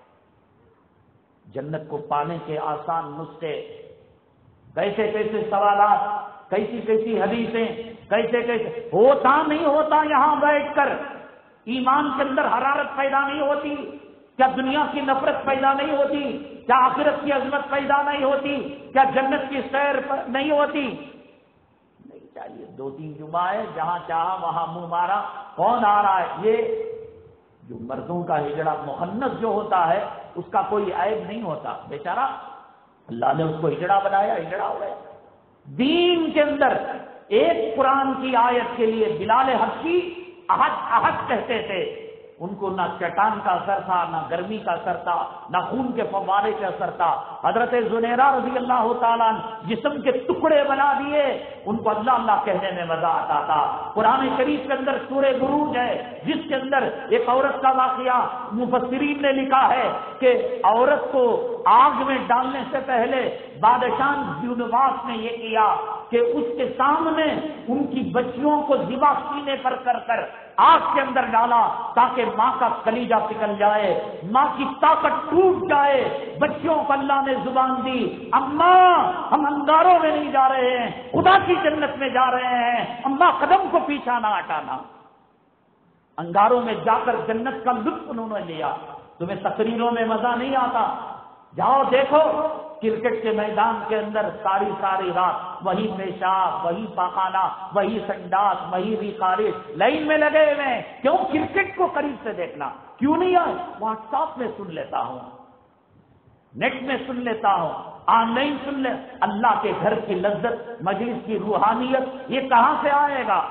جنت کو پانے کے آسان نسخے، کیسے کیسے سوالات، کیسی کیسی حدیثیں، کیسے کیسے ہوتا نہیں ہوتا یہاں بیٹھ کر ایمان کے اندر حرارت پیدا نہیں ہوتی؟ کیا دنیا کی نفرت پیدا نہیں ہوتی؟ کیا آخرت کی عظمت پیدا نہیں ہوتی؟ کیا جنت کی سیر نہیں ہوتی؟ نہیں چاہیے۔ 2-3 جمعہ ہے، جہاں چاہا وہاں منہ مارا، کون آ رہا ہے؟ یہ جو مردوں کا ہجڑا مخنث جو ہوتا ہے اس کا کوئی عیب نہیں ہوتا، بیچارہ اللہ نے اس کو ہجڑا بنایا، ہجڑا ہو گیا۔ دین کے اندر ایک قرآن کی آیت کے لیے بلال حبشی احد احد کہتے تھے، ان کو نہ چٹان کا اثر تھا، نہ گرمی کا اثر تھا، نہ خون کے فوارے کا اثر تھا۔ حضرت زنیرہ رضی اللہ تعالیٰ جسم کے ٹکڑے بنا دیے، ان کو اللہ اللہ کہنے میں مزہ آتا تھا۔ قرآن شریف کے اندر سورہ بروج ہے جس کے اندر ایک عورت کا واقعہ مفسرین نے لکھا ہے کہ عورت کو آگ میں ڈالنے سے پہلے بادشاہ زیونواس نے یہ کیا کہ اس کے سامنے ان کی بچیوں کو ذبح سینے پر کر کر آگ کے اندر ڈالا تاکہ ماں کا کلیجہ پگھل جائے، ماں کی طاقت ٹوٹ جائے۔ بچیوں کو اللہ نے زبان دی، اماں ہم انگاروں میں نہیں جا رہے ہیں، خدا کی جنت میں جا رہے ہیں، اماں قدم کو پیچھا نہ ہٹانا۔ انگاروں میں جا کر جنت کا لطف انہوں نے لیا۔ تمہیں تقریروں میں مزہ نہیں آتا؟ جاؤ دیکھو کرکٹ کے میدان کے اندر ساری رات وہی پیشاب، وہی پاخانہ، وہی سنڈاس، وہی ریخارش لائن میں لگے ہوئے ہیں۔ کیوں؟ کرکٹ کو قریب سے دیکھنا۔ کیوں نہیں آئے؟ واٹس ایپ میں سن لیتا ہوں، نیٹ میں سن لیتا ہوں، آن لائن سن لے۔ اللہ کے گھر کی لذت، مجلس کی روحانیت یہ کہاں سے آئے گا؟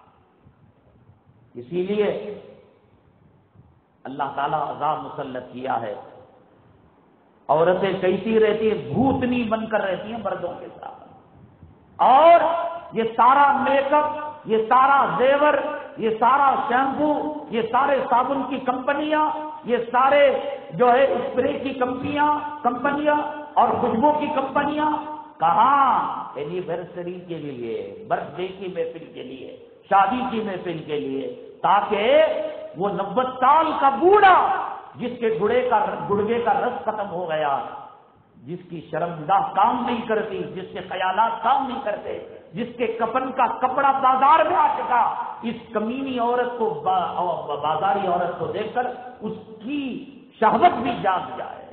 اسی لیے اللہ تعالیٰ عذاب مسلط کیا ہے۔ عورتیں کیسی رہتی ہیں؟ بھوتنی بن کر رہتی ہیں مردوں کے ساتھ، اور یہ سارا میک اپ، یہ سارا زیور، یہ سارا شیمپو، یہ سارے صابن کی کمپنیاں، یہ سارے جو ہے اسپرے کی کمپنیاں اور خوشبو کی کمپنیاں کہاں؟ اینیورسری کے لیے، برتھ ڈے کی محفل کے لیے، شادی کی محفل کے لیے، تاکہ وہ 90 سال کا بوڑھا جس کے گڑگے کا رس ختم ہو گیا، جس کی شرمگاہ کام نہیں کرتی، جس کے خیالات کام نہیں کرتے، جس کے کفن کا کپڑا بازار میں آ چکا، اس کمینی عورت کو بازاری عورت کو دیکھ کر اس کی شہوت بھی جاگ جائے۔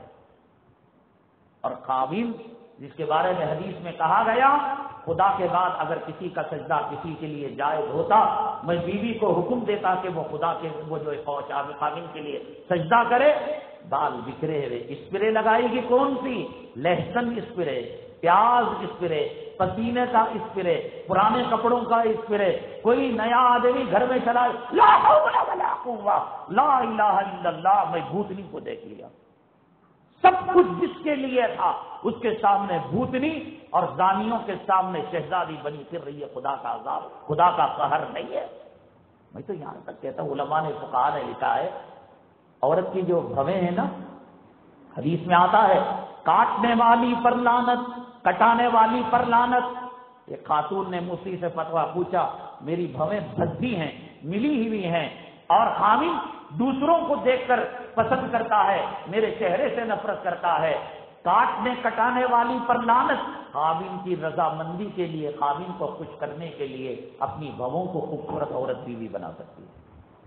اور قابل جس کے بارے میں حدیث میں کہا گیا خدا کے بعد اگر کسی کا سجدہ کسی کے لیے جائز ہوتا، میں بیوی کو حکم دیتا کہ وہ خدا کے وہ جو قابل کے لیے سجدہ کرے۔ بال بکھرے ہوئے، اسپرے لگائے گی کون سی؟ لہسن اسپرے، پیاز اسپرے، پسینے کا اسپرے، پرانے کپڑوں کا اسپرے۔ کوئی نیا آدمی گھر میں چلا، لا حول ولا قوہ لا الہ الا اللہ، میں بھوتنی کو دیکھ لیا۔ سب کچھ جس کے لیے تھا اس کے سامنے بھوتنی، اور زانیوں کے سامنے شہزادی بنی پھر رہی ہے۔ خدا کا عذاب، خدا کا قہر نہیں ہے؟ میں تو یہاں تک کہتا ہوں، علماء نے فقہاء نے لکھا ہے عورت کی جو بھویں ہیں نا، حدیث میں آتا ہے کاٹنے والی پر لعنت، کٹانے والی پر لعنت۔ ایک خاتون نے مفتی سے فتویٰ پوچھا، میری بھویں بھدی ہیں، ملی ہوئی ہیں، اور حامل دوسروں کو دیکھ کر پسند کرتا ہے، میرے چہرے سے نفرت کرتا ہے۔ کاٹنے کٹانے والی پر لعنت۔ خاوند کی رضامندی کے لیے، خاوند کو خوش کرنے کے لیے اپنی بہووں کو خوبصورت عورت بیوی بنا سکتی ہے۔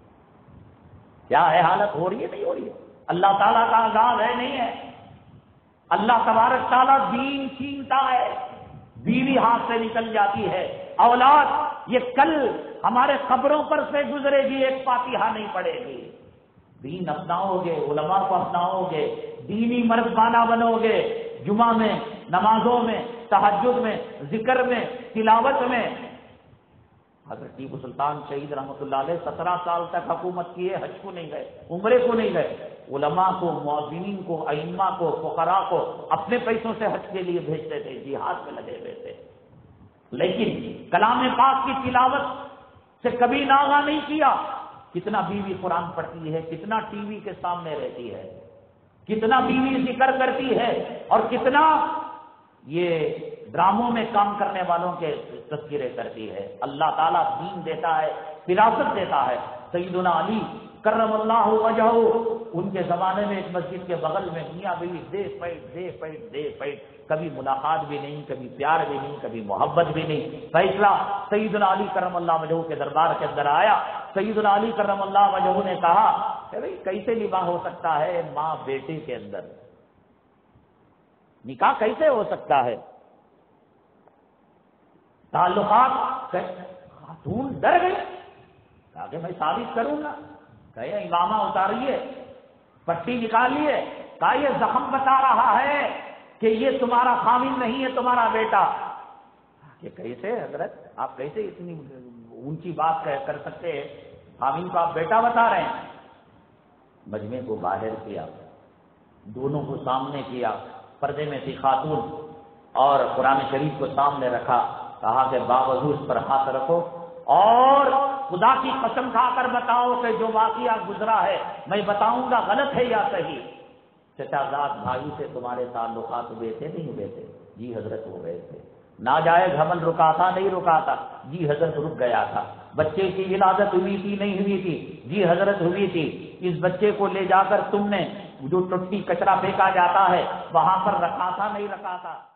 کیا ہے حالت؟ ہو رہی ہے نہیں ہو رہی ہے؟ اللہ تعالیٰ کا عذاب ہے نہیں ہے؟ اللہ تبارک تعالیٰ دین چھینتا ہے، بیوی ہاتھ سے نکل جاتی ہے، اولاد یہ کل ہمارے قبروں پر سے گزرے گی، ایک فاتحہ نہیں پڑے گی۔ دین اپناؤ گے، علماء کو اپناؤ گے، دینی مردانہ بنو گے، جمعہ میں، نمازوں میں، تہجد میں، ذکر میں، تلاوت میں۔ حضرت ٹیپو سلطان شہید رحمۃ اللہ علیہ 17 سال تک حکومت کیے، حج کو نہیں گئے، عمرے کو نہیں گئے، علماء کو، مؤذنین کو، ائمہ کو، فقراء کو اپنے پیسوں سے حج کے لیے بھیجتے تھے، جہاد میں لگے ہوئے تھے، لیکن کلام پاک کی تلاوت سے کبھی ناغہ نہیں کیا۔ کتنا بیوی قرآن پڑھتی ہے، کتنا ٹی وی کے سامنے رہتی ہے، کتنا بیوی ذکر کرتی ہے، اور کتنا یہ ڈراموں میں کام کرنے والوں کے تذکرے کرتی ہے۔ اللہ تعالیٰ دین دیتا ہے، فراست دیتا ہے۔ سیدنا علی کرم اللہ وجہہ، ان کے زمانے میں ایک مسجد کے بغل میں میاں بیوی دے پیٹ، کبھی ملاقات بھی نہیں، کبھی پیار بھی نہیں، کبھی محبت بھی نہیں۔ فیصلہ سیدنا علی کرم اللہ وجہہ کے دربار کے اندر آیا۔ سیدنا علی کرم اللہ وجہہ نے کہا کہ بھئی کیسے نکاح ہو سکتا ہے ماں بیٹے کے اندر، نکاح کیسے ہو سکتا ہے؟ تعلقات، خاتون ڈر گئی، کہا کہ میں ثابت کروں گا۔ کہے امامہ اتاریے، پٹی نکالیے، کہا یہ زخم بتا رہا ہے کہ یہ تمہارا خامن نہیں ہے، تمہارا بیٹا۔ کہ کیسے حضرت آپ کیسے اتنی اونچی بات کر سکتے ہیں، خامن کو آپ بیٹا بتا رہے ہیں؟ مجمع کو باہر کیا، دونوں کو سامنے کیا، پردے میں تھی خاتون، اور قرآن شریف کو سامنے رکھا، کہا کہ باوضو اس پر ہاتھ رکھو اور خدا کی قسم کھا کر بتاؤ کہ جو واقعہ گزرا ہے میں بتاؤں گا غلط ہے یا صحیح۔ چچا زاد بھائی سے تمہارے تعلقات ہوئے تھے نہیں ہوئے تھے؟ جی حضرت ہو گئے تھے۔ ناجائز حمل رکا تھا نہیں رکا تھا؟ جی حضرت رک گیا تھا۔ بچے کی ولادت ہوئی تھی نہیں ہوئی تھی؟ جی حضرت ہوئی تھی۔ اس بچے کو لے جا کر تم نے جو ٹٹی کچرا پھینکا جاتا ہے وہاں پر رکھا تھا نہیں رکھا تھا؟